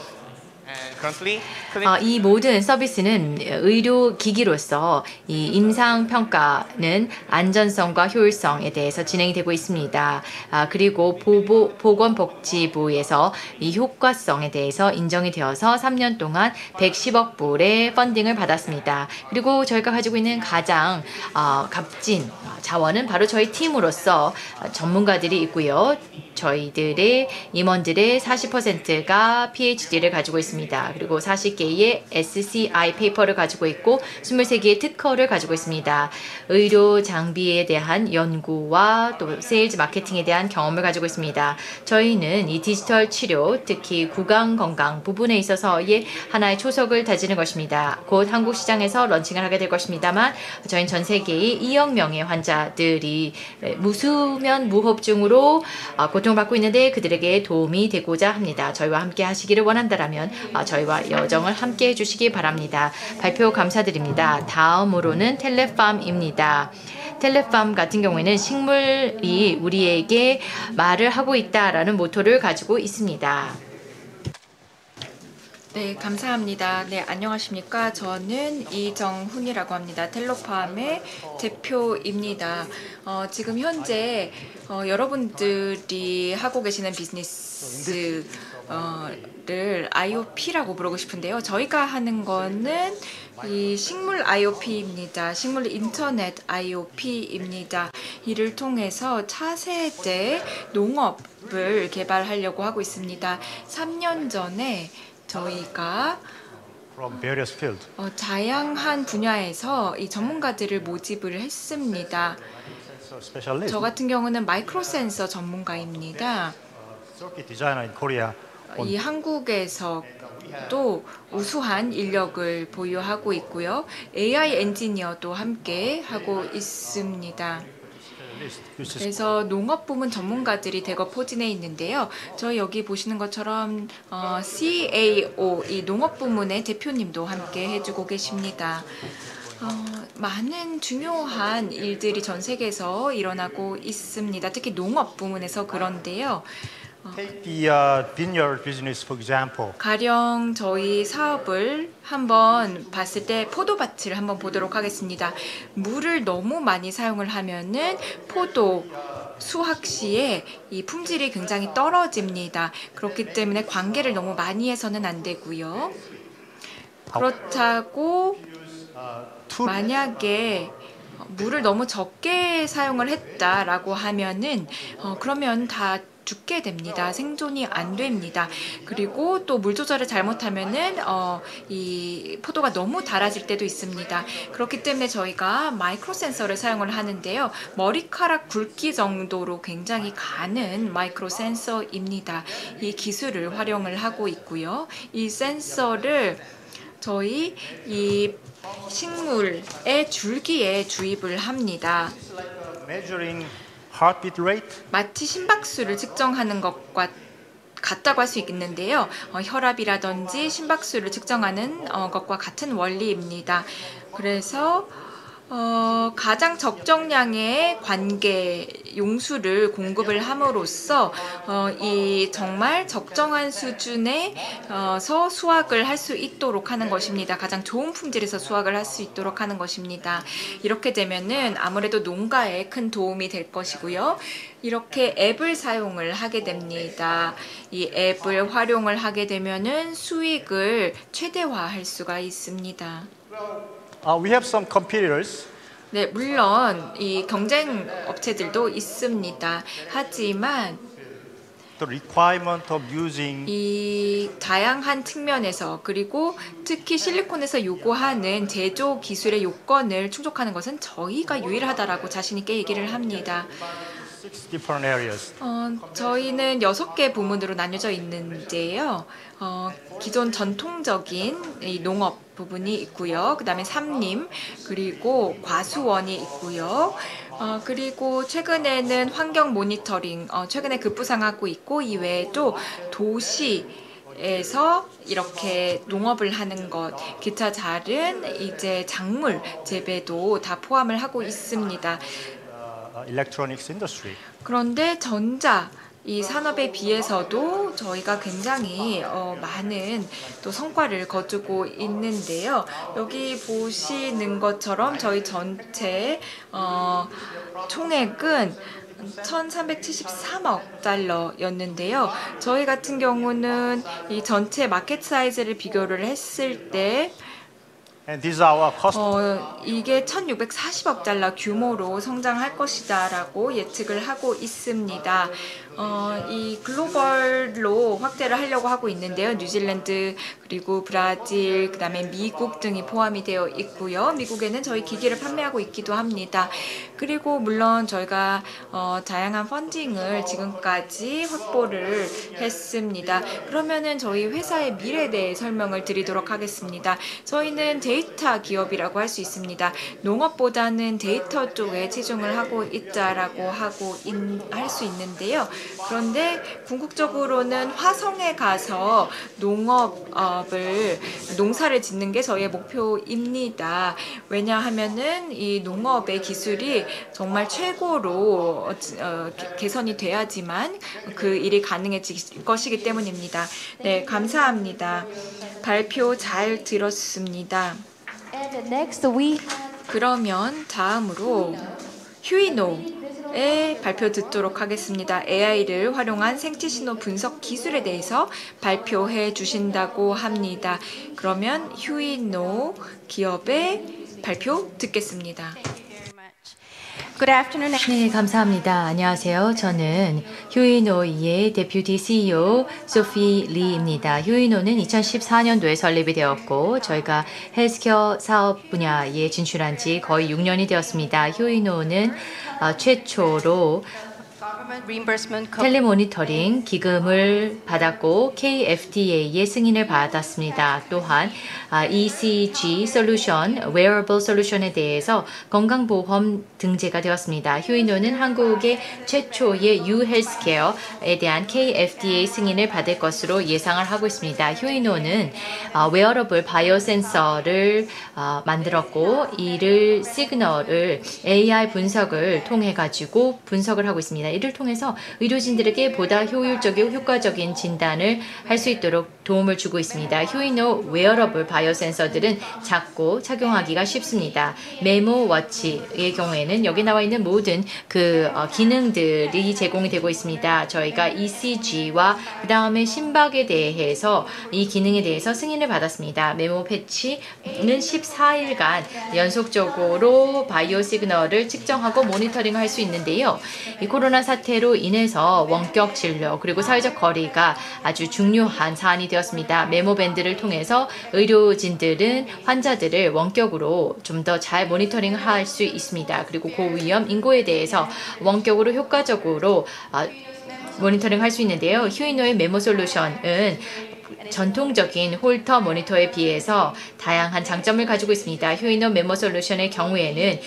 어, 이 모든 서비스는 의료기기로서 이 임상평가는 안전성과 효율성에 대해서 진행이 되고 있습니다. 아, 그리고 보보, 보건복지부에서 이 효과성에 대해서 인정이 되어서 삼 년 동안 백십억 불의 펀딩을 받았습니다. 그리고 저희가 가지고 있는 가장 어, 값진 자원은 바로 저희 팀으로서 전문가들이 있고요. 저희들의 임원들의 사십 퍼센트가 피에이치디를 가지고 있습니다. 그리고 사십 개의 에스시아이 페이퍼를 가지고 있고 이십삼 개의 특허를 가지고 있습니다. 의료 장비에 대한 연구와 또 세일즈 마케팅에 대한 경험을 가지고 있습니다. 저희는 이 디지털 치료, 특히 구강 건강 부분에 있어서의 하나의 초석을 다지는 것입니다. 곧 한국 시장에서 런칭을 하게 될 것입니다만 저희는 전 세계의 이억 명의 환자들이 무수면 무호흡증으로 고통받고 있는데 그들에게 도움이 되고자 합니다. 저희와 함께 하시기를 원한다라면 저희와 여정을 함께 해주시기 바랍니다. 발표 감사드립니다. 다음으로는 텔레팜입니다. 텔레팜 같은 경우에는 식물이 우리에게 말을 하고 있다라는 모토를 가지고 있습니다. 네, 감사합니다. 네, 안녕하십니까. 저는 이정훈이라고 합니다. 텔레팜의 대표입니다. 어, 지금 현재 어, 여러분들이 하고 계시는 비즈니스 어, 를 아이오피라고 부르고 싶은데요. 저희가 하는 거는 이 식물 아이오피입니다. 식물 인터넷 아이오피입니다. 이를 통해서 차세대 농업을 개발하려고 하고 있습니다. 삼 년 전에 저희가 From various fields. 어, 다양한 분야에서 이 전문가들을 모집을 했습니다. 저 같은 경우는 마이크로 센서 전문가입니다. Circuit designer in Korea. 이 한국에서도 우수한 인력을 보유하고 있고요. 에이아이 엔지니어도 함께 하고 있습니다. 그래서 농업 부문 전문가들이 대거 포진해 있는데요. 저희 여기 보시는 것처럼 어, 씨에이오, 이 농업 부문의 대표님도 함께 해주고 계십니다. 어, 많은 중요한 일들이 전 세계에서 일어나고 있습니다. 특히 농업 부문에서 그런데요. Take the uh, vineyard business, for example. 가령 저희 사업을 한번 봤을 때 포도밭을 한번 보도록 하겠습니다. 물을 너무 많이 사용을 하면은 포도 수확 시에 이 품질이 굉장히 떨어집니다. 그렇기 때문에 관계를 너무 많이 해서는 안 되고요. 그렇다고 만약에 물을 너무 적게 사용을 했다라고 하면은 어, 그러면 다 죽게 됩니다. 생존이 안 됩니다. 그리고 또 물 조절을 잘못하면은 어, 이 포도가 너무 달아질 때도 있습니다. 그렇기 때문에 저희가 마이크로 센서를 사용을 하는데요. 머리카락 굵기 정도로 굉장히 가는 마이크로 센서입니다. 이 기술을 활용을 하고 있고요. 이 센서를 저희 이 식물의 줄기에 주입을 합니다. Heartbeat rate? 마치 심박수를 측정하는 것과 같다고 할 수 있겠는데요. 어, 혈압이라든지 심박수를 측정하는 어, 것과 같은 원리입니다. 그래서 어, 가장 적정량의 관계 용수를 공급을 함으로써 어, 이 정말 적정한 수준에서 수확을 할 수 있도록 하는 것입니다. 가장 좋은 품질에서 수확을 할 수 있도록 하는 것입니다. 이렇게 되면은 아무래도 농가에 큰 도움이 될 것이고요. 이렇게 앱을 사용을 하게 됩니다. 이 앱을 활용을 하게 되면은 수익을 최대화할 수가 있습니다. Uh, we have some competitors. 네, 물론 이 경쟁 업체들도 있습니다. 하지만 The requirement of using 이 다양한 측면에서 그리고 특히 실리콘에서 요구하는 제조 기술의 요건을 충족하는 것은 저희가 유일하다라고 자신 있게 얘기를 합니다. six different areas. 어, 저희는 여섯 개 부문으로 나뉘어져 있는데요. 어, 기존 전통적인 이 농업 부분이 있고요. 그 다음에 삼림, 그리고 과수원이 있고요. 어, 그리고 최근에는 환경 모니터링, 어, 최근에 급부상하고 있고, 이외에도 도시에서 이렇게 농업을 하는 것, 기타 다른 이제 작물 재배도 다 포함을 하고 있습니다. electronics industry. 그런데 전자 이 산업에 비해서도 저희가 굉장히 어, 많은 또 성과를 거두고 있는데요. 여기 보시는 것처럼 저희 전체 어, 총액은 천삼백칠십삼억 달러였는데요. 저희 같은 경우는 이 전체 마켓 사이즈를 비교를 했을 때 And these are our cost. 어, 이게 천육백사십억 달러 규모로 성장할 것이다라고 예측을 하고 있습니다. 어, 이 글로벌로 확대를 하려고 하고 있는데요. 뉴질랜드 그리고 브라질 그다음에 미국 등이 포함이 되어 있고요. 미국에는 저희 기기를 판매하고 있기도 합니다. 그리고 물론 저희가 어, 다양한 펀딩을 지금까지 확보를 했습니다. 그러면은 저희 회사의 미래에 대해 설명을 드리도록 하겠습니다. 저희는 데이터 기업이라고 할 수 있습니다. 농업보다는 데이터 쪽에 치중을 하고 있다라고 하고 할 수 있는데요. 그런데 궁극적으로는 화성에 가서 농업을 농사를 짓는 게 저희의 목표입니다. 왜냐하면은 이 농업의 기술이 정말 최고로 어, 개선이 돼야지만 그 일이 가능해질 것이기 때문입니다. 네, 감사합니다. 발표 잘 들었습니다. 그러면 다음으로 휴이노의 발표 듣도록 하겠습니다. 에이아이를 활용한 생체신호 분석 기술에 대해서 발표해 주신다고 합니다. 그러면 휴이노 기업의 발표 듣겠습니다. Good afternoon. 네, 감사합니다. 안녕하세요. 저는 휴이노의 데퓨티 씨이오 소피 리입니다. 휴이노는 이천십사 년도에 설립이 되었고 저희가 헬스케어 사업 분야에 진출한 지 거의 육 년이 되었습니다. 휴이노는 어, 최초로 텔레모니터링 기금을 받았고 케이에프디에이의 승인을 받았습니다. 또한 이씨지 솔루션, 웨어러블 솔루션에 대해서 건강보험 등재가 되었습니다. 휴이노는 한국의 최초의 유헬스케어에 대한 케이에프디에이 승인을 받을 것으로 예상을 하고 있습니다. 휴이노는 웨어러블 바이오 센서를 만들었고 이를 시그널을 에이아이 분석을 통해 가지고 분석을 하고 있습니다. 이를 통해서 의료진들에게 보다 효율적이고 효과적인 진단을 할 수 있도록 도움을 주고 있습니다. 휴이노 웨어러블 바이오 센서들은 작고 착용하기가 쉽습니다. 메모 워치의 경우에는 여기 나와 있는 모든 그 어, 기능들이 제공이 되고 있습니다. 저희가 이씨지와 그 다음에 심박에 대해서 이 기능에 대해서 승인을 받았습니다. 메모 패치는 십사 일간 연속적으로 바이오 시그널을 측정하고 모니터링할 수 있는데요. 이 코로나 사태로 인해서 원격 진료 그리고 사회적 거리가 아주 중요한 사안이 되었습니다. 메모밴드를 통해서 의료진들은 환자들을 원격으로 좀 더 잘 모니터링할 수 있습니다. 그리고 고위험 인구에 대해서 원격으로 효과적으로 모니터링 할 수 있는데요. 휴이노의 메모 솔루션은 전통적인 홀터 모니터에 비해서 다양한 장점을 가지고 있습니다. 휴이노 메모 솔루션의 경우에는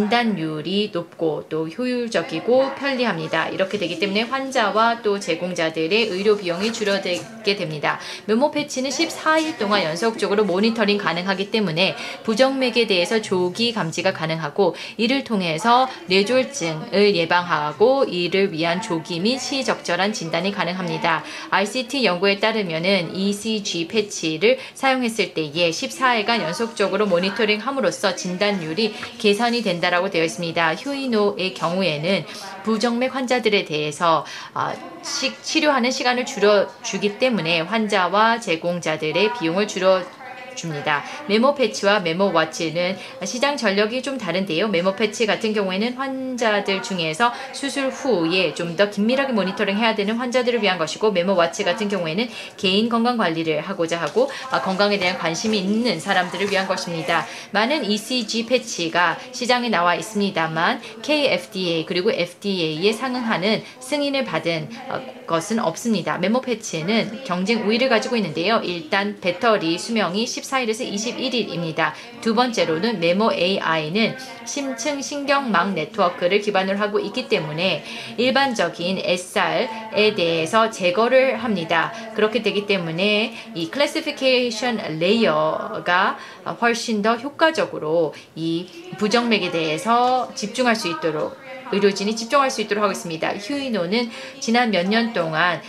진단율이 높고 또 효율적이고 편리합니다. 이렇게 되기 때문에 환자와 또 제공자들의 의료 비용이 줄어들게 됩니다. 메모 패치는 십사 일 동안 연속적으로 모니터링 가능하기 때문에 부정맥에 대해서 조기 감지가 가능하고 이를 통해서 뇌졸중을 예방하고 이를 위한 조기 및 시적절한 진단이 가능합니다. 알씨티 연구에 따르면은 이씨지 패치를 사용했을 때에 십사 일간 연속적으로 모니터링 함으로써 진단율이 개선이 된다라고 되어 있습니다. 휴이노의 경우에는 부정맥 환자들에 대해서 어, 시, 치료하는 시간을 줄여주기 때문에 환자와 제공자들의 비용을 줄여 줍니다. 메모 패치와 메모 워치는 시장 전력이 좀 다른데요. 메모 패치 같은 경우에는 환자들 중에서 수술 후에 좀 더 긴밀하게 모니터링 해야 되는 환자들을 위한 것이고 메모 워치 같은 경우에는 개인 건강 관리를 하고자 하고 건강에 대한 관심이 있는 사람들을 위한 것입니다. 많은 이씨지 패치가 시장에 나와 있습니다만 케이에프디에이 그리고 에프디에이에 상응하는 승인을 받은 것은 없습니다. 메모 패치는 경쟁 우위를 가지고 있는데요. 일단 배터리 수명이 십사 일에서 이십일 일입니다. 두 번째로는 메모 에이아이는 심층 신경망 네트워크를 기반으로 하고 있기 때문에 일반적인 에스알에 대해서 제거를 합니다. 그렇게 되기 때문에 이 클래시피케이션 레이어가 훨씬 더 효과적으로 이 부정맥에 대해서 집중할 수 있도록 의료진이 집중할 수 있도록 하고 있습니다. 휴이노는 지난 몇 년 동안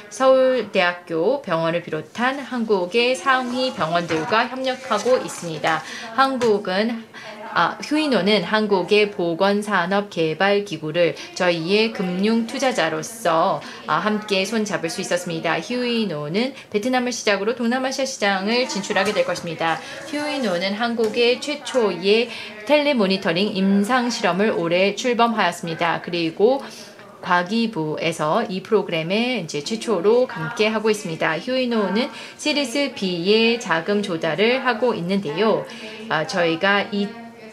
서울대학교 병원을 비롯한 한국의 상위 병원들과 협력하고 있습니다. 한국은 아, 휴이노는 한국의 보건산업개발기구를 저희의 금융투자자로서 아, 함께 손잡을 수 있었습니다. 휴이노는 베트남을 시작으로 동남아시아 시장을 진출하게 될 것입니다. 휴이노는 한국의 최초의 텔레모니터링 임상실험을 올해 출범하였습니다. 그리고 과기부에서 이 프로그램에 이제 최초로 함께 하고 있습니다. 휴이노는 시리즈 B의 자금 조달을 하고 있는데요. 아, 저희가 이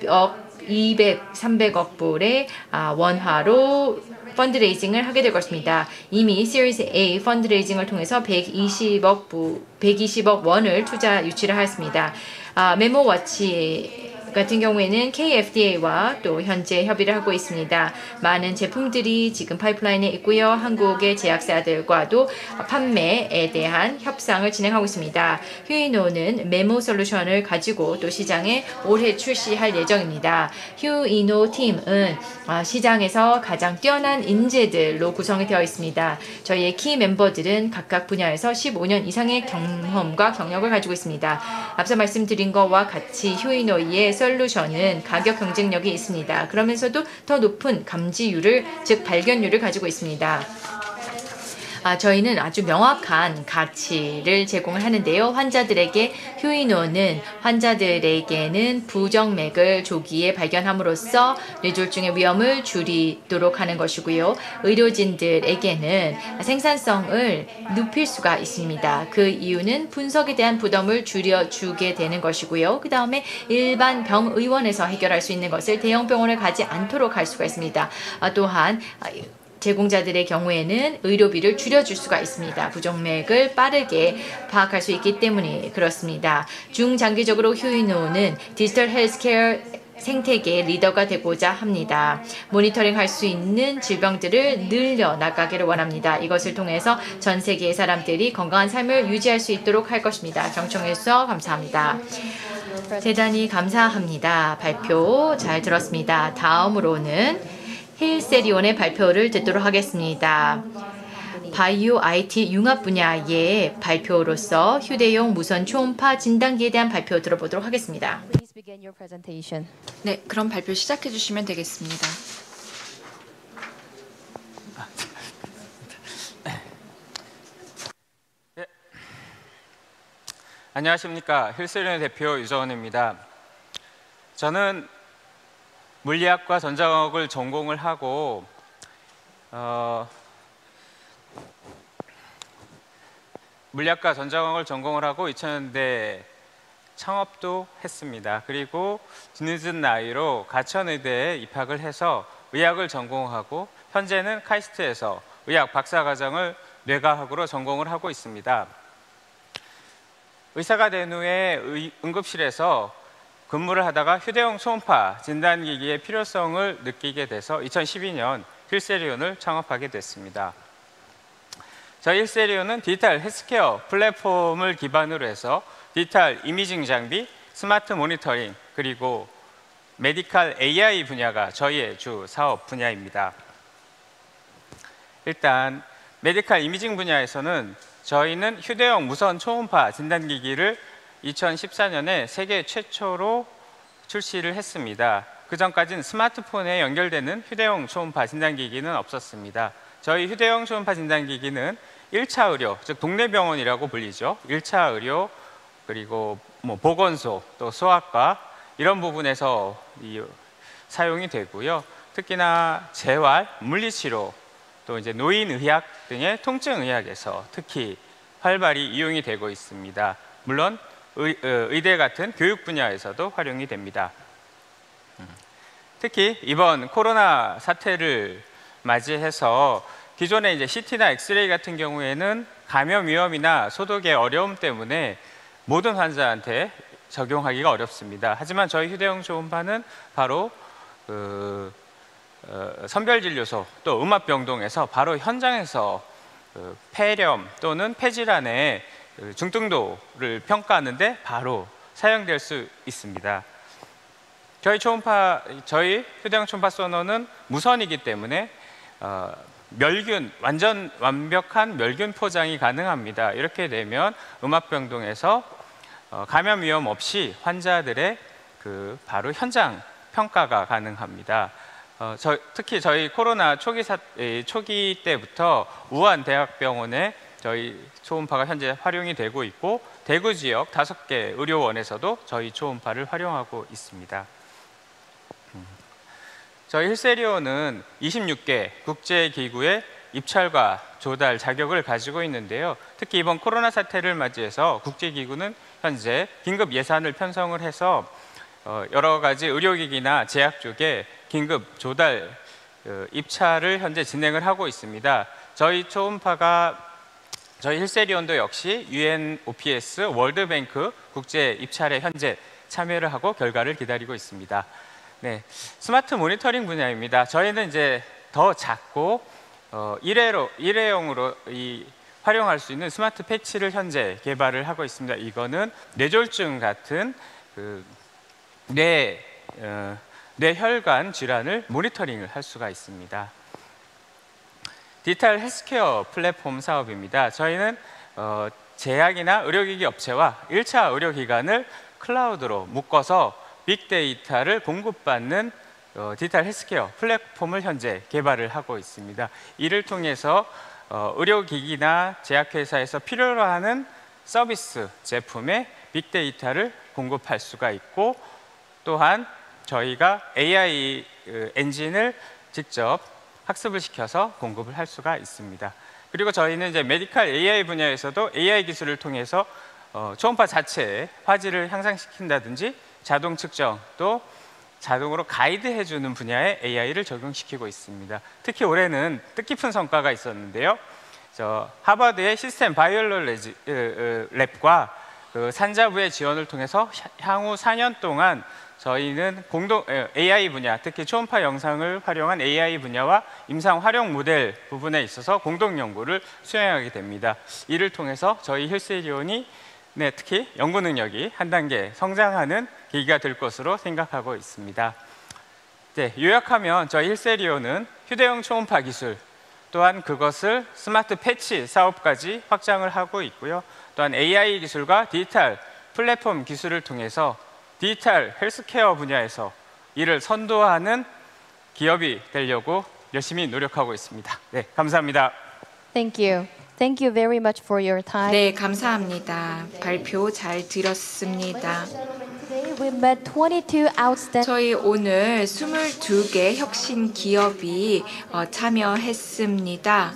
이백, 삼백억 불의 원화로 펀드레이징을 하게 될 것입니다. 이미 시리즈 A 펀드레이징을 통해서 백이십억 부, 백이십억 원을 투자 유치를 하였습니다. 아, 메모워치 같은 경우에는 케이에프디에이와 또 현재 협의를 하고 있습니다. 많은 제품들이 지금 파이프라인에 있고요. 한국의 제약사들과도 판매에 대한 협상을 진행하고 있습니다. 휴이노는 메모 솔루션을 가지고 또 시장에 올해 출시할 예정입니다. 휴이노 팀은 시장에서 가장 뛰어난 인재들로 구성이 되어 있습니다. 저희의 키 멤버들은 각각 분야에서 십오 년 이상의 경험과 경력을 가지고 있습니다. 앞서 말씀드린 것과 같이 휴이노의 솔루션은 가격 경쟁력이 있습니다. 그러면서도 더 높은 감지율을, 즉 발견율을 가지고 있습니다. 아, 저희는 아주 명확한 가치를 제공을 하는데요. 환자들에게 휴이노는 환자들에게는 부정맥을 조기에 발견함으로써 뇌졸중의 위험을 줄이도록 하는 것이고요. 의료진들에게는 생산성을 높일 수가 있습니다. 그 이유는 분석에 대한 부담을 줄여주게 되는 것이고요. 그 다음에 일반 병의원에서 해결할 수 있는 것을 대형 병원에 가지 않도록 할 수가 있습니다. 아, 또한 제공자들의 경우에는 의료비를 줄여줄 수가 있습니다. 부정맥을 빠르게 파악할 수 있기 때문에 그렇습니다. 중장기적으로 휴이노는 디지털 헬스케어 생태계의 리더가 되고자 합니다. 모니터링 할 수 있는 질병들을 늘려나가기를 원합니다. 이것을 통해서 전 세계의 사람들이 건강한 삶을 유지할 수 있도록 할 것입니다. 경청해 주셔서 감사합니다. 대단히 감사합니다. 발표 잘 들었습니다. 다음으로는 힐세리온의 발표를 듣도록 하겠습니다. 바이오 아이티 융합 분야의 발표로서 휴대용 무선 초음파 진단기에 대한 발표 들어보도록 하겠습니다. 네, 그럼 발표 시작해 주시면 되겠습니다. 네. 안녕하십니까. 힐세리온의 대표 유정원입니다. 저는 물리학과 전자공학을 전공을 하고 어, 물리학과 전자공학을 전공을 하고 이천 년대 창업도 했습니다. 그리고 뒤늦은 나이로 가천의대에 입학을 해서 의학을 전공하고 현재는 카이스트에서 의학 박사과정을 뇌과학으로 전공을 하고 있습니다. 의사가 된 후에 의, 응급실에서 근무를 하다가 휴대용 초음파 진단기기의 필요성을 느끼게 돼서 이천십이 년 힐세리온을 창업하게 됐습니다. 저희 힐세리온은 디지털 헬스케어 플랫폼을 기반으로 해서 디지털 이미징 장비, 스마트 모니터링, 그리고 메디컬 에이아이 분야가 저희의 주 사업 분야입니다. 일단 메디컬 이미징 분야에서는 저희는 휴대용 무선 초음파 진단기기를 이천십사 년에 세계 최초로 출시를 했습니다. 그 전까지는 스마트폰에 연결되는 휴대용 초음파 진단기기는 없었습니다. 저희 휴대용 초음파 진단기기는 일 차 의료, 즉 동네 병원이라고 불리죠. 일 차 의료, 그리고 뭐 보건소, 또 소아과 이런 부분에서 이, 사용이 되고요. 특히나 재활, 물리치료, 또 이제 노인의학 등의 통증의학에서 특히 활발히 이용이 되고 있습니다. 물론 의, 의대 같은 교육 분야에서도 활용이 됩니다. 특히 이번 코로나 사태를 맞이해서 기존에 이제 씨티나 엑스레이 같은 경우에는 감염 위험이나 소독의 어려움 때문에 모든 환자한테 적용하기가 어렵습니다. 하지만 저희 휴대용 초음파는 바로 그, 어, 선별진료소 또 음압병동에서 바로 현장에서 그 폐렴 또는 폐질환의 중등도를 평가하는데 바로 사용될 수 있습니다. 저희 초음파, 저희 휴대용 초음파 소너는 무선이기 때문에 어, 멸균, 완전 완벽한 멸균 포장이 가능합니다. 이렇게 되면 음압병동에서 어, 감염 위험 없이 환자들의 그 바로 현장 평가가 가능합니다. 어, 저, 특히 저희 코로나 초기, 사, 에, 초기 때부터 우한 대학병원에 저희 초음파가 현재 활용이 되고 있고 대구 지역 다섯 개 의료원에서도 저희 초음파를 활용하고 있습니다. 음. 저희 힐세리온은 이십육 개 국제기구의 입찰과 조달 자격을 가지고 있는데요. 특히 이번 코로나 사태를 맞이해서 국제기구는 현재 긴급 예산을 편성을 해서 어, 여러 가지 의료기기나 제약 쪽에 긴급 조달 어, 입찰을 현재 진행을 하고 있습니다. 저희 초음파가 저희 힐세리온도 역시 유엔오피에스 월드뱅크 국제 입찰에 현재 참여를 하고 결과를 기다리고 있습니다. 네, 스마트 모니터링 분야입니다. 저희는 이제 더 작고 어, 일회로, 일회용으로 이 활용할 수 있는 스마트 패치를 현재 개발을 하고 있습니다. 이거는 뇌졸중 같은 그 뇌, 어, 뇌혈관 질환을 모니터링을 할 수가 있습니다. 디지털 헬스케어 플랫폼 사업입니다. 저희는 어, 제약이나 의료기기 업체와 일 차 의료기관을 클라우드로 묶어서 빅데이터를 공급받는 어, 디지털 헬스케어 플랫폼을 현재 개발을 하고 있습니다. 이를 통해서 어, 의료기기나 제약회사에서 필요로 하는 서비스 제품에 빅데이터를 공급할 수가 있고 또한 저희가 에이아이 엔진을 직접 학습을 시켜서 공급을 할 수가 있습니다. 그리고 저희는 이제 메디컬 에이아이 분야에서도 에이아이 기술을 통해서 어, 초음파 자체의 화질을 향상시킨다든지 자동 측정 또 자동으로 가이드해주는 분야에 에이아이를 적용시키고 있습니다. 특히 올해는 뜻깊은 성과가 있었는데요. 저 하버드의 시스템 바이올로지 랩과 그 산자부의 지원을 통해서 향후 사 년 동안 저희는 공동 에이아이 분야, 특히 초음파 영상을 활용한 에이아이 분야와 임상 활용 모델 부분에 있어서 공동 연구를 수행하게 됩니다. 이를 통해서 저희 힐세리온이 네, 특히 연구 능력이 한 단계 성장하는 계기가 될 것으로 생각하고 있습니다. 네, 요약하면 저희 힐세리온은 휴대용 초음파 기술, 또한 그것을 스마트 패치 사업까지 확장을 하고 있고요. 또한 에이아이 기술과 디지털 플랫폼 기술을 통해서 디지털 헬스케어 분야에서 이를 선도하는 기업이 되려고 열심히 노력하고 있습니다. 네, 감사합니다. Thank you. Thank you very much for your time. 네, 감사합니다. 발표 잘 들었습니다. We met twenty-two outstanding. 저희 오늘 이십이 개 혁신 기업이 어, 참여했습니다.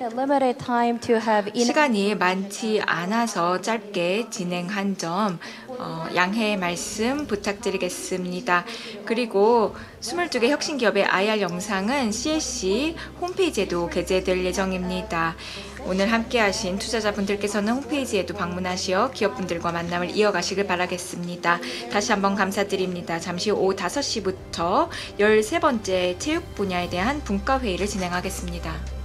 Time to have in... 시간이 많지 않아서 짧게 진행한 점 어, 양해의 말씀 부탁드리겠습니다. 그리고 스물두 개 혁신기업의 아이알 영상은 씨엘씨 홈페이지에도 게재될 예정입니다. 오늘 함께하신 투자자분들께서는 홈페이지에도 방문하시어 기업분들과 만남을 이어가시길 바라겠습니다. 다시 한번 감사드립니다. 잠시 후 오후 다섯 시부터 열세 번째 체육 분야에 대한 분과회의를 진행하겠습니다.